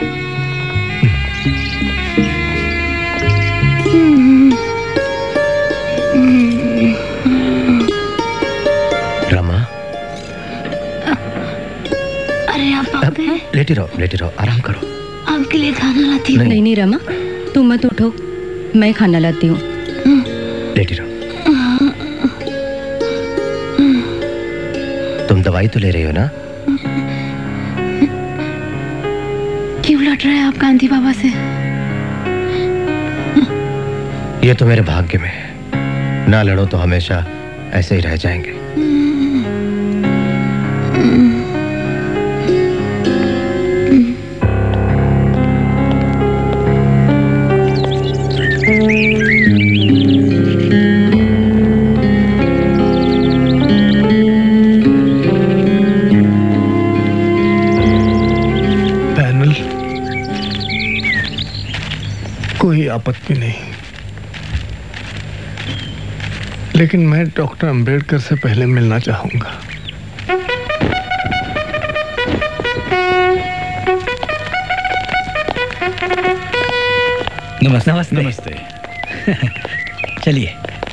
रमा, अरे आप आप हैं? लेटे रहो, लेटे रहो, आराम करो। आपके लिए खाना लाती हूँ। नहीं नहीं रमा, तुम मत उठो, मैं खाना लाती हूँ। लेटे रहो। तुम दवाई तो ले रही हो ना? क्यों लड़ रहे हैं आप गांधी बाबा से? ये तो मेरे भाग्य में है। ना लड़ो तो हमेशा ऐसे ही रह जाएंगे। आपत्ति भी नहीं, लेकिन मैं डॉक्टर अंबेडकर से पहले मिलना चाहूंगा। नमस्ते नमस्ते नमस्ते। चलिए।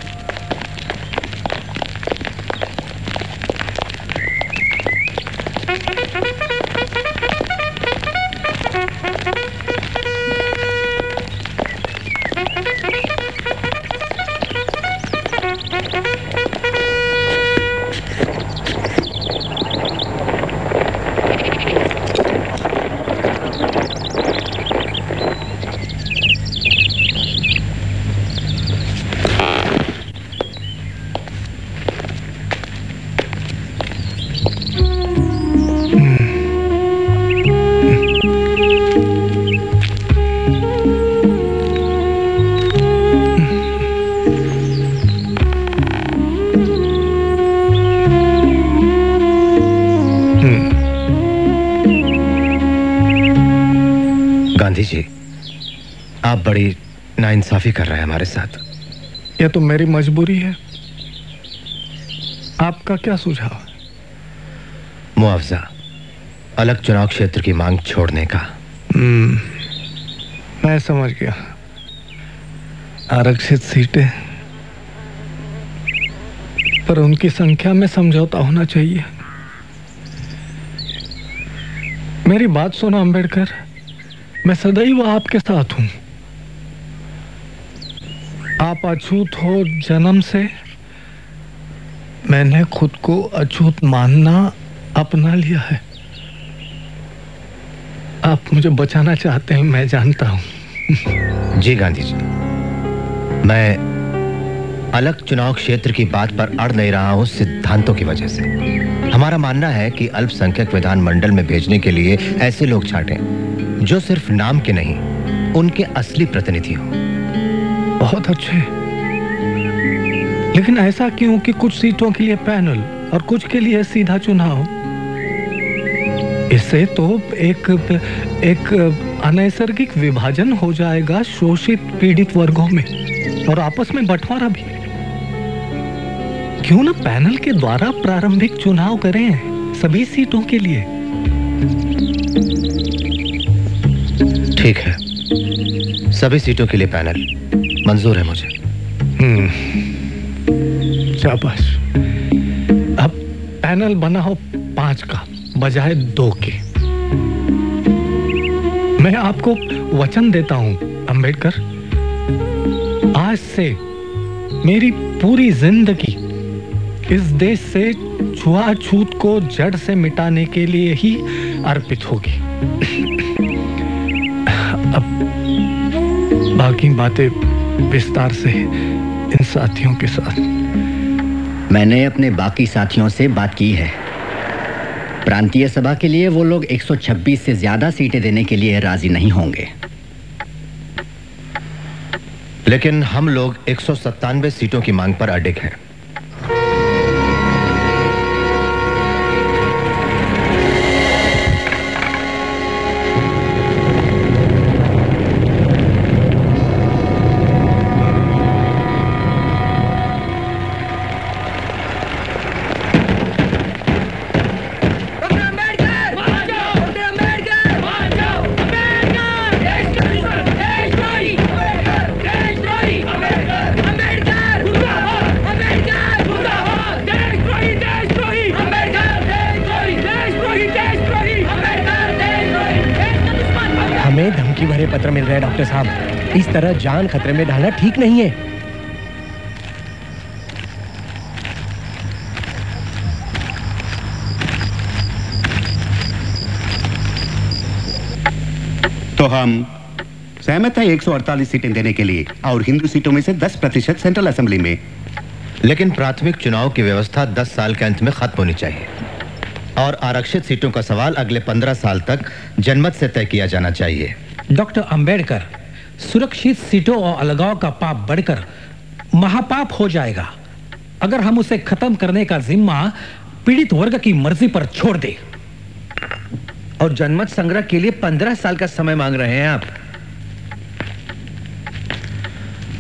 गांधी जी, आप बड़ी नाइंसाफी कर रहे हैं हमारे साथ। यह तो मेरी मजबूरी है। आपका क्या सुझाव? मुआवजा, अलग चुनाव क्षेत्र की मांग छोड़ने का। हम्म, मैं समझ गया। आरक्षित सीटें, पर उनकी संख्या में समझौता होना चाहिए। मेरी बात सुनो अंबेडकर, मैं सदैव आपके साथ हूं। आप अछूत हो जन्म से, मैंने खुद को अछूत मानना अपना लिया है। आप मुझे बचाना चाहते हैं, मैं जानता हूं। जी गांधी जी, मैं अलग चुनाव क्षेत्र की बात पर अड़ नहीं रहा हूं सिद्धांतों की वजह से। हमारा मानना है कि अल्पसंख्यक विधानमंडल में भेजने के लिए ऐसे लोग छांटें जो सिर्फ नाम के नहीं, उनके असली प्रतिनिधि हो। बहुत अच्छे, लेकिन ऐसा क्यों कि कुछ सीटों के लिए पैनल और कुछ के लिए सीधा चुनाव? इससे तो एक एक अनैसर्गिक विभाजन हो जाएगा शोषित पीड़ित वर्गों में, और आपस में बंटवारा भी। क्यों ना पैनल के द्वारा प्रारंभिक चुनाव करें सभी सीटों के लिए? ठीक है, सभी सीटों के लिए पैनल मंजूर है मुझे। हम्म, शाबाश। अब पैनल बनाओ पांच का बजाय दो के। मैं आपको वचन देता हूं अंबेडकर, आज से मेरी पूरी जिंदगी इस देश से छुआछूत को जड़ से मिटाने के लिए ही अर्पित होगी। अब बाकी बातें विस्तार से इन साथियों के साथ। मैंने अपने बाकी साथियों से बात की है। प्रांतीय सभा के लिए वो लोग एक सौ छब्बीस से ज्यादा सीटें देने के लिए राजी नहीं होंगे, लेकिन हम लोग एक सौ सत्तानवे सीटों की मांग पर अडिग हैं। पत्र मिल रहे हैं डॉक्टर साहब, इस तरह जान खतरे में डालना ठीक नहीं है। तो हम सहमत हैं एक सौ अड़तालीस सीटें देने के लिए, और हिंदू सीटों में से दस प्रतिशत सेंट्रल असेंबली में। लेकिन प्राथमिक चुनाव की व्यवस्था दस साल के अंत में खत्म होनी चाहिए, और आरक्षित सीटों का सवाल अगले पंद्रह साल तक जनमत से तय किया जाना चाहिए। डॉक्टर अंबेडकर, सुरक्षित सीटों और अलगाव का पाप बढ़कर महापाप हो जाएगा अगर हम उसे खत्म करने का जिम्मा पीड़ित वर्ग की मर्जी पर छोड़ दे। और जनमत संग्रह के लिए पंद्रह साल का समय मांग रहे हैं आप।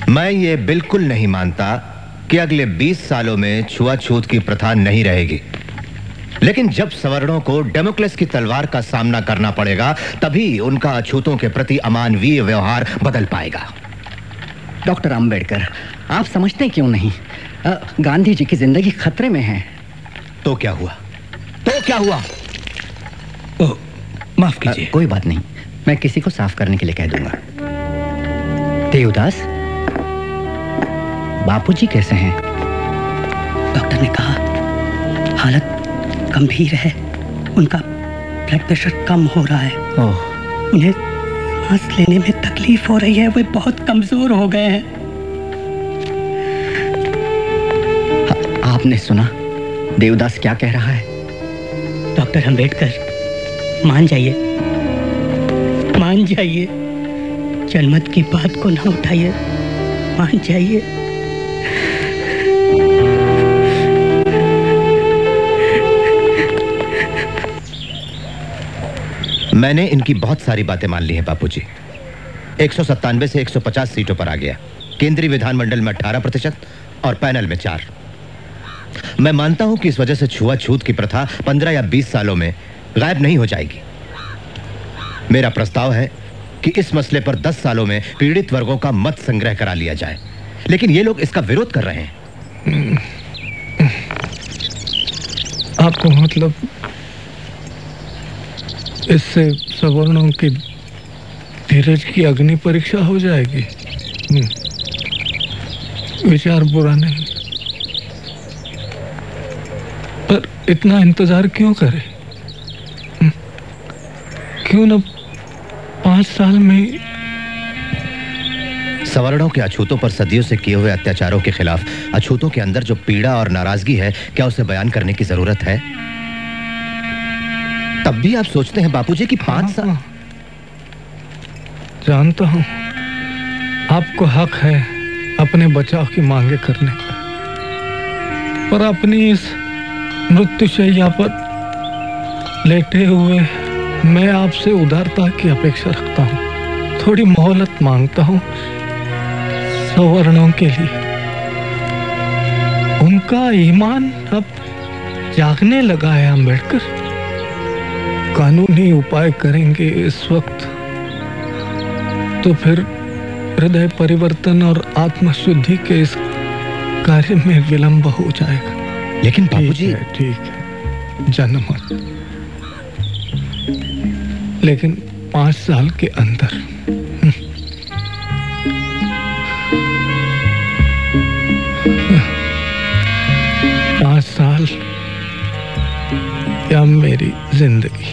मैं ये बिल्कुल नहीं मानता कि अगले बीस सालों में छुआछूत की प्रथा नहीं रहेगी, लेकिन जब सवर्णों को डेमोक्रेस की तलवार का सामना करना पड़ेगा तभी उनका अछूतों के प्रति अमानवीय व्यवहार बदल पाएगा। डॉक्टर अंबेडकर, आप समझते क्यों नहीं? आ, गांधी जी की जिंदगी खतरे में है। तो क्या हुआ? तो क्या हुआ? ओ, माफ कीजिए। कोई बात नहीं, मैं किसी को साफ करने के लिए कह दूंगा। देवदास, बापूजी कैसे हैं? डॉक्टर ने कहा हालत गंभीर है, उनका ब्लड प्रेशर कम हो रहा है। ओह। उन्हें सांस लेने में तकलीफ हो रही है, वे बहुत कमजोर हो गए हैं। आपने सुना देवदास क्या कह रहा है? डॉक्टर अंबेडकर, मान जाइए, मान जाइए, जनमत की बात को ना उठाइए, मान जाइए। मैंने इनकी बहुत सारी बातें मान ली हैं बापूजी। एक सौ सत्तानवे से एक सौ पचास सीटों पर आ गया, केंद्रीय विधानमंडल में अठारह प्रतिशत और पैनल में चार। मैं मानता हूं कि इस वजह से छुआछूत की प्रथा पंद्रह या बीस सालों में गायब नहीं हो जाएगी। मेरा प्रस्ताव है कि इस मसले पर दस सालों में पीड़ित वर्गों का मत संग्रह करा लिया जाए, लेकिन ये लोग इसका विरोध कर रहे हैं। आपको मतलब इससे सवर्णों की धीरज की अग्नि परीक्षा हो जाएगी? विचार बुरा नहीं, पर इतना इंतजार क्यों करें? क्यों न पांच साल में? सवर्णों के अछूतों पर सदियों से किए हुए अत्याचारों के खिलाफ अछूतों के अंदर जो पीड़ा और नाराजगी है, क्या उसे बयान करने की जरूरत है? तब भी आप सोचते हैं बापूजी की पांच साल? जानता हूं आपको हक है अपने बचाव की मांगे करने का, पर अपनी इस मृत्युशैया पर लेटे हुए मैं आपसे उदारता की अपेक्षा रखता हूं, थोड़ी मोहलत मांगता हूं सवर्णों के लिए। उनका ईमान अब जागने लगा है अंबेडकर। कानूनी उपाय करेंगे इस वक्त तो फिर हृदय परिवर्तन और आत्मशुद्धि के इस कार्य में विलंब हो जाएगा। लेकिन बापूजी, ठीक है, जनमत, लेकिन पांच साल के अंदर। पांच साल या मेरी जिंदगी।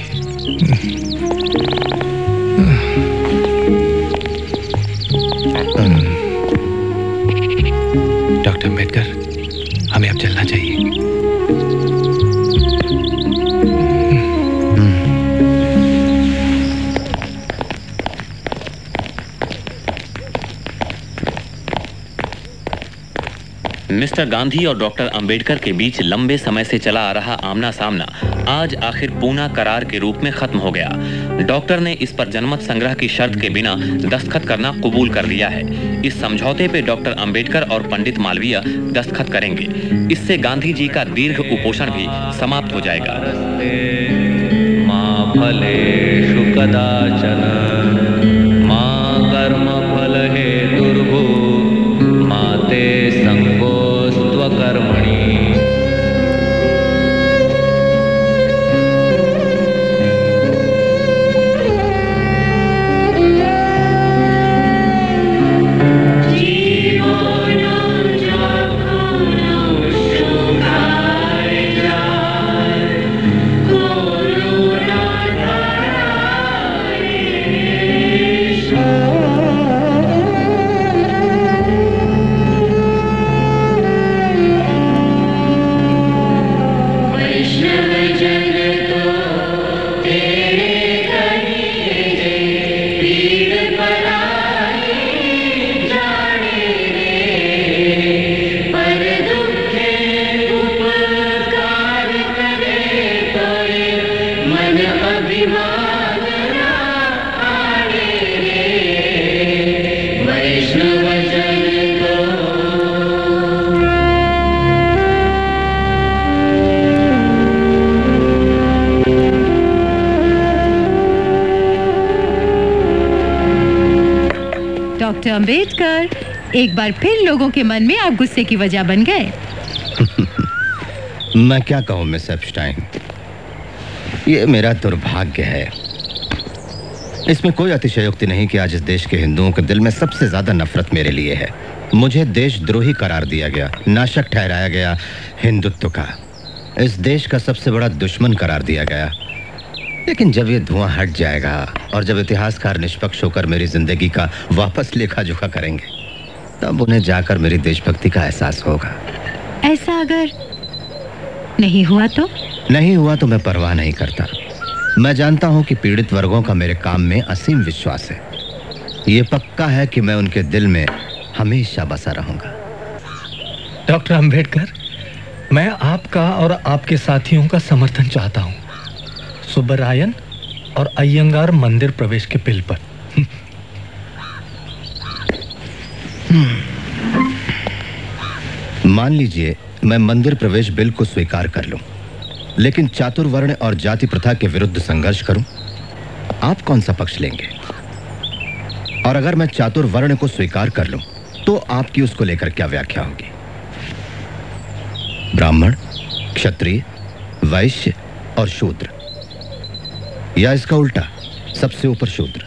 डॉक्टर अंबेडकर, हमें अब चलना चाहिए। मिस्टर गांधी और डॉक्टर अंबेडकर के बीच लंबे समय से चला आ रहा आमना सामना आज आखिर पूना करार के रूप में खत्म हो गया। डॉक्टर ने इस पर जनमत संग्रह की शर्त के बिना दस्तखत करना कबूल कर लिया है। इस समझौते पे डॉक्टर अंबेडकर और पंडित मालवीय दस्तखत करेंगे। इससे गांधी जी का दीर्घ कुपोषण भी समाप्त हो जाएगा। मां फलेषु कदाचन मां कर्म फल हेतुर्भु माते संगोस्त्वकर्मणि। वैष्णव जन डॉक्टर अंबेडकर, एक बार फिर लोगों के मन में आप गुस्से की वजह बन गए। मैं क्या कहूं मिस एप्स्टाइन, ये मेरा दुर्भाग्य है। इसमें कोई अतिशयोक्ति नहीं कि आज इस देश के हिंदुओं के दिल में सबसे ज्यादा नफरत मेरे लिए है। मुझे देशद्रोही करार दिया गया, नाशक ठहराया गया हिंदुत्व का, इस देश का सबसे बड़ा दुश्मन करार दिया गया। लेकिन जब ये धुआं हट जाएगा और जब इतिहासकार निष्पक्ष होकर मेरी जिंदगी का वापस लेखा जोखा करेंगे, तब उन्हें जाकर मेरी देशभक्ति का एहसास होगा। ऐसा अगर नहीं हुआ तो? नहीं हुआ तो मैं परवाह नहीं करता। मैं जानता हूं कि पीड़ित वर्गों का मेरे काम में असीम विश्वास है। ये पक्का है कि मैं उनके दिल में हमेशा बसा रहूंगा। डॉक्टर अंबेडकर, मैं आपका और आपके साथियों का समर्थन चाहता हूं सुब्बरायन और अय्यंगार मंदिर प्रवेश के बिल पर। मान लीजिए मैं मंदिर प्रवेश बिल को स्वीकार कर लूं, लेकिन चातुर्वर्ण और जाति प्रथा के विरुद्ध संघर्ष करूं, आप कौन सा पक्ष लेंगे? और अगर मैं चातुर्वर्ण को स्वीकार कर लूं, तो आपकी उसको लेकर क्या व्याख्या होगी? ब्राह्मण, क्षत्रिय, वैश्य और शूद्र, या इसका उल्टा, सबसे ऊपर शूद्र?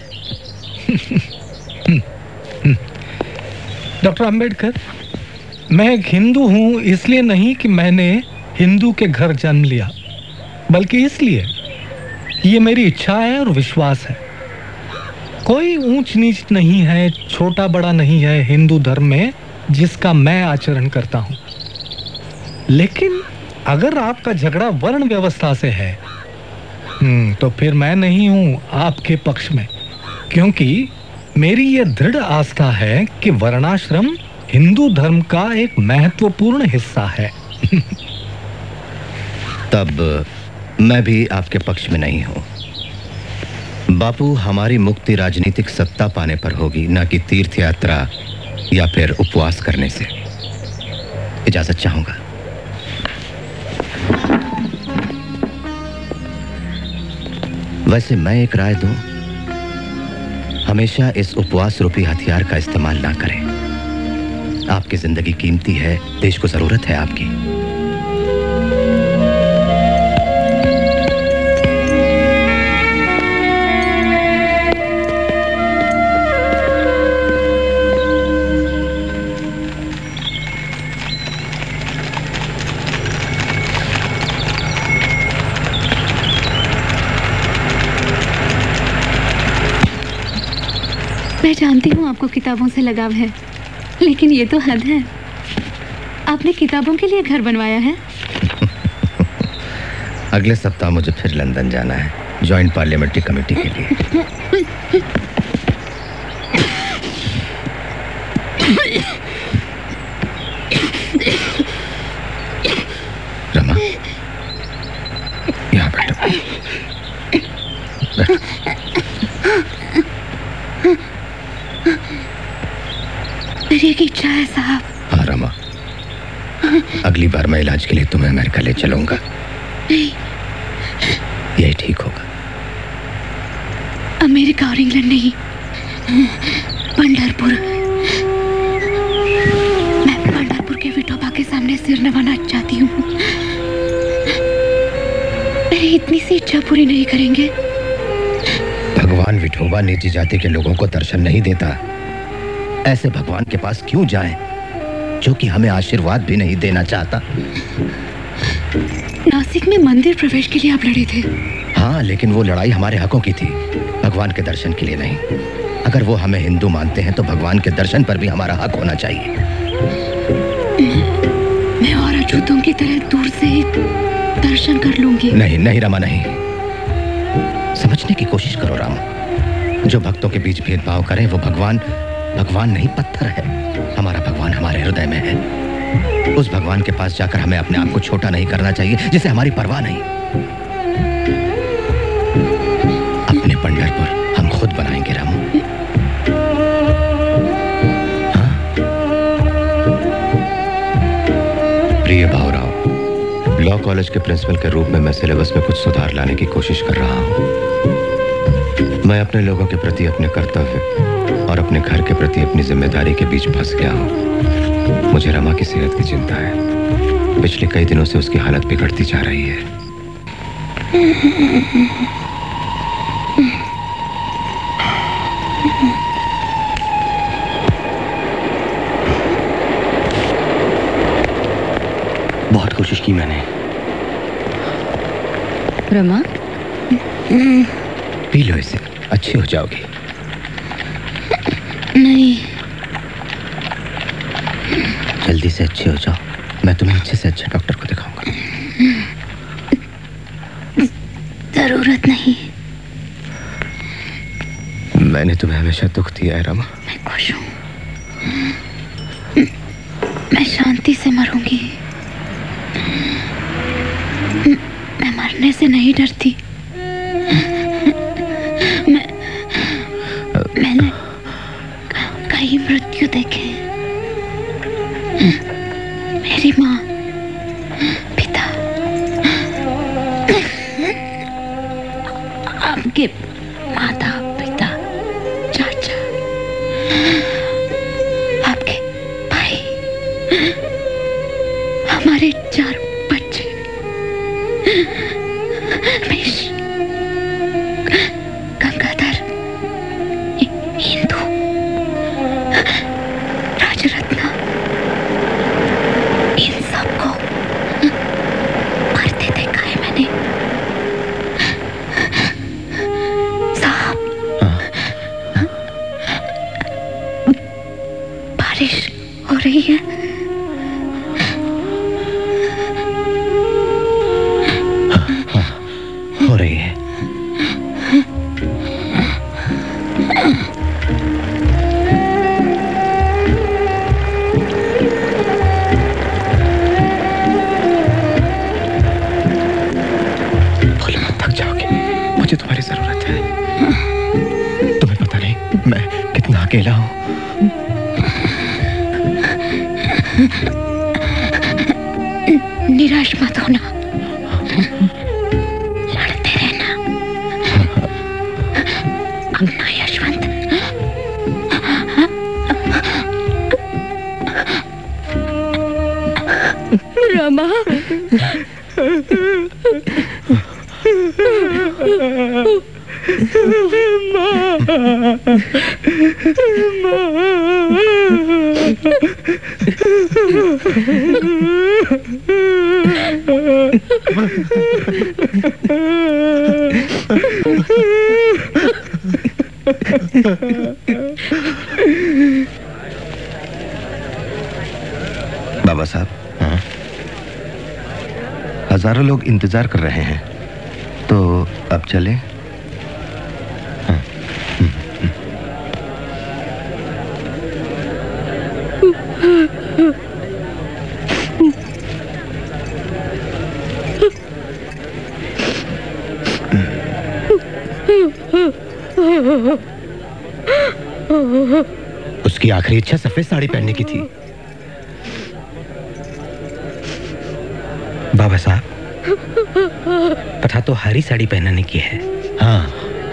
डॉक्टर अंबेडकर, मैं एक हिंदू हूं इसलिए नहीं कि मैंने हिंदू के घर जन्म लिया, बल्कि इसलिए ये मेरी इच्छा है और विश्वास है। कोई ऊंच नीच नहीं है, छोटा बड़ा नहीं है हिंदू धर्म में जिसका मैं आचरण करता हूं। लेकिन अगर आपका झगड़ा वर्ण व्यवस्था से है, हम्म, तो फिर मैं नहीं हूं आपके पक्ष में, क्योंकि मेरी यह दृढ़ आस्था है कि वर्णाश्रम हिंदू धर्म का एक महत्वपूर्ण हिस्सा है। तब मैं भी आपके पक्ष में नहीं हूं। बापू, हमारी मुक्ति राजनीतिक सत्ता पाने पर होगी, ना कि तीर्थ यात्रा या फिर उपवास करने से। इजाजत चाहूंगा। वैसे मैं एक राय दूं, हमेशा इस उपवास रूपी हथियार का इस्तेमाल ना करें। आपकी जिंदगी कीमती है, देश को जरूरत है आपकी। मैं जानती हूँ आपको किताबों से लगाव है, लेकिन ये तो हद है। आपने किताबों के लिए घर बनवाया है? अगले सप्ताह मुझे फिर लंदन जाना है, जॉइंट पार्लियामेंट्री कमेटी के लिए। रमा, यहाँ बैठो। बैठो। मेरी एक इच्छा है साहब। हाँ रमा, अगली बार मैं इलाज के लिए तुम्हें अमेरिका ले चलूंगा। नहीं, यही ठीक होगा। अमेरिका और इंग्लैंड नहीं, पंढरपुर। मैं पंढरपुर के विठोबा के सामने सिर नवाना चाहती हूँ। मेरी इतनी सी इच्छा पूरी नहीं करेंगे? भगवान विठोबा नीची जाति के लोगों को दर्शन नहीं देता। ऐसे भगवान के पास क्यों जाएं, जो कि हमें आशीर्वाद भी नहीं देना चाहता? नासिक में मंदिर प्रवेश के लिए आप लड़े थे। हाँ, लेकिन वो लड़ाई हमारे हकों की थी, भगवान के दर्शन के लिए नहीं। अगर वो हमें हिंदू मानते हैं तो भगवान के दर्शन पर भी हमारा हक होना चाहिए। मैं और अछूतों की तरह दूर से ही दर्शन कर लूंगी। नहीं नहीं रमा, नहीं। समझने की कोशिश करो राम। जो भक्तों के बीच भेदभाव करे वो भगवान भगवान नहीं, पत्थर है। हमारा भगवान हमारे हृदय में है। उस भगवान के पास जाकर हमें अपने आप को छोटा नहीं करना चाहिए, जिसे हमारी परवाह नहीं। अपने पंढरपुर हम खुद बनाएंगे राम। हाँ? प्रिय भावराव, लॉ कॉलेज के प्रिंसिपल के रूप में मैं सिलेबस में कुछ सुधार लाने की कोशिश कर रहा हूं। मैं अपने लोगों के प्रति अपने कर्तव्य और अपने घर के प्रति अपनी जिम्मेदारी के बीच फंस गया हूँ। मुझे रमा की सेहत की चिंता है। पिछले कई दिनों से उसकी हालत बिगड़ती जा रही है। बहुत कोशिश की मैंने। रमा, पी लो इसे, अच्छी हो जाओगी। नहीं। जल्दी से अच्छी हो जाओ, मैं तुम्हें अच्छे से अच्छे डॉक्टर को दिखाऊंगा। जरूरत नहीं। मैंने तुम्हें हमेशा दुख दिया है रमा। मैं खुश हूँ। मैं शांति से मरूंगी। मैं मरने से नहीं डरती। मैं मैंने कई मृत्यु देखे। मेरी माँ, पिता, आपके माता पिता, चाचा, आपके भाई, हमारे चार बच्चे, रमेश, गंगाधर, हिंदू, राजरत्ना, इन सबको मरते देखा है मैंने। साहब, बारिश हो रही है। हो रही है। थोड़ी मत थक जाओगे, मुझे तुम्हारी जरूरत है। तुम्हें पता नहीं मैं कितना अकेला हूँ। निराश मत होना, लड़ते रहना। अपना यशवंत। रमा, बाबा साहब, हाँ? हजारों लोग इंतजार कर रहे हैं, तो अब चलें? हाँ। उसकी आखिरी इच्छा सफेद साड़ी पहनने की थी। बाबा साहब, कथा तो हरी साड़ी पहनाने की है। हाँ।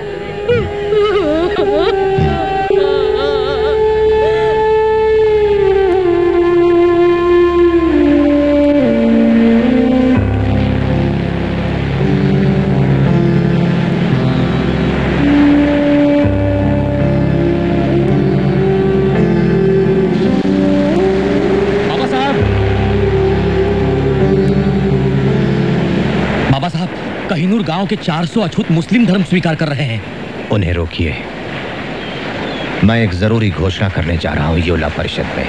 कहिनूर गांव के चार सौ अछूत मुस्लिम धर्म स्वीकार कर रहे हैं। उन्हें रोकिए। मैं एक जरूरी घोषणा करने जा रहा हूं योला परिषद में।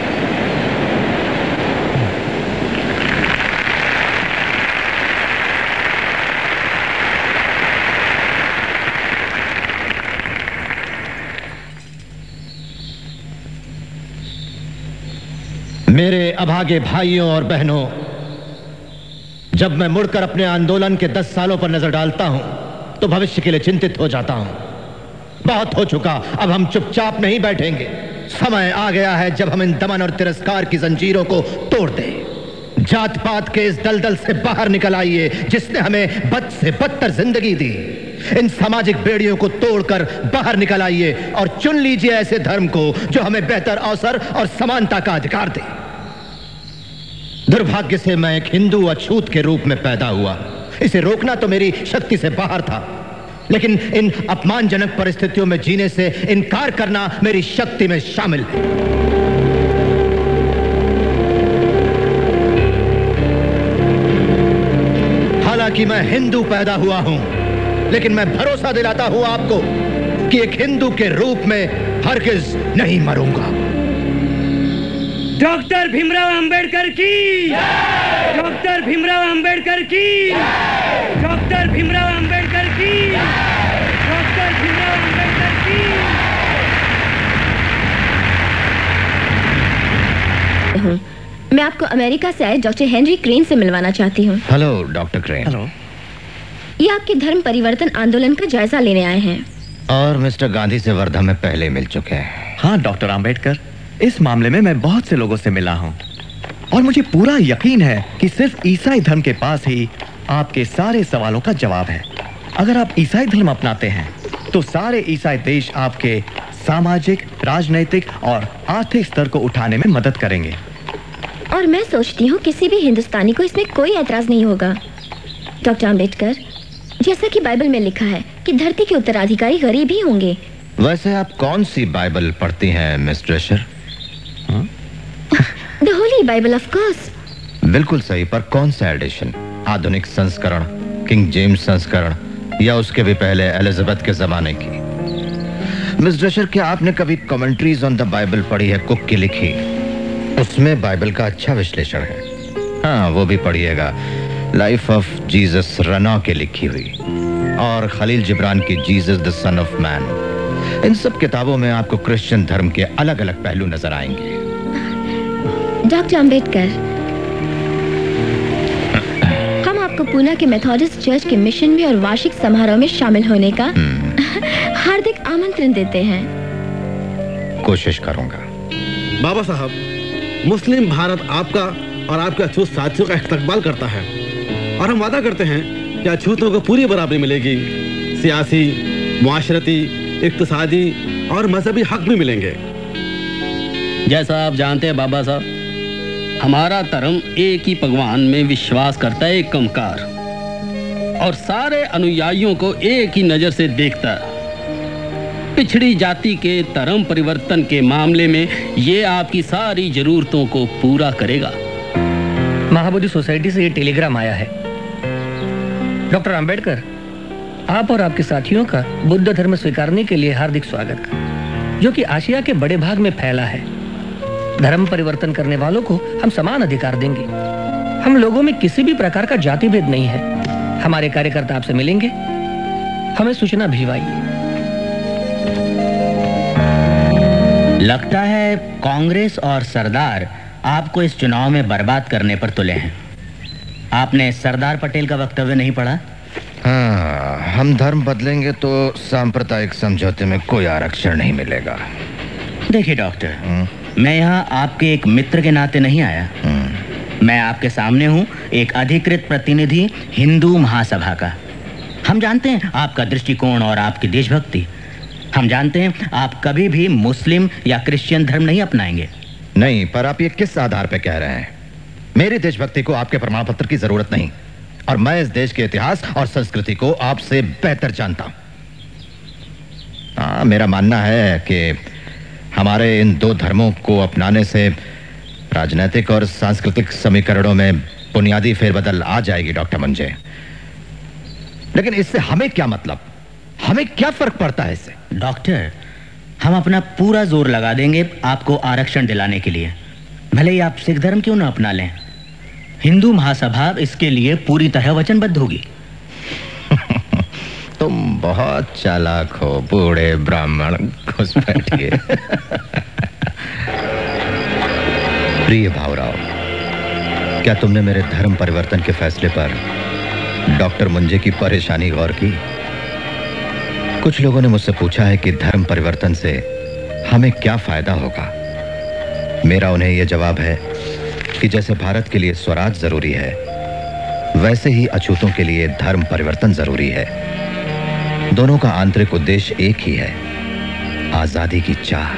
मेरे अभागे भाइयों और बहनों, जब मैं मुड़कर अपने आंदोलन के दस सालों पर नजर डालता हूं तो भविष्य के लिए चिंतित हो जाता हूं। बहुत हो चुका, अब हम चुपचाप नहीं बैठेंगे। समय आ गया है जब हम इन दमन और तिरस्कार की जंजीरों को तोड़ दें। जात पात के इस दलदल से बाहर निकल आइए जिसने हमें बद से बदतर जिंदगी दी। इन सामाजिक बेड़ियों को तोड़कर बाहर निकल आइए और चुन लीजिए ऐसे धर्म को जो हमें बेहतर अवसर और समानता का अधिकार दे। दुर्भाग्य से मैं एक हिंदू अछूत के रूप में पैदा हुआ। इसे रोकना तो मेरी शक्ति से बाहर था, लेकिन इन अपमानजनक परिस्थितियों में जीने से इनकार करना मेरी शक्ति में शामिल है। हालांकि मैं हिंदू पैदा हुआ हूं, लेकिन मैं भरोसा दिलाता हूं आपको कि एक हिंदू के रूप में हरगिज नहीं मरूंगा। डॉक्टर भीमराव अंबेडकर की, डॉक्टर भीमराव अंबेडकर की, डॉक्टर भीमराव अंबेडकर की, डॉक्टर भीमराव अंबेडकर की। हूँ मैं आपको अमेरिका से आए डॉक्टर हेनरी क्रेन से मिलवाना चाहती हूँ। Hello doctor Crane. हेलो। ये आपके धर्म परिवर्तन आंदोलन का जायजा लेने आए हैं। और मिस्टर गांधी से वर्धा में पहले मिल चुके हैं। हाँ डॉक्टर अंबेडकर, इस मामले में मैं बहुत से लोगों से मिला हूँ और मुझे पूरा यकीन है कि सिर्फ ईसाई धर्म के पास ही आपके सारे सवालों का जवाब है। अगर आप ईसाई धर्म अपनाते हैं तो सारे ईसाई देश आपके सामाजिक, राजनैतिक और आर्थिक स्तर को उठाने में मदद करेंगे। और मैं सोचती हूँ किसी भी हिंदुस्तानी को इसमें कोई ऐतराज नहीं होगा। डॉक्टर अंबेडकर, जैसा कि बाइबल में लिखा है कि धरती के उत्तराधिकारी गरीब ही होंगे। वैसे आप कौन सी बाइबल पढ़ती हैं miss Dresher? The holy Bible of course. बिल्कुल सही, पर कौन सा एडिशन? आधुनिक संस्करण, किंग जेम्स संस्करण, या उसके भी पहले एलिजाबेथ के जमाने की? मिस ड्रेशर, क्या आपने कभी कमेंट्रीज ऑन द बाइबल पढ़ी है, कुक की लिखी? उसमें बाइबल का अच्छा विश्लेषण है। हाँ, वो भी पढ़िएगा। लाइफ ऑफ जीसस रना के लिखी हुई, और खलील जिब्रान की Jesus the son of man. इन सब किताबों में आपको क्रिश्चियन धर्म के अलग अलग पहलू नजर आएंगे। डॉक्टर अंबेडकर, हम आपको पूना के मेथोडिस्ट चर्च के मिशन में और वार्षिक समारोह में शामिल होने का हार्दिक आमंत्रण देते हैं। कोशिश करूंगा। बाबा साहब, मुस्लिम भारत आपका और आपके अछूत साथियों का इस्तकबाल करता है और हम वादा करते हैं कि अछूतों को पूरी बराबरी मिलेगी। सियासी, मुआशरती, इक्तिसादी और मजहबी हक भी मिलेंगे। जैसा आप जानते हैं बाबा साहब, हमारा धर्म एक ही भगवान में विश्वास करता है, एक कंकार, और सारे अनुयायियों को एक ही नजर से देखता है। पिछड़ी जाति के धर्म परिवर्तन के मामले में ये आपकी सारी जरूरतों को पूरा करेगा। महाबोधि सोसाइटी से ये टेलीग्राम आया है। डॉक्टर अंबेडकर, आप और आपके साथियों का बुद्ध धर्म स्वीकारने के लिए हार्दिक स्वागत, जो कि आशिया के बड़े भाग में फैला है। धर्म परिवर्तन करने वालों को हम समान अधिकार देंगे। हम लोगों में किसी भी प्रकार का जाति भेद नहीं है। हमारे कार्यकर्ता आपसे मिलेंगे, हमें सूचना भिजवाइए। लगता है कांग्रेस और सरदार आपको इस चुनाव में बर्बाद करने पर तुले हैं। आपने सरदार पटेल का वक्तव्य नहीं पढ़ा? हाँ, हम धर्म बदलेंगे तो सांप्रदायिक समझौते में कोई आरक्षण नहीं मिलेगा। देखिए डॉक्टर, मैं यहाँ आपके एक मित्र के नाते नहीं आया। मैं आपके सामने हूँ एक अधिकृत प्रतिनिधि हिंदू महासभा का। हम जानते हैं आपका दृष्टिकोण और आपकी देशभक्ति। हम जानते हैं आप कभी भी मुस्लिम या क्रिश्चियन धर्म नहीं अपनाएंगे। नहीं, पर आप ये किस आधार पर कह रहे हैं? मेरी देशभक्ति को आपके प्रमाण पत्र की जरूरत नहीं, और मैं इस देश के इतिहास और संस्कृति को आपसे बेहतर जानता हूं। हाँ, मेरा मानना है कि हमारे इन दो धर्मों को अपनाने से राजनीतिक और सांस्कृतिक समीकरणों में बुनियादी फेरबदल आ जाएगी डॉक्टर मंजे। लेकिन इससे हमें क्या मतलब? हमें क्या फर्क पड़ता है इससे? डॉक्टर, हम अपना पूरा जोर लगा देंगे आपको आरक्षण दिलाने के लिए, भले ही आप सिख धर्म क्यों ना अपना लें। हिंदू महासभा इसके लिए पूरी तरह वचनबद्ध होगी। तुम बहुत चालाक हो बूढ़े ब्राह्मण, घुस बैठिए। प्रिय भावराव, क्या तुमने मेरे धर्म परिवर्तन के फैसले पर डॉक्टर मुंजे की परेशानी गौर की? कुछ लोगों ने मुझसे पूछा है कि धर्म परिवर्तन से हमें क्या फायदा होगा। मेरा उन्हें यह जवाब है कि जैसे भारत के लिए स्वराज जरूरी है, वैसे ही अछूतों के लिए धर्म परिवर्तन जरूरी है। दोनों का आंतरिक उद्देश्य एक ही है, आजादी की चाह।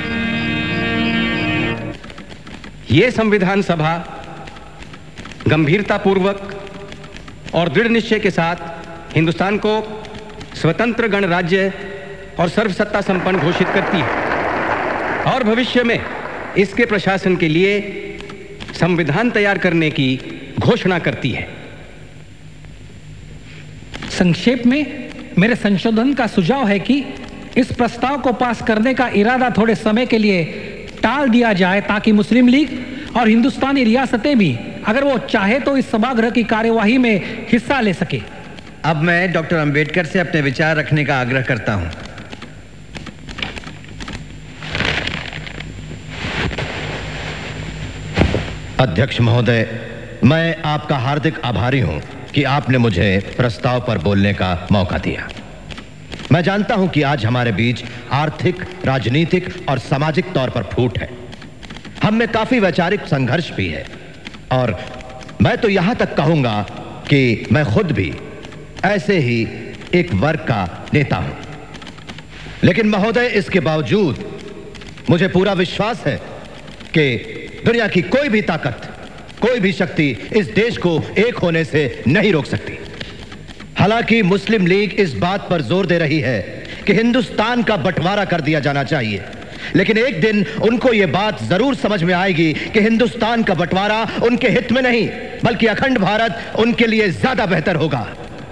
ये संविधान सभा गंभीरतापूर्वक और दृढ़ निश्चय के साथ हिंदुस्तान को स्वतंत्र गणराज्य और सर्वसत्ता संपन्न घोषित करती है और भविष्य में इसके प्रशासन के लिए संविधान तैयार करने की घोषणा करती है। संक्षेप में मेरे संशोधन का सुझाव है कि इस प्रस्ताव को पास करने का इरादा थोड़े समय के लिए टाल दिया जाए ताकि मुस्लिम लीग और हिंदुस्तानी रियासतें भी अगर वो चाहे तो इस सभागृह की कार्यवाही में हिस्सा ले सके। अब मैं डॉक्टर अंबेडकर से अपने विचार रखने का आग्रह करता हूं। अध्यक्ष महोदय, मैं आपका हार्दिक आभारी हूं कि आपने मुझे प्रस्ताव पर बोलने का मौका दिया। मैं जानता हूं कि आज हमारे बीच आर्थिक, राजनीतिक और सामाजिक तौर पर फूट है। हम में काफी वैचारिक संघर्ष भी है और मैं तो यहां तक कहूंगा कि मैं खुद भी ऐसे ही एक वर्ग का नेता हूं। लेकिन महोदय, इसके बावजूद मुझे पूरा विश्वास है कि दुनिया की कोई भी ताकत, कोई भी शक्ति इस देश को एक होने से नहीं रोक सकती। हालांकि मुस्लिम लीग इस बात पर जोर दे रही है कि हिंदुस्तान का बंटवारा कर दिया जाना चाहिए, लेकिन एक दिन उनको यह बात जरूर समझ में आएगी कि हिंदुस्तान का बंटवारा उनके हित में नहीं बल्कि अखंड भारत उनके लिए ज्यादा बेहतर होगा।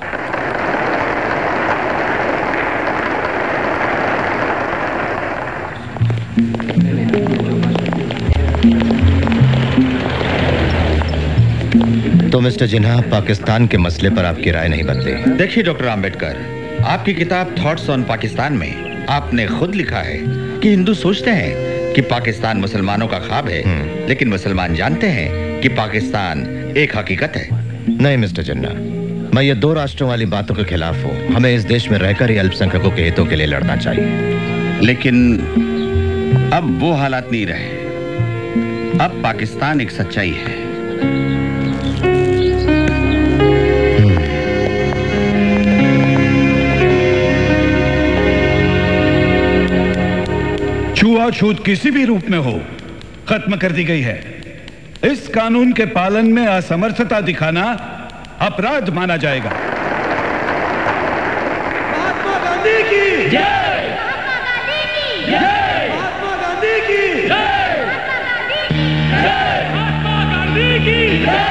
तो मिस्टर जिन्हा, पाकिस्तान के मसले पर आपकी राय नहीं बदली। देखिए डॉक्टर अंबेडकर, आपकी किताब थॉट्स ऑन पाकिस्तान में आपने खुद लिखा है कि हिंदू सोचते हैं कि पाकिस्तान मुसलमानों का ख्वाब है, लेकिन मुसलमान जानते हैं कि पाकिस्तान एक हकीकत है। नहीं मिस्टर जिन्ना, मैं ये दो राष्ट्रों वाली बातों के खिलाफ हूँ। हमें इस देश में रहकर ही अल्पसंख्यकों के हितों के लिए लड़ना चाहिए। लेकिन अब वो हालात नहीं रहे। अब पाकिस्तान एक सच्चाई है। छुआछूत किसी भी रूप में हो खत्म कर दी गई है। इस कानून के पालन में असमर्थता दिखाना अपराध माना जाएगा। महात्मा गांधी की जय, महात्मा गांधी की जय, महात्मा गांधी की जय, महात्मा गांधी की जय।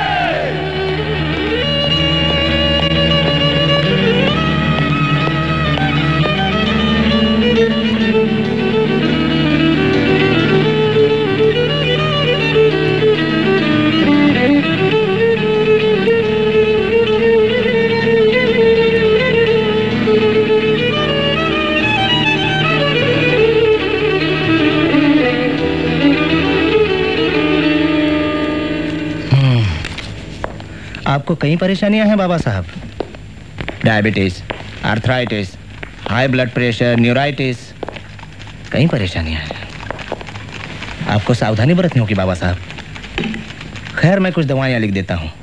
आपको कई परेशानियां हैं Baba Saheb. Diabetes, arthritis, high blood pressure, neuritis, कई परेशानियां हैं। आपको सावधानी बरतनी होगी बाबा साहब। खैर, मैं कुछ दवाइयां लिख देता हूं।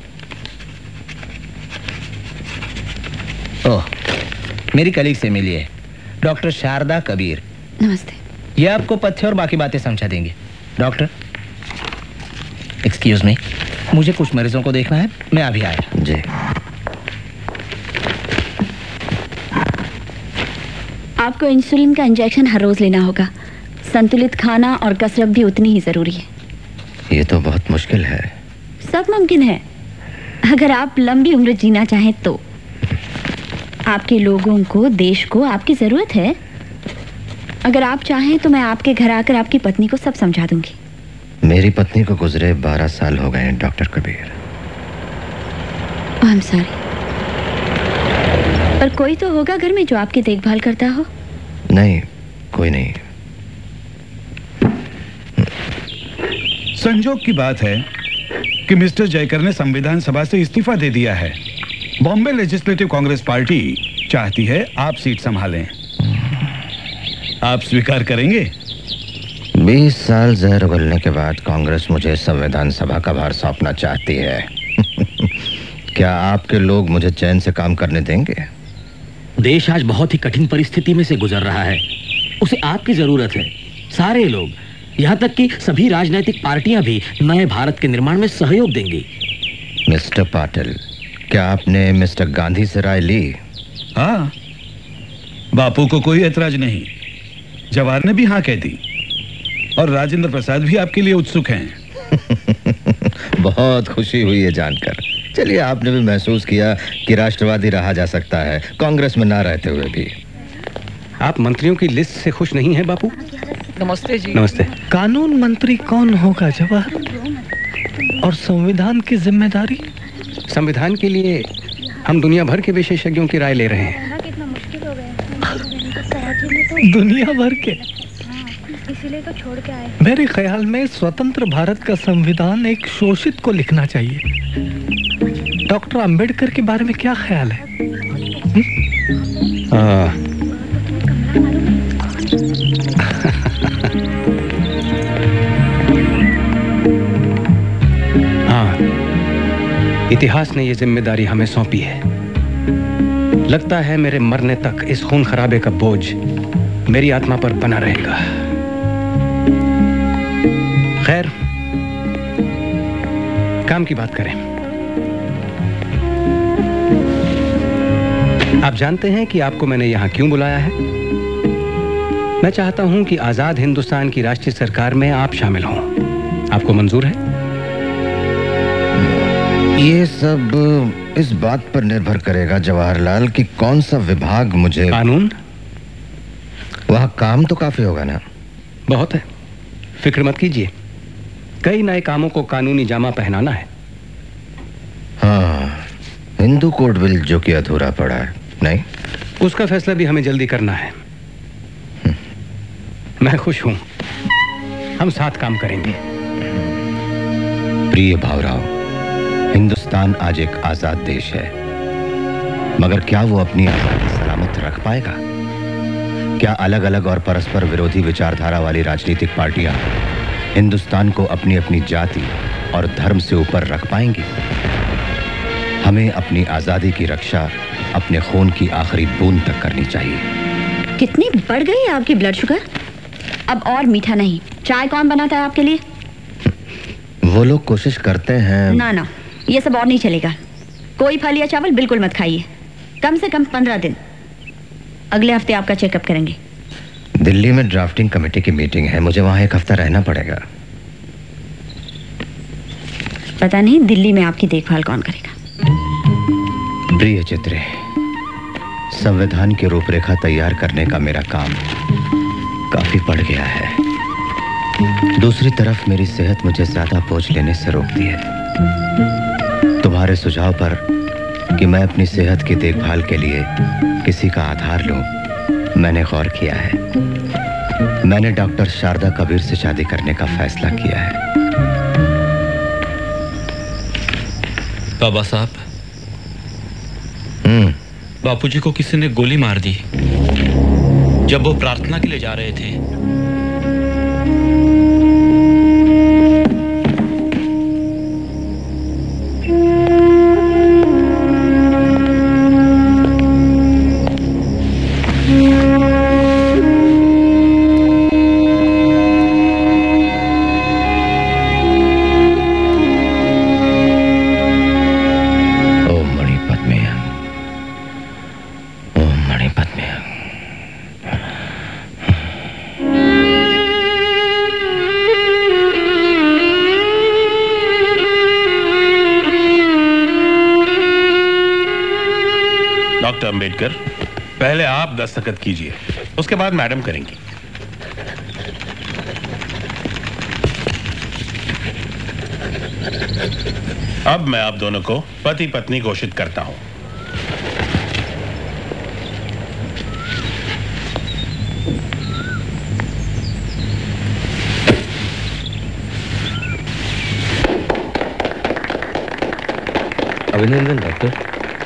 ओह, मेरी कलीग से मिलिए, डॉक्टर शारदा कबीर। नमस्ते। ये आपको पथ्य और बाकी बातें समझा देंगे। डॉक्टर, एक्सक्यूज मी, मुझे कुछ मरीजों को देखना है, मैं अभी आया। जी। आपको इंसुलिन का इंजेक्शन हर रोज लेना होगा। संतुलित खाना और कसरत भी उतनी ही जरूरी है। ये तो बहुत मुश्किल है। सब मुमकिन है अगर आप लंबी उम्र जीना चाहें तो। आपके लोगों को, देश को आपकी जरूरत है। अगर आप चाहें तो मैं आपके घर आकर आपकी पत्नी को सब समझा दूंगी। मेरी पत्नी को गुजरे बारह साल हो गए हैं doctor Kabir. I am sorry. पर कोई तो होगा घर में जो आपकी देखभाल करता हो। नहीं, कोई नहीं। संजोग की बात है कि मिस्टर जयकर ने संविधान सभा से इस्तीफा दे दिया है। बॉम्बे लेजिस्लेटिव कांग्रेस पार्टी चाहती है आप सीट संभालें। आप स्वीकार करेंगे? बीस साल जहर उगलने के बाद कांग्रेस मुझे संविधान सभा का भार सौंपना चाहती है। क्या आपके लोग मुझे चैन से काम करने देंगे? देश आज बहुत ही कठिन परिस्थिति में से गुजर रहा है, उसे आपकी जरूरत है। सारे लोग, यहाँ तक कि सभी राजनीतिक पार्टियां भी नए भारत के निर्माण में सहयोग देंगी। मिस्टर पाटिल, क्या आपने मिस्टर गांधी से राय ली? हाँ, बापू को कोई ऐतराज नहीं। जवाहर ने भी हाँ कह दी और राजेंद्र प्रसाद भी आपके लिए उत्सुक हैं। बहुत खुशी हुई है जानकर। चलिए, आपने भी महसूस किया कि राष्ट्रवादी रहा जा सकता है कांग्रेस में ना रहते हुए भी। आप मंत्रियों की लिस्ट से खुश नहीं हैं बापू? नमस्ते जी। नमस्ते। कानून मंत्री कौन होगा जवाहर? और संविधान की जिम्मेदारी? संविधान के लिए हम दुनिया भर के विशेषज्ञों की राय ले रहे हैं। दुनिया भर के? इसीलिए तो छोड़ के आए। मेरे ख्याल में स्वतंत्र भारत का संविधान एक शोषित को लिखना चाहिए। डॉक्टर अंबेडकर के बारे में क्या ख्याल है? हाँ, इतिहास ने ये जिम्मेदारी हमें सौंपी है। लगता है मेरे मरने तक इस खून खराबे का बोझ मेरी आत्मा पर बना रहेगा। खैर, काम की बात करें। आप जानते हैं कि आपको मैंने यहां क्यों बुलाया है? मैं चाहता हूं कि आजाद हिंदुस्तान की राष्ट्रीय सरकार में आप शामिल हों। आपको मंजूर है? ये सब इस बात पर निर्भर करेगा जवाहरलाल कि कौन सा विभाग मुझे। कानून? वहां काम तो काफी होगा ना? बहुत है, फिक्र मत कीजिए। कई नए कामों को कानूनी जामा पहनाना है। हाँ, हिंदू कोड बिल जो कि अधूरा पड़ा है। नहीं, उसका फैसला भी हमें जल्दी करना है। मैं खुश हूं, हम साथ काम करेंगे। प्रिय भावराव, हिंदुस्तान आज एक आजाद देश है, मगर क्या वो अपनी आजादी सलामत रख पाएगा? क्या अलग अलग और परस्पर विरोधी विचारधारा वाली राजनीतिक पार्टियां हिंदुस्तान को अपनी अपनी जाति और धर्म से ऊपर रख पाएंगी? हमें अपनी आजादी की रक्षा अपने खून की आखिरी बूंद तक करनी चाहिए। कितनी बढ़ गई है आपकी ब्लड शुगर? अब और मीठा नहीं। चाय कौन बनाता है आपके लिए? वो लोग कोशिश करते हैं। ना ना, ये सब और नहीं चलेगा। कोई फल या चावल बिल्कुल मत खाइए, कम से कम पंद्रह दिन। अगले हफ्ते आपका चेकअप करेंगे। दिल्ली में ड्राफ्टिंग कमेटी की मीटिंग है, मुझे वहां एक हफ्ता रहना पड़ेगा। पता नहीं दिल्ली में आपकी देखभाल कौन करेगा। प्रिय चित्रे, संविधान की रूपरेखा तैयार करने का मेरा काम काफी बढ़ गया है। दूसरी तरफ मेरी सेहत मुझे ज्यादा बोझ लेने से रोकती है। तुम्हारे सुझाव पर कि मैं अपनी सेहत की देखभाल के लिए किसी का आधार लूं, मैंने गौर किया है। मैंने डॉक्टर शारदा कबीर से शादी करने का फैसला किया है। बाबा साहब, बापूजी को किसी ने गोली मार दी जब वो प्रार्थना के लिए जा रहे थे। डॉक्टर अंबेडकर, पहले आप दस्तखत कीजिए, उसके बाद मैडम करेंगी। अब मैं आप दोनों को पति पत्नी घोषित करता हूं। अभिनंदन डॉक्टर।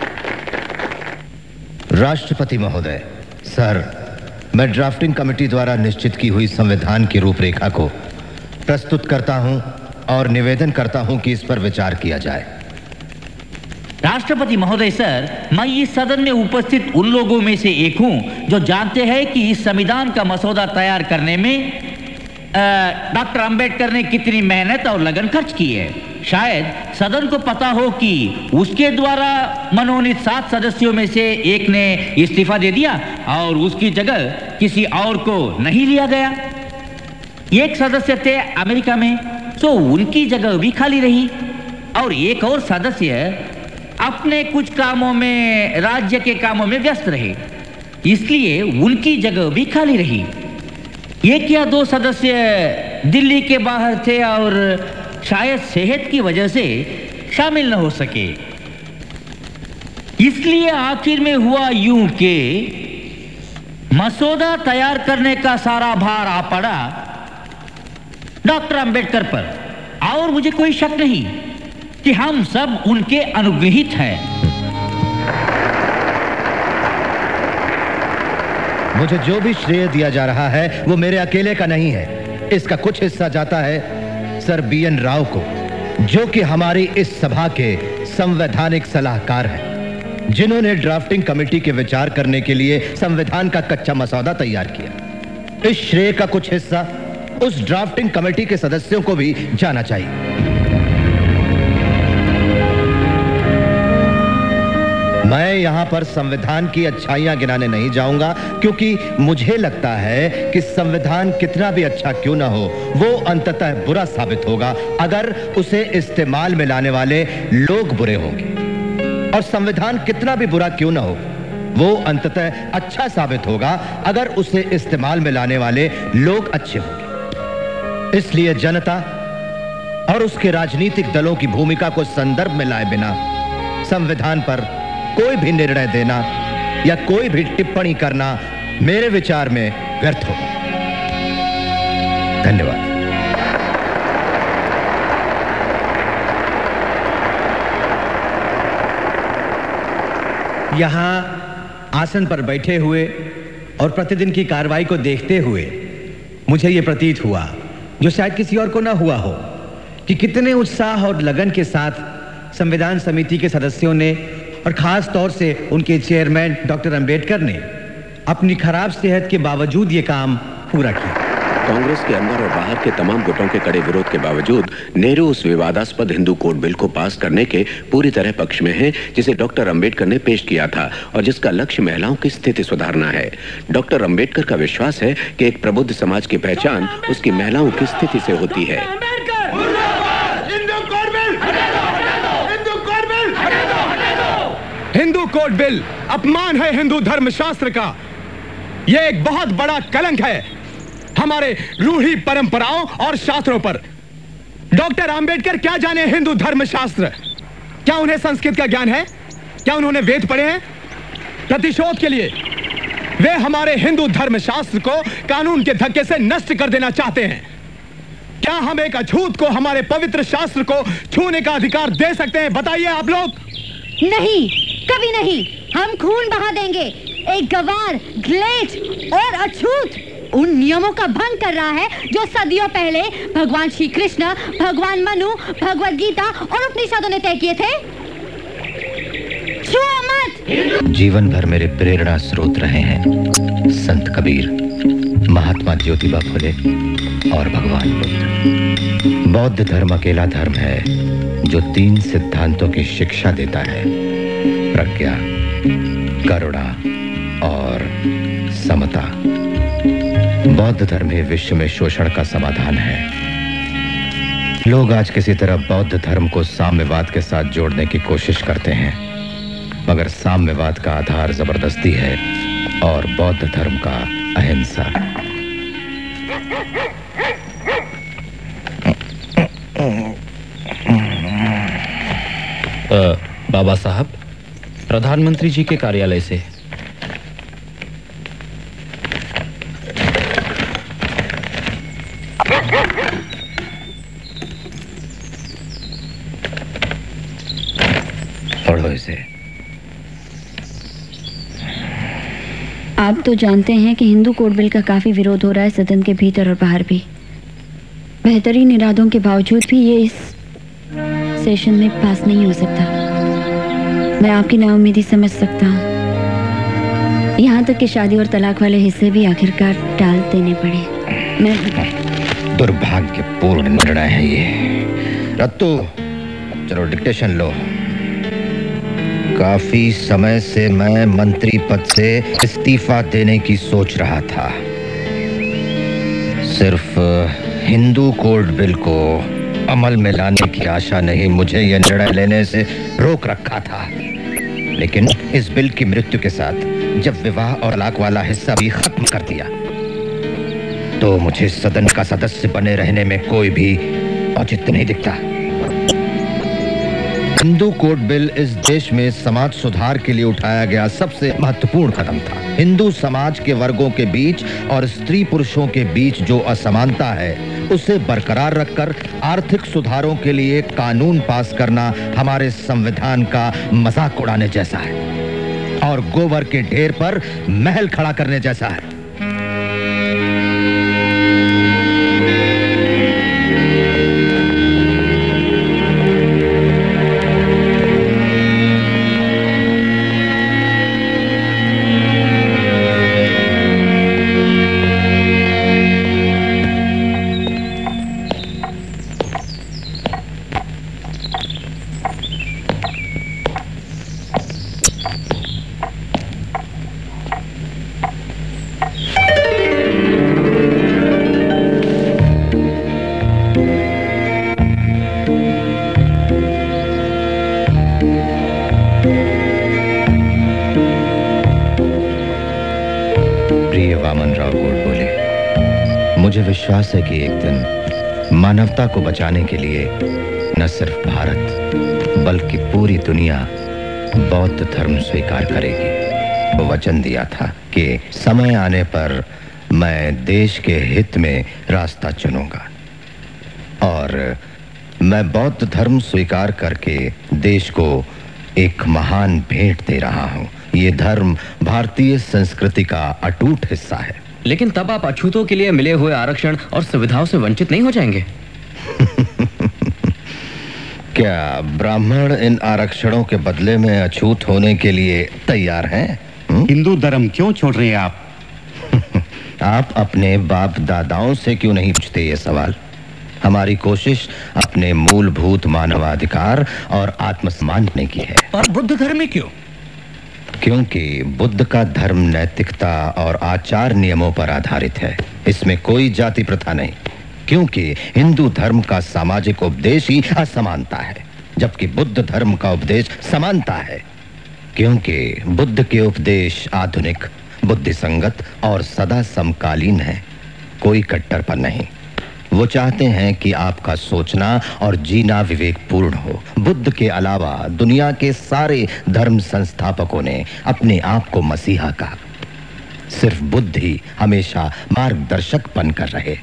राष्ट्रपति महोदय, सर, मैं ड्राफ्टिंग कमेटी द्वारा निश्चित की हुई संविधान की रूपरेखा को प्रस्तुत करता हूं और निवेदन करता हूं कि इस पर विचार किया जाए। राष्ट्रपति महोदय सर, मैं इस सदन में उपस्थित उन लोगों में से एक हूं जो जानते हैं कि इस संविधान का मसौदा तैयार करने में डॉक्टर अंबेडकर ने कितनी मेहनत और लगन खर्च की है। शायद सदन को पता हो कि उसके द्वारा मनोनीत सात सदस्यों में से एक ने इस्तीफा दे दिया और उसकी जगह किसी और को नहीं लिया गया। एक सदस्य थे अमेरिका में, तो उनकी जगह भी खाली रही और एक और सदस्य अपने कुछ कामों में, राज्य के कामों में व्यस्त रहे, इसलिए उनकी जगह भी खाली रही। एक या दो सदस्य दिल्ली के बाहर थे और शायद सेहत की वजह से शामिल न हो सके। इसलिए आखिर में हुआ यूं कि मसौदा तैयार करने का सारा भार आ पड़ा डॉक्टर अंबेडकर पर। और मुझे कोई शक नहीं कि हम सब उनके अनुग्रहित हैं। मुझे जो भी श्रेय दिया जा रहा है वो मेरे अकेले का नहीं है। इसका कुछ हिस्सा जाता है सर बी एन राव को, जो कि हमारी इस सभा के संवैधानिक सलाहकार हैं, जिन्होंने ड्राफ्टिंग कमेटी के विचार करने के लिए संविधान का कच्चा मसौदा तैयार किया। इस श्रेय का कुछ हिस्सा उस ड्राफ्टिंग कमेटी के सदस्यों को भी जाना चाहिए। मैं यहां पर संविधान की अच्छाइयां गिनाने नहीं जाऊंगा, क्योंकि मुझे लगता है कि संविधान कितना भी अच्छा क्यों ना हो, वो अंततः बुरा साबित होगा अगर उसे इस्तेमाल में लाने वाले लोग बुरे होंगे, और संविधान कितना भी बुरा क्यों ना हो, वो अंततः अच्छा साबित होगा अगर उसे इस्तेमाल में लाने वाले लोग अच्छे होंगे। इसलिए जनता और उसके राजनीतिक दलों की भूमिका को संदर्भ में लाए बिना संविधान पर कोई भी निर्णय देना या कोई भी टिप्पणी करना मेरे विचार में व्यर्थ होगा। धन्यवाद। यहां आसन पर बैठे हुए और प्रतिदिन की कार्रवाई को देखते हुए मुझे यह प्रतीत हुआ, जो शायद किसी और को ना हुआ हो, कि कितने उत्साह और लगन के साथ संविधान समिति के सदस्यों ने और खास तौर से उनके चेयरमैन डॉक्टर अंबेडकर ने अपनी खराब सेहत के बावजूद ये काम पूरा किया। कांग्रेस के अंदर और बाहर के तमाम गुटों के कड़े विरोध के बावजूद नेहरू उस विवादास्पद हिंदू कोड बिल को पास करने के पूरी तरह पक्ष में हैं, जिसे डॉक्टर अंबेडकर ने पेश किया था और जिसका लक्ष्य महिलाओं की स्थिति सुधारना है। डॉक्टर अंबेडकर का विश्वास है कि एक प्रबुद्ध समाज की पहचान उसकी महिलाओं की स्थिति से होती है। हिंदू कोड बिल अपमान है हिंदू धर्म शास्त्र का। यह एक बहुत बड़ा कलंक है हमारे रूढ़ी परंपराओं और शास्त्रों पर। डॉक्टर अंबेडकर क्या जाने हिंदू धर्म शास्त्र? क्या उन्हें संस्कृत का ज्ञान है? क्या उन्होंने वेद पढ़े हैं? प्रतिशोध के लिए वे हमारे हिंदू धर्म शास्त्र को कानून के धक्के से नष्ट कर देना चाहते हैं। क्या हम एक अछूत को हमारे पवित्र शास्त्र को छूने का अधिकार दे सकते हैं? बताइए आप लोग। नहीं, कभी नहीं। हम खून बहा देंगे। एक गवार, ग्लेट और अछूत उन नियमों का भंग कर रहा है जो सदियों पहले भगवान श्री कृष्ण, भगवान मनु, भगवद गीता और उपनिषदों ने तय किए थे। छुओ मत। जीवन भर मेरे प्रेरणा स्रोत रहे हैं संत कबीर, महात्मा ज्योतिबा फुले और भगवान बुद्ध। बौद्ध धर्म अकेला धर्म है जो तीन सिद्धांतों की शिक्षा देता है: प्रज्ञा, करुणा और समता। बौद्ध धर्म ही विश्व में शोषण का समाधान है। लोग आज किसी तरह बौद्ध धर्म को साम्यवाद के साथ जोड़ने की कोशिश करते हैं, मगर साम्यवाद का आधार जबरदस्ती है और बौद्ध धर्म का अहिंसा। आ, बाबा साहब, प्रधानमंत्री जी के कार्यालय से। पढ़ो इसे। आप तो जानते हैं कि हिंदू कोड बिल का काफी विरोध हो रहा है सदन के भीतर और बाहर भी। बेहतरीन इरादों के बावजूद भी ये इस सेशन में पास नहीं हो सकता। मैं आपकी नाउम्मीदी समझ सकता हूँ। यहाँ तक कि शादी और तलाक वाले हिस्से भी आखिरकार टाल देने पड़े। मैं दुर्भाग्यपूर्ण निर्णय है ये। रत्तू, चलो डिक्टेशन लो। काफी समय से मैं मंत्री पद से इस्तीफा देने की सोच रहा था। सिर्फ हिंदू कोड बिल को अमल में लाने की आशा ने ही मुझे यह निर्णय लेने से रोक रखा था। लेकिन इस बिल की मृत्यु के साथ जब विवाह और तलाक वाला हिस्सा भी खत्म कर दिया तो मुझे सदन का सदस्य बने रहने में कोई भी औचित्य नहीं दिखता। हिंदू कोड बिल इस देश में समाज सुधार के लिए उठाया गया सबसे महत्वपूर्ण कदम था। हिंदू समाज के वर्गों के बीच और स्त्री पुरुषों के बीच जो असमानता है उसे बरकरार रखकर आर्थिक सुधारों के लिए कानून पास करना हमारे संविधान का मजाक उड़ाने जैसा है और गोबर के ढेर पर महल खड़ा करने जैसा है। मुझे विश्वास है कि एक दिन मानवता को बचाने के लिए न सिर्फ भारत बल्कि पूरी दुनिया बौद्ध धर्म स्वीकार करेगी। वो वचन दिया था कि समय आने पर मैं देश के हित में रास्ता चुनूंगा और मैं बौद्ध धर्म स्वीकार करके देश को एक महान भेंट दे रहा हूं। ये धर्म भारतीय संस्कृति का अटूट हिस्सा है। लेकिन तब आप अछूतों के लिए मिले हुए आरक्षण और सुविधाओं से वंचित नहीं हो जाएंगे? क्या ब्राह्मण इन आरक्षणों के बदले में अछूत होने के लिए तैयार हैं? हिंदू धर्म क्यों छोड़ रहे हैं आप? आप अपने बाप दादाओं से क्यों नहीं पूछते ये सवाल? हमारी कोशिश अपने मूलभूत मानवाधिकार और आत्मसम्मान की है। और बुद्ध धर्म में क्यों? क्योंकि बुद्ध का धर्म नैतिकता और आचार नियमों पर आधारित है। इसमें कोई जाति प्रथा नहीं। क्योंकि हिंदू धर्म का सामाजिक उपदेश ही असमानता है जबकि बुद्ध धर्म का उपदेश समानता है। क्योंकि बुद्ध के उपदेश आधुनिक, बुद्धिसंगत और सदा समकालीन है, कोई कट्टरपन नहीं। वो चाहते हैं कि आपका सोचना और जीना विवेकपूर्ण हो। बुद्ध के अलावा दुनिया के सारे धर्म संस्थापकों ने अपने आप को मसीहा कहा। सिर्फ बुद्ध ही हमेशा मार्गदर्शक बनकर रहे।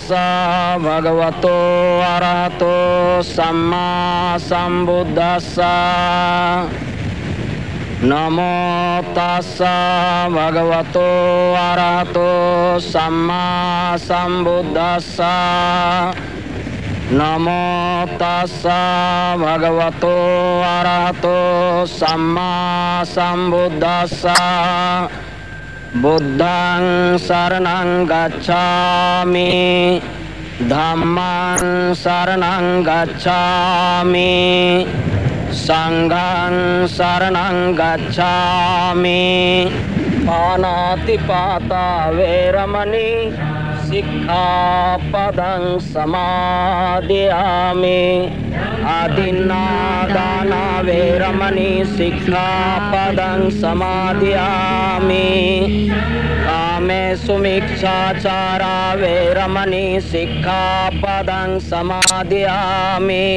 भगवतो अरहतो सम्मा सम्बुद्धस्स। नमो तस्स भगवतो अरहतो सम्मा सम्बुद्धस्स। नमो तस्स भगवतो अरहतो सम्मा सम्बुद्धस्स। बुद्धं शरणं गच्छामि, धम्मं शरणं गच्छामि, संघं शरणं गच्छामि। पानातिपाता वेरमणि सिक्खापदं समादयामि। आदिन्नादाना वेरमणि सिक्खापदं समादयामि। कामेषु मिच्छाचारा वेरमणि सिक्खापदं समादयामि।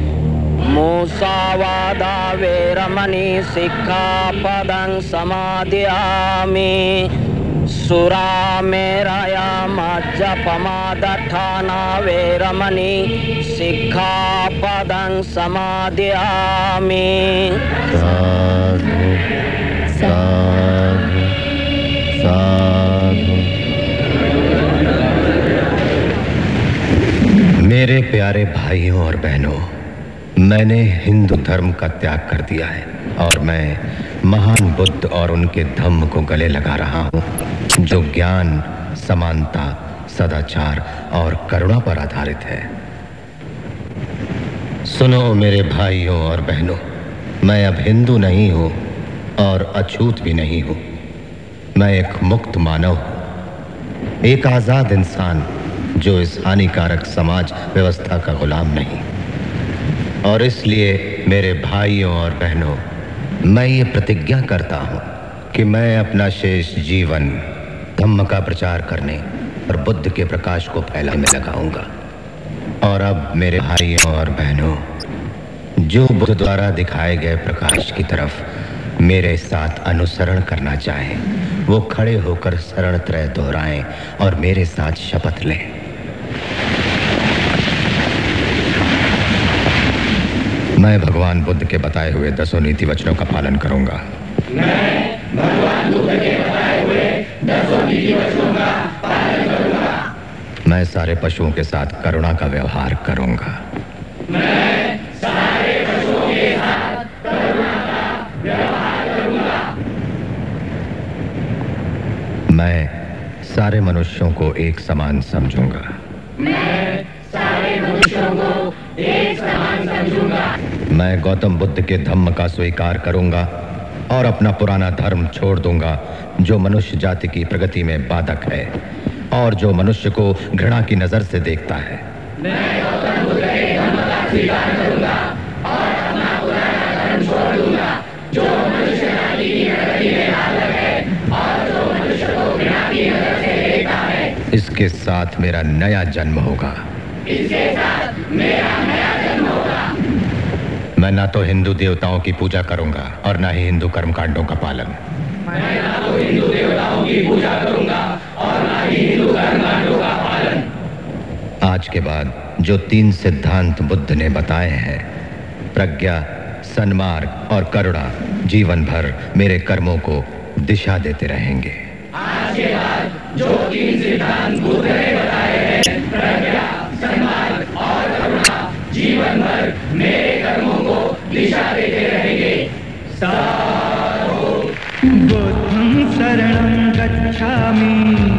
मुसावादा वेरमणि सिक्खापदं समादयामि। सुरामेरया मज्जपमादठाना वेरमणि सिक्खापदं समादयामि। साधु साधु साधु। मेरे प्यारे भाइयों और बहनों, मैंने हिंदू धर्म का त्याग कर दिया है और मैं महान बुद्ध और उनके धम्म को गले लगा रहा हूँ, जो ज्ञान, समानता, सदाचार और करुणा पर आधारित है। सुनो मेरे भाइयों और बहनों, मैं अब हिंदू नहीं हूँ और अछूत भी नहीं हूँ। मैं एक मुक्त मानव हूँ, एक आजाद इंसान जो इस हानिकारक समाज व्यवस्था का गुलाम नहीं। और इसलिए मेरे भाइयों और बहनों, मैं ये प्रतिज्ञा करता हूँ कि मैं अपना शेष जीवन धम्म का प्रचार करने और बुद्ध के प्रकाश को फैलाने में लगाऊंगा। और अब मेरे भाइयों और बहनों, जो बुद्ध द्वारा दिखाए गए प्रकाश की तरफ मेरे साथ अनुसरण करना चाहें, वो खड़े होकर शरण त्रय दोहराएं और मेरे साथ शपथ लें। मैं भगवान बुद्ध के बताए हुए दसों नीति वचनों का पालन करूंगा। मैं भगवान बुद्ध के बताए हुए दसों नीति वचनों का पालन करूंगा। मैं सारे पशुओं के साथ करुणा का व्यवहार करूंगा। मैं सारे पशुओं के साथ करुणा का व्यवहार करूंगा। मैं सारे मनुष्यों को एक समान समझूंगा। मैं सारे मनुष्यों को एक समान समझूंगा। मैं गौतम बुद्ध के धम्म का स्वीकार करूंगा और अपना पुराना धर्म छोड़ दूंगा, जो मनुष्य जाति की प्रगति में बाधक है और जो मनुष्य को घृणा की नजर से देखता है। मैं गौतम बुद्ध के धम्म का स्वीकार करूंगा और अपना पुराना धर्म छोड़ दूंगा, जो मनुष्य जाति की प्रगति में बाधक है और जो मनुष्य को घृणा की नजर से देखता है। इसके साथ मेरा नया जन्म होगा। इसके साथ मेरा नया जन्म होगा। मैं ना तो हिंदू देवताओं की पूजा करूंगा और ना ही हिंदू कर्मकांडों का पालन। मैं ना तो हिंदू देवताओं की पूजा करूंगा और ना ही हिंदू कर्मकांडों का पालन। आज के बाद जो तीन सिद्धांत बुद्ध ने बताए हैं, प्रज्ञा, सन्मार्ग और करुणा, जीवन भर मेरे कर्मों को दिशा देते रहेंगे। आज के बाद जो तीन सिद्धांत बुद्ध ने बताए हैं, प्रज्ञा, सन्मार्ग और करुणा, जीवन भर मेरे कर्मों को दिशा देते रहेंगे। साधु। बुद्धं शरणं गच्छामि,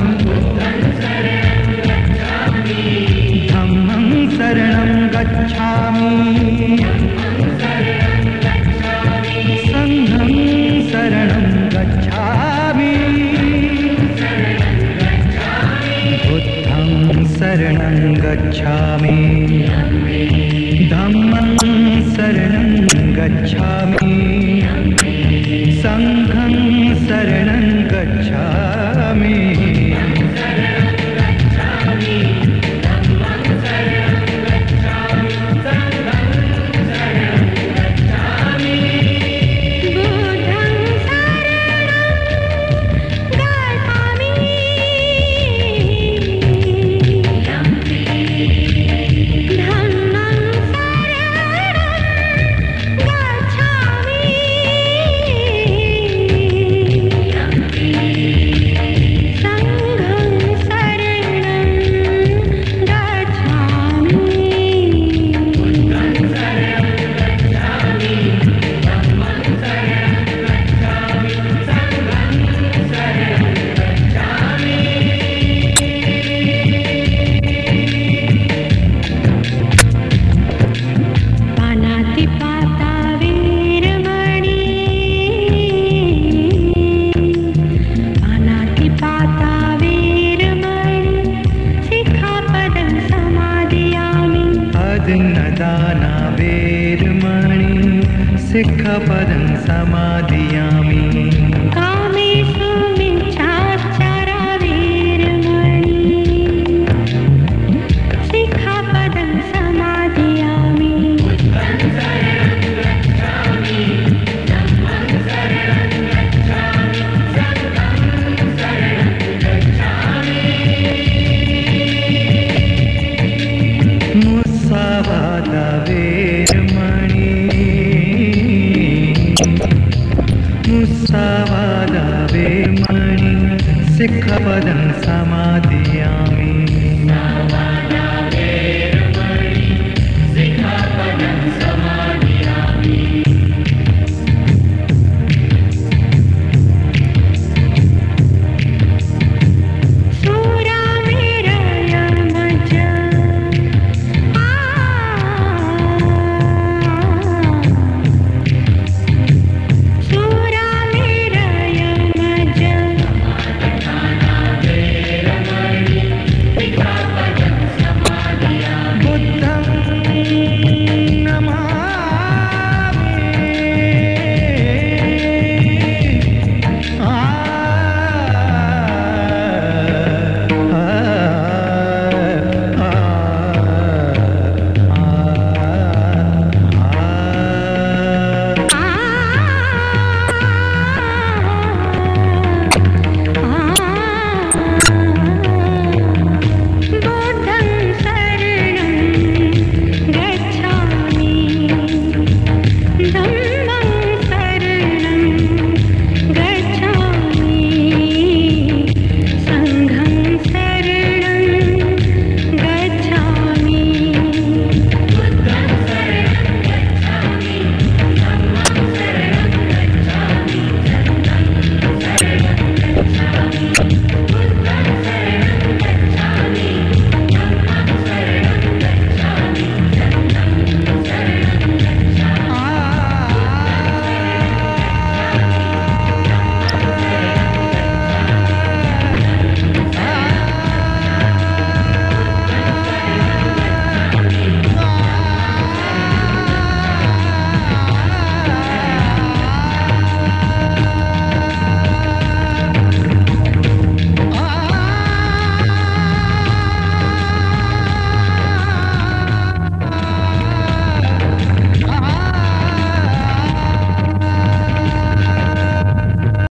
धम्मं शरणं गच्छामि, संघं शरणं गच्छामि, बुद्धं शरणं गच्छामि, धम्मं शरणं गच्छामि, संघं शरणं गच्छामि। Yum. सिक्खपदं समादियामि कामेषु मिच्छाचारा वीरमणि सिक्खपदं समादियामि मुसावादा वीरमणि मुसावादा वीरमणि सिक्खपदं समादियामि